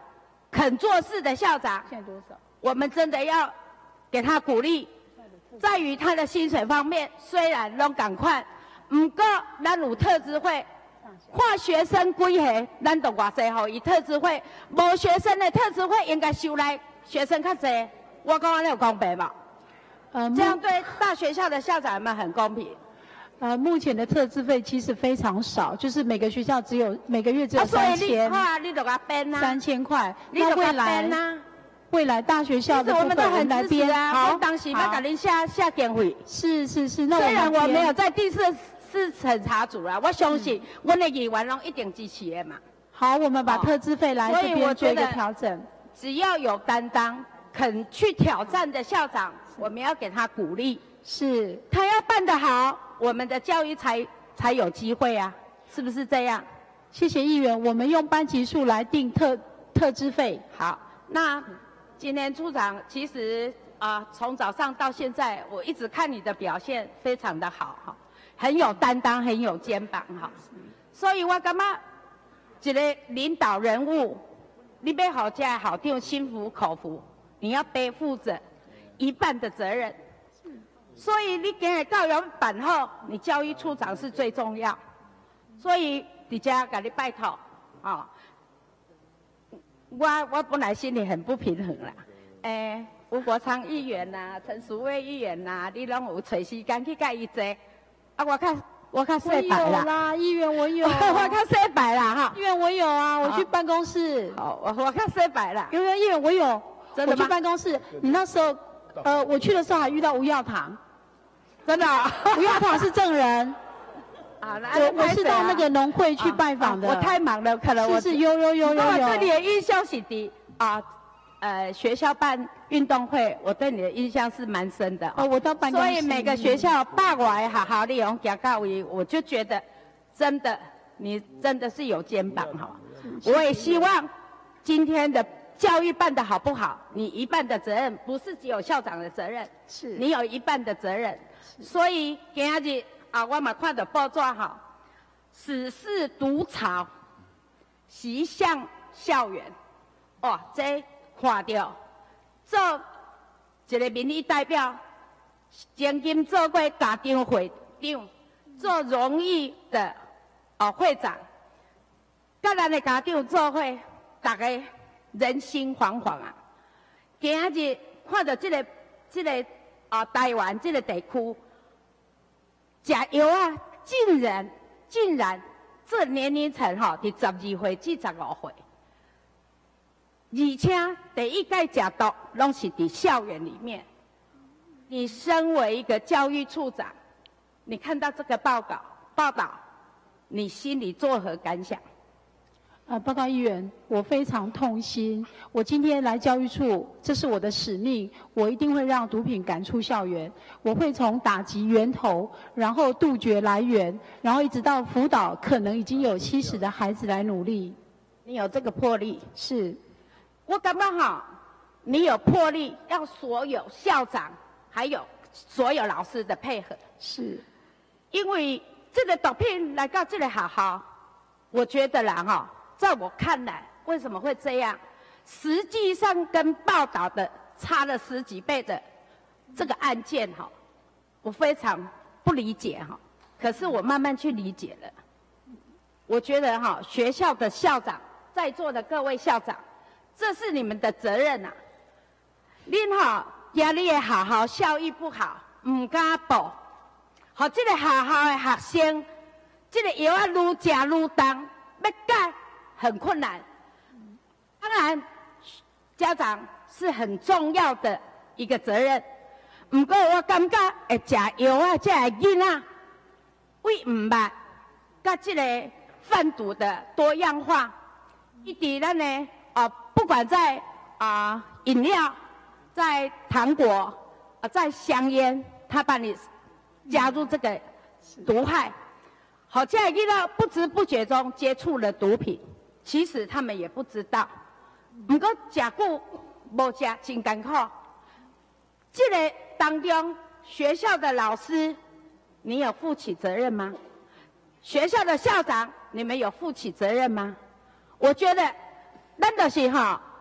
肯做事的校长， 现在多少？ 我们真的要给他鼓励。在于他的薪水方面，虽然拢赶快，不过咱有特支会，看学生几个，咱就偌济互伊特支会，无学生的特支会应该收来学生较济。我讲安尼有公平吗？ 呃， 这样对大学校的校长有没有很公平？ 呃，目前的特支费其实非常少，就是每个学校只有每个月只有啊，所以你三千， 好啊，你就甲编啊， 三千块。 你就甲那未来编啊。 未来大学校的其实我们都很来支持编啊，我当时要给您下下电费。 是是是，那虽然们编我没有在第四次审查组啦，我相信我的议员拢一定支持的嘛。 好，我们把特支费来所以我这边做一个觉得调整。 只要有担当、肯去挑战的校长，我们要给他鼓励。 是， 他要办得好，我们的教育才才有机会啊，是不是这样？ 谢谢议员，我们用班级数来定特特支费。 好，那今天处长其实啊，从、呃、早上到现在，我一直看你的表现非常的好哈，很有担当，很有肩膀哈。所以我感觉一个领导人物，你要好家好长心服口服，你要背负着一半的责任。所以你今日教育办好，你教育处长是最重要。所以伫遮甲你拜托啊。哦我我本来心里很不平衡啦，诶、欸，吴国昌议员呐、啊，陈淑薇议员呐、啊，你拢有找时间去甲伊坐，啊，我较我较洗白啦， 啦，议员我有， 我较洗白啦哈， 议员我有啊，我去办公室， 好，我我较洗白啦， 因为议员我有， 真的吗？ 我去办公室，你那时候，呃，我去的时候还遇到吴耀堂， 真的、啊， 吴耀堂是证人。 啊， 我我是到那个农会去拜访的、 啊啊，我太忙了，可能我是是有有有有有。 我对你的印象是的啊，呃，学校办运动会，我对你的印象是蛮深的。 哦，我到办公室。 所以每个学校办完好好利用行到位，我就觉得真的你真的是有肩膀哈。我也希望今天的教育办得好不好，你一半的责任不是只有校长的责任， 是你有一半的责任。所以今日。啊，我嘛看到报纸哈，此事毒潮袭向校园，哇，这看到做一个民意代表，曾经做过家长会长，做荣誉的哦会长，甲咱的家长做伙，大家人心惶惶啊！今日看到这个这个啊台湾这个地区。食药啊，竟然竟然这年龄层哈，伫十二岁至十五岁，而且第一届食毒拢是伫校园里面。你身为一个教育处长，你看到这个报告报道，你心里作何感想？ 呃，报告议员，我非常痛心。我今天来教育处，这是我的使命，我一定会让毒品赶出校园。我会从打击源头，然后杜绝来源，然后一直到辅导可能已经有吸食的孩子来努力。 你有这个魄力， 是。 我感觉哈，你有魄力，要所有校长还有所有老师的配合。 是。 因为这个毒品来到这里学校，我觉得啦哈。在我看来，为什么会这样？实际上跟报道的差了十几倍的这个案件哈，我非常不理解哈。可是我慢慢去理解了。我觉得哈，学校的校长，在座的各位校长，这是你们的责任呐。恁哈压力的学校效益不好，唔敢报，好这个学校的学生，这个药啊愈食愈重，要改。很困难，当然，家长是很重要的一个责任。不过我感觉会食药啊，这个囡仔为唔捌，甲这个贩毒的多样化，一直咱呢啊，不管在啊饮料、在糖果、啊在香烟，他把你加入这个毒害，好，这个囡仔不知不觉中接触了毒品。其实他们也不知道，不过食久无食真艰苦。这个当中，学校的老师，你有负起责任吗？学校的校长，你们有负起责任吗？我觉得，咱就是哈，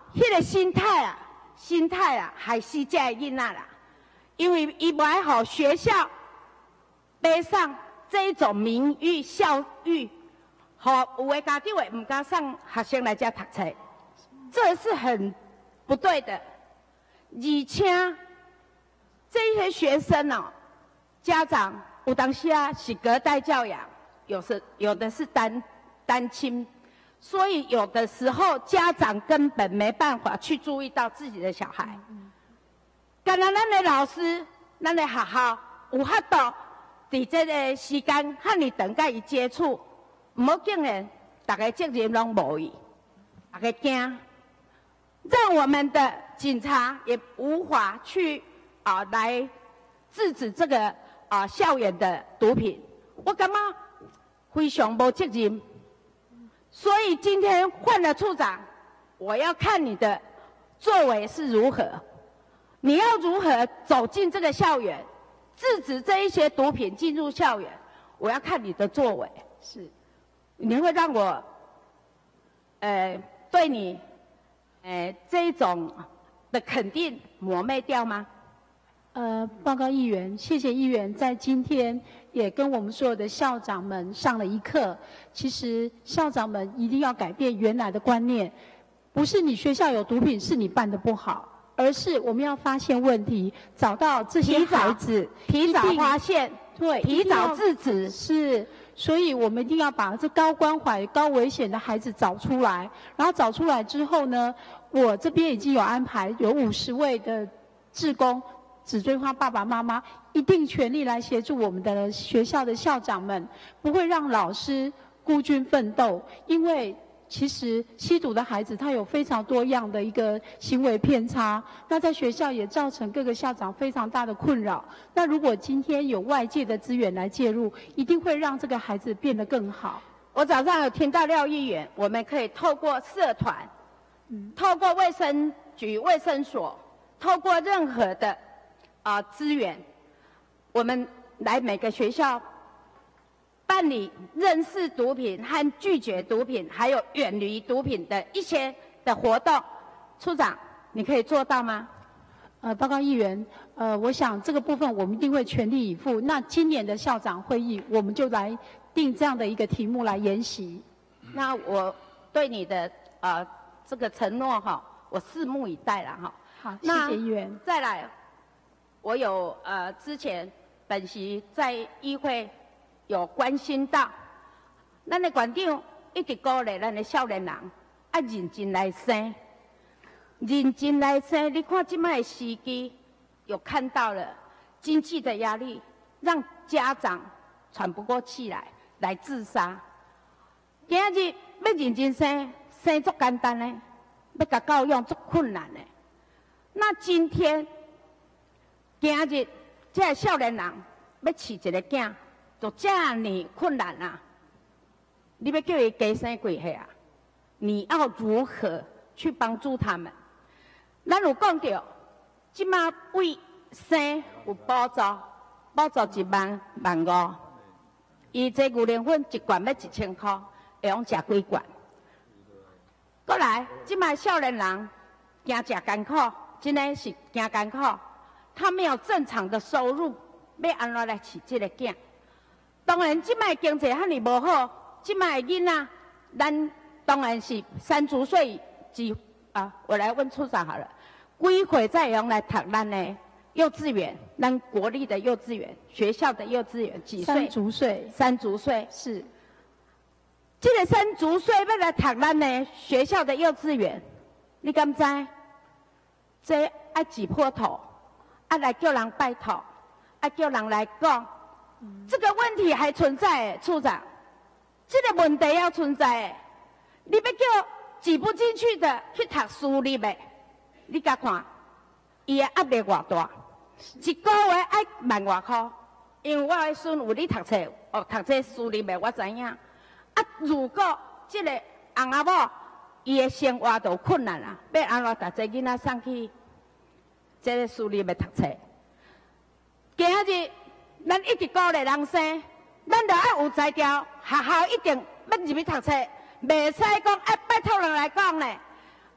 迄个心态啊，心态啊，害死这个囡仔啦。因为伊不爱好学校背上这种名誉校誉，好有的家长会唔敢送学生来这读册，这是很不对的。而且这些学生哦，家长有当时啊是隔代教养，有时有的是单单亲，所以有的时候家长根本没办法去注意到自己的小孩。干那咱的老师，咱的学校有法度，伫这个时间和你长甲伊接触，唔好竟然大家责任拢无伊，大家惊，让我们的警察也无法去啊来制止这个啊校园的毒品。我感觉非常无责任，所以今天换了处长，我要看你的作为是如何。你要如何走进这个校园，制止这一些毒品进入校园？我要看你的作为。是，你会让我，呃，对你，呃，这一种的肯定抹灭掉吗？ 呃，报告议员，谢谢议员在今天也跟我们所有的校长们上了一课。其实校长们一定要改变原来的观念，不是你学校有毒品是你办得不好。而是我们要发现问题，找到这些孩子， 提早发现， 对， 提早制止。 是，所以我们一定要把这高关怀、高危险的孩子找出来。然后找出来之后呢，我这边已经有安排，有五十位的志工、紫锥花爸爸妈妈，一定全力来协助我们的学校的校长们，不会让老师孤军奋斗，因为。其实吸毒的孩子他有非常多样的一个行为偏差，那在学校也造成各个校长非常大的困扰。那如果今天有外界的资源来介入，一定会让这个孩子变得更好。 我早上有听到廖议员，我们可以透过社团，嗯，透过卫生局、卫生所，透过任何的啊、呃、资源，我们来每个学校。办理认识毒品和拒绝毒品，还有远离毒品的一些的活动，处长，你可以做到吗？ 呃，报告议员，呃，我想这个部分我们一定会全力以赴。那今年的校长会议，我们就来定这样的一个题目来研习。 那我对你的呃这个承诺哈，我拭目以待了哈。 好，谢谢议员。 再来，我有呃之前本席在议会。有关心到，咱的馆长一直鼓励咱的少年人要认真来生，认真来生。你看现在的时机，有看到了经济的压力，让家长喘不过气来，来自杀。今日要认真生，生足简单呢，要甲教养足困难的。那今天，今日这个少年人要饲一个囝。就这么困难啊！你要叫伊加生几岁啊？你要如何去帮助他们？咱有讲到，即马为生有补助，补助一万万五，伊这牛奶粉一罐要一千块，会用食几罐？过来，即马少年人惊食艰苦，真的是惊艰苦，他没有正常的收入，要安怎来饲这个囝？当然，即摆经济遐尼无好，即摆囡仔，咱当然是三十岁至啊，我来问处长好了，几岁再用来读咱的幼稚园，咱国立的幼稚园，学校的幼稚园几岁？ 三十岁。 三十岁是。 这个三十岁要来读咱的学校的幼稚园，你敢知？这爱挤破头，爱来叫人拜托，爱叫人来讲。这个问题还存在，处长，这个问题要存在。你要叫挤不进去的去读私立的，你甲看，伊的压力偌大，一个月爱万外块。因为我的孙有咧读册，哦，读这私立的我知影。啊，如果这个翁仔某伊的生活都困难啦，要安怎把这囡仔送去这个私立的读册？今日。咱一直鼓励人生，咱就要有才调，学校一定要入去读册，袂使讲哎拜托人来讲呢。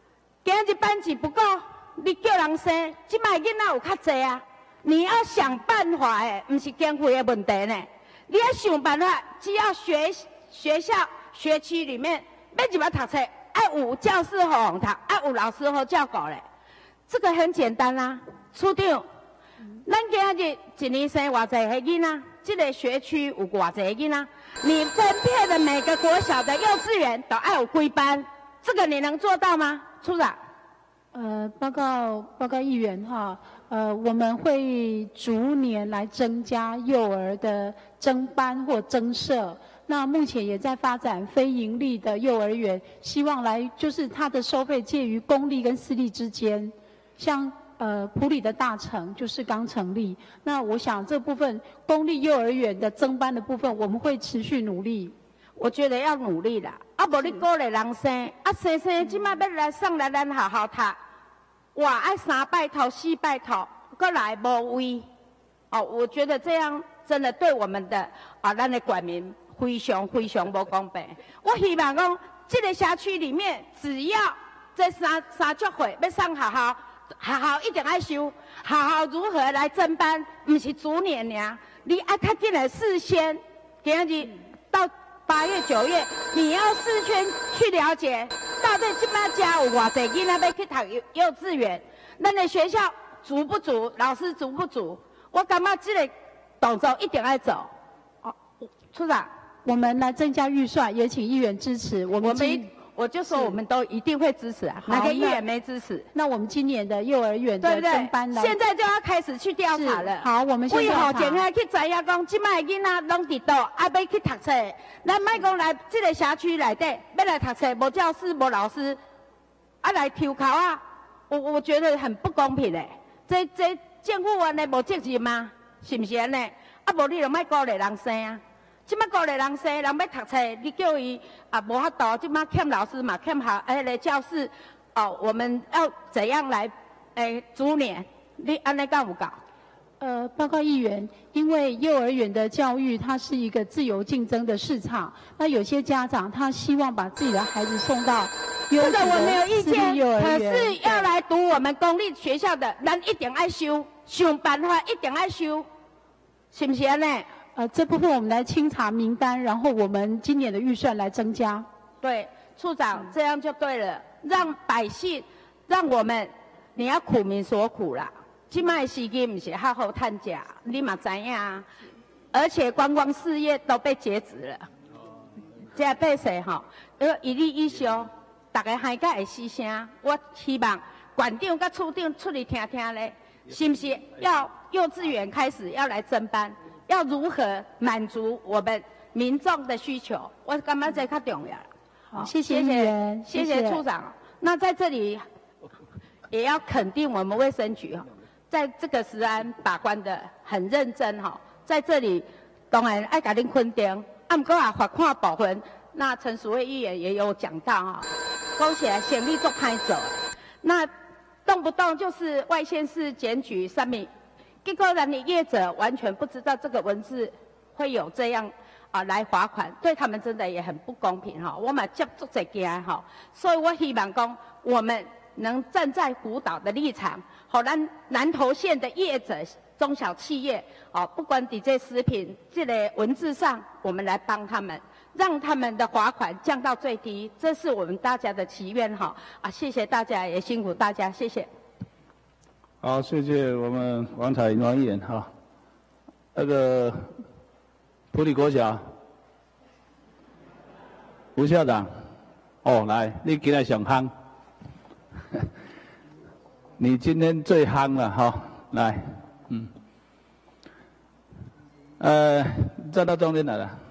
今日班级不够，你叫人生，即摆囡仔有较济啊。你要想办法诶，不是经费的问题呢。你要想办法，只要学学校学区里面要入来读册，爱有教室好读，爱有老师好照顾咧。这个很简单啦、啊，处长，咱今日一年生偌济个囡仔，这个学区有偌济个囡仔，你分配的每个国小的幼稚园都爱有几班，这个你能做到吗，处长？ 呃，报告报告议员哈，呃，我们会逐年来增加幼儿的增班或增设。那目前也在发展非营利的幼儿园，希望来就是它的收费介于公立跟私立之间。像呃埔里的大成就是刚成立，那我想这部分公立幼儿园的增班的部分，我们会持续努力。 我觉得要努力啦，啊，无你鼓励人生，啊，生生即摆要来送来咱学校读，哇，爱三拜托四拜托，搁来无位，哦，我觉得这样真的对我们的啊，咱的管民非常非常不公平。我希望讲，这个辖区里面，只要这三三足岁要上学校，学校一定爱收，学校如何来增班，不是逐年尔，你爱较紧的事先，今日到。八月、九月，你要事先去了解，到底即摆家有偌济囡仔要去读幼幼稚园，咱的学校足不足，老师足不足？我感觉这个动作一定要走。哦，处长， 我们来增加预算，也请议员支持。我们我们我就说我们都一定会支持啊，哪个议员没支持？ 那我们今年的幼儿园的增班呢？ 现在就要开始去调查了。 好，我们先调查。 为何前下去知影讲，即摆囡仔拢伫倒，啊要去读册？咱莫讲来这个辖区内底要来读册，无教师无老师，啊来抽考啊！我我觉得很不公平嘞。这这政府员的无责任吗？是不是安尼？啊无你就莫鼓励人生啊！即摆鼓励人生，人要读册，你叫伊啊无法度，即摆欠老师嘛，欠校迄个教室哦，我们要怎样来诶逐年？你安尼敢有够？ 呃，报告议员，因为幼儿园的教育它是一个自由竞争的市场，那有些家长他希望把自己的孩子送到优质的这个我没有意见， 幼儿园， 可是要来读我们公立学校的，咱一定爱收，想办法一定爱收，是不是安尼？ 呃，这部分我们来清查名单，然后我们今年的预算来增加。 对，处长这样就对了，让百姓，让我们，你要苦民所苦啦。现在时机不是好好趁食，你嘛知影啊。而且观光事业都被截止了，这百姓吼，要一例一休，大家海甲会死声。我希望馆长甲处长出来听听咧，是不是要幼稚园开始要来增班？要如何满足我们民众的需求？我感觉这较重要。 好，谢谢议员， 谢谢处长。那在这里也要肯定我们卫生局哈，在这个食安把关的很认真哈。在这里当然爱甲恁肯定，啊不过啊罚款部分，那陈淑慧议员也有讲到哈，讲起来显力做拍走，那动不动就是外县市检举三米。结果人的业者完全不知道这个文字会有这样啊来罚款，对他们真的也很不公平哈。我们接触这件哈，所以我希望讲我们能站在辅导的立场，好咱南投县的业者、中小企业哦，不管在这食品这类文字上，我们来帮他们，让他们的罚款降到最低，这是我们大家的祈愿哈。啊，谢谢大家，也辛苦大家，谢谢。 好，谢谢我们王彩云王议员哈。那个埔里国小吴校长，哦，来，你今天上夯，你今天最夯了哈，来，嗯，呃，站到中间来了。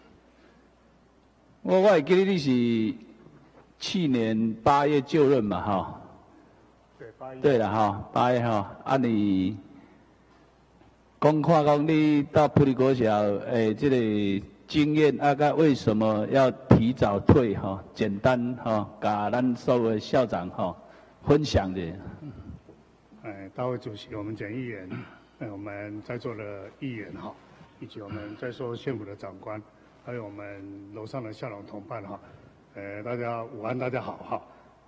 我我会记得你是去年八月就任嘛哈。对了哈，八月哈，啊你讲看讲你到埔里国小诶，这个经验啊，个为什么要提早退哈？简单哈，甲咱所有的校长哈分享的。 哎，大会主席，我们简议员，哎，我们在座的议员哈，以及我们在座县府的长官，还有我们楼上的校长同伴哈，呃，大家午安，大家好哈。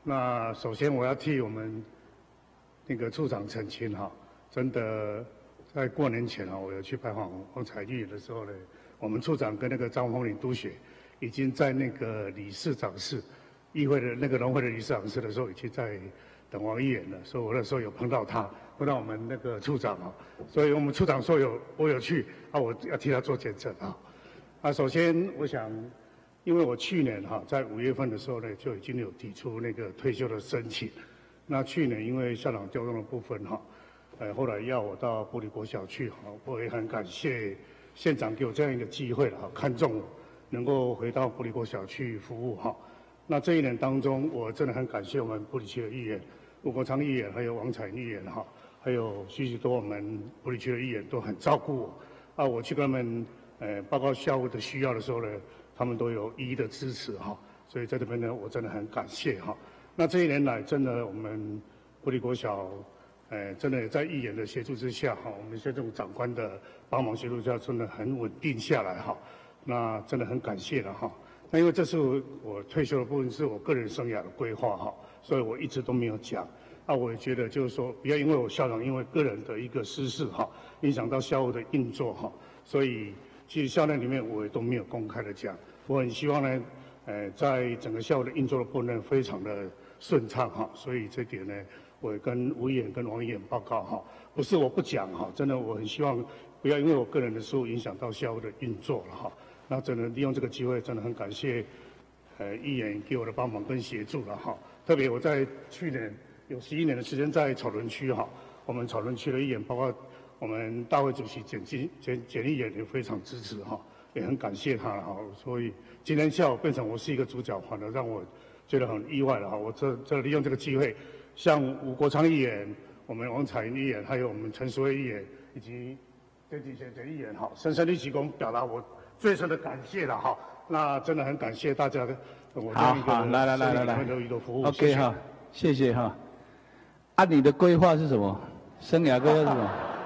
那首先我要替我们那个处长澄清哈，真的在过年前哈，我有去拜访黄彩玉的时候呢，我们处长跟那个张凤岭督学已经在那个理事长室，议会的那个农会的理事长室的时候，已经在等王议员了，所以我那时候有碰到他，碰到我们那个处长啊，所以我们处长说有我有去啊，我要替他做见证啊。啊，首先我想。因为我去年哈在五月份的时候呢，就已经有提出那个退休的申请。那去年因为校长调动的部分哈，呃后来要我到布里国小去哈，我也很感谢县长给我这样一个机会了哈，看中我能够回到布里国小去服务哈。那这一年当中，我真的很感谢我们布里区的议员吴国昌议员，还有王彩议员哈，还有许许多我们布里区的议员都很照顾我。啊，我去跟他们呃报告校务的需要的时候呢。他们都有一一的支持哈，所以在这边呢，我真的很感谢哈。那这一年来，真的我们布里国小，呃，真的也在议员的协助之下哈，我们县政府长官的帮忙协助下，真的很稳定下来哈。那真的很感谢了哈。那因为这是我退休的部分，是我个人生涯的规划哈，所以我一直都没有讲。那我也觉得就是说，不要因为我校长因为个人的一个私事哈，影响到校务的运作哈，所以。其实校内里面我也都没有公开的讲，我很希望呢，呃，在整个校务的运作的部分非常的顺畅哈，所以这点呢，我也跟吴议员跟王议员报告哈，不是我不讲哈，真的我很希望不要因为我个人的事务影响到校务的运作了哈，那真的利用这个机会，真的很感谢，呃，议员给我的帮忙跟协助了哈，特别我在去年有十一年的时间在草屯区哈，我们草屯区的议员包括。我们大会主席简金简简议员也非常支持哈，也很感谢他哈。所以今天下午变成我是一个主角，反而让我觉得很意外了哈。我这这利用这个机会，向吴国昌议员、我们王彩议员，还有我们陈淑慧议员以及邓继贤简议员哈，深深的鞠躬，表达我最深的感谢了哈。那真的很感谢大家的我这样一个来来来来来的一个服务。 OK 哈，谢谢哈。按你的规划是什么？生涯规划是什么？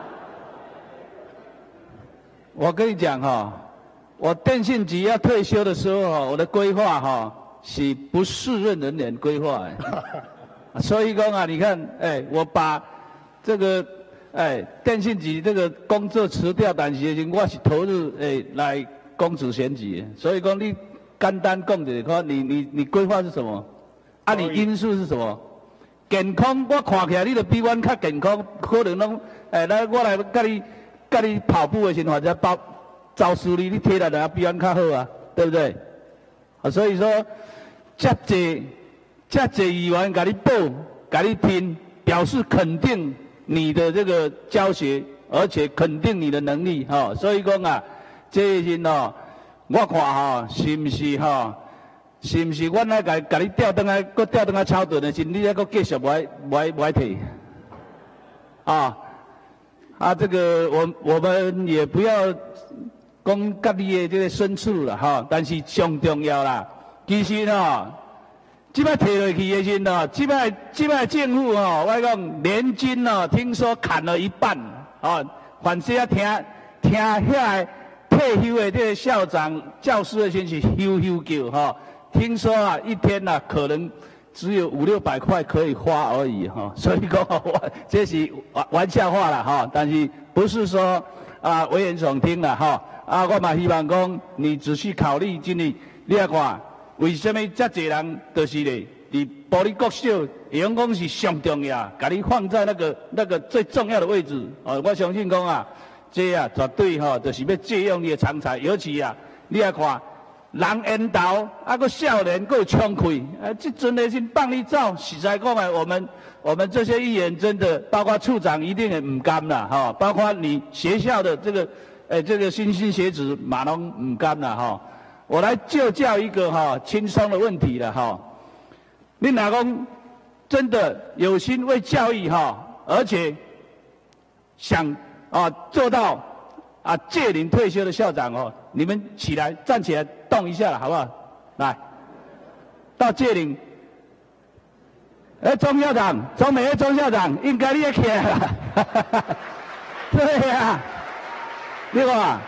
我跟你讲哈，我电信局要退休的时候哈，我的规划哈是不适任人员规划，所以讲啊，你看，哎，我把这个哎电信局这个工作辞掉，但是我是投入哎来公职选举，所以讲你简单讲一下，你你你规划是什么？啊，你因素是什么？健康，我看起来你就比阮较健康，可能拢哎来我来甲你。甲你跑步的时候，或者包招数你，你体力就比阮较好啊，对不对？啊，所以说，这济这济议员甲你报，甲你拼，表示肯定你的这个教学，而且肯定你的能力哈、哦。所以讲啊，这些哦，我看哈、哦，是不是哈、哦？是不是阮来甲甲你调转来，搁调转来超顿的时，你还搁继续不爱不爱不爱提啊？啊，这个我我们也不要讲家己的这个深处了哈，但是上重要啦。其实哦，即摆摕落去的时哦，即摆即摆政府哦，我讲年金哦，听说砍了一半哦。反正啊，听听遐退休的这个校长、教师的先是休休叫哈，听说啊，一天啊可能。只有五六百块可以花而已哈，所以讲我这是玩玩笑话了哈，但是不是说啊危言耸听了哈啊，我嘛希望讲你仔细考虑，真的你来看，为什么这济人就是咧，伫保利国小，阳光是上重要，把你放在那个那个最重要的位置哦，我相信讲啊，这啊绝对哈，就是要借用你的长才，尤其啊，你来看。人缘投，啊个少年够冲开，啊，这阵的是放你走，实在讲啊，我们我们这些议员真的，包括处长一定也唔甘啦，哈，包括你学校的这个，呃，这个莘莘学子马龙唔甘啦，哈。我来就教一个哈轻松的问题了哈。你哪讲真的有心为教育哈，而且想啊做到啊届龄退休的校长哦。你们起来，站起来，动一下了，好不好？来，到届龄。哎，钟校长，钟美钟校长，应该你也起来了。对呀、啊，对吧？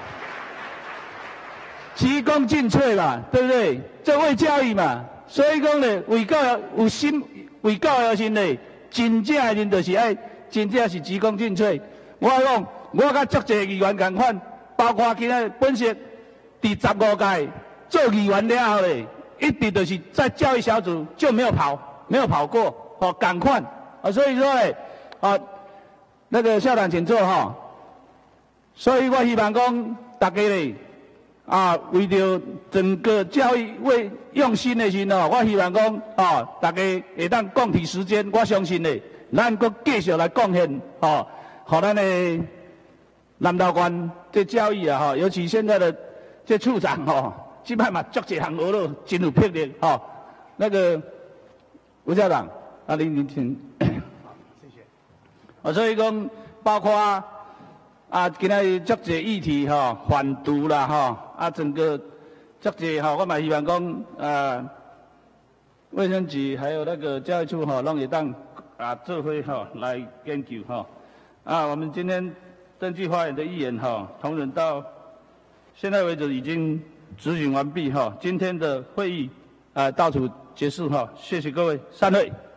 鞠躬尽瘁嘛，对不对？这为教育嘛，所以讲呢，为个有心为教育而生的，真正的人就是爱，真正是鞠躬尽瘁。我讲，我甲足侪议员共款，包括今仔本席第十五届做议员了后咧，一直就是在教育小组就没有跑，没有跑过，哦，共款。啊，所以说咧，啊，那个校长请坐哈。所以我希望讲，大家咧。啊，为着整个教育为用心的时候，我希望讲，哦，大家会当共体时间，我相信咧，咱阁继续来贡献，哦，互咱的南投县这教育啊，吼，尤其现在的这处长，吼，即摆嘛足一项学了，真有魄力，吼，那个吴校长，啊，您您请，谢谢。啊，所以讲，包括。啊，今仔日足侪议题吼，反毒啦吼，啊，整个足侪吼，我嘛希望讲，呃，卫生局还有那个教育处吼，拢会当啊做伙吼来研究吼。啊，我们今天登记发言的议员吼，同仁到现在为止已经执行完毕哈。今天的会议啊到此结束哈，谢谢各位，散会。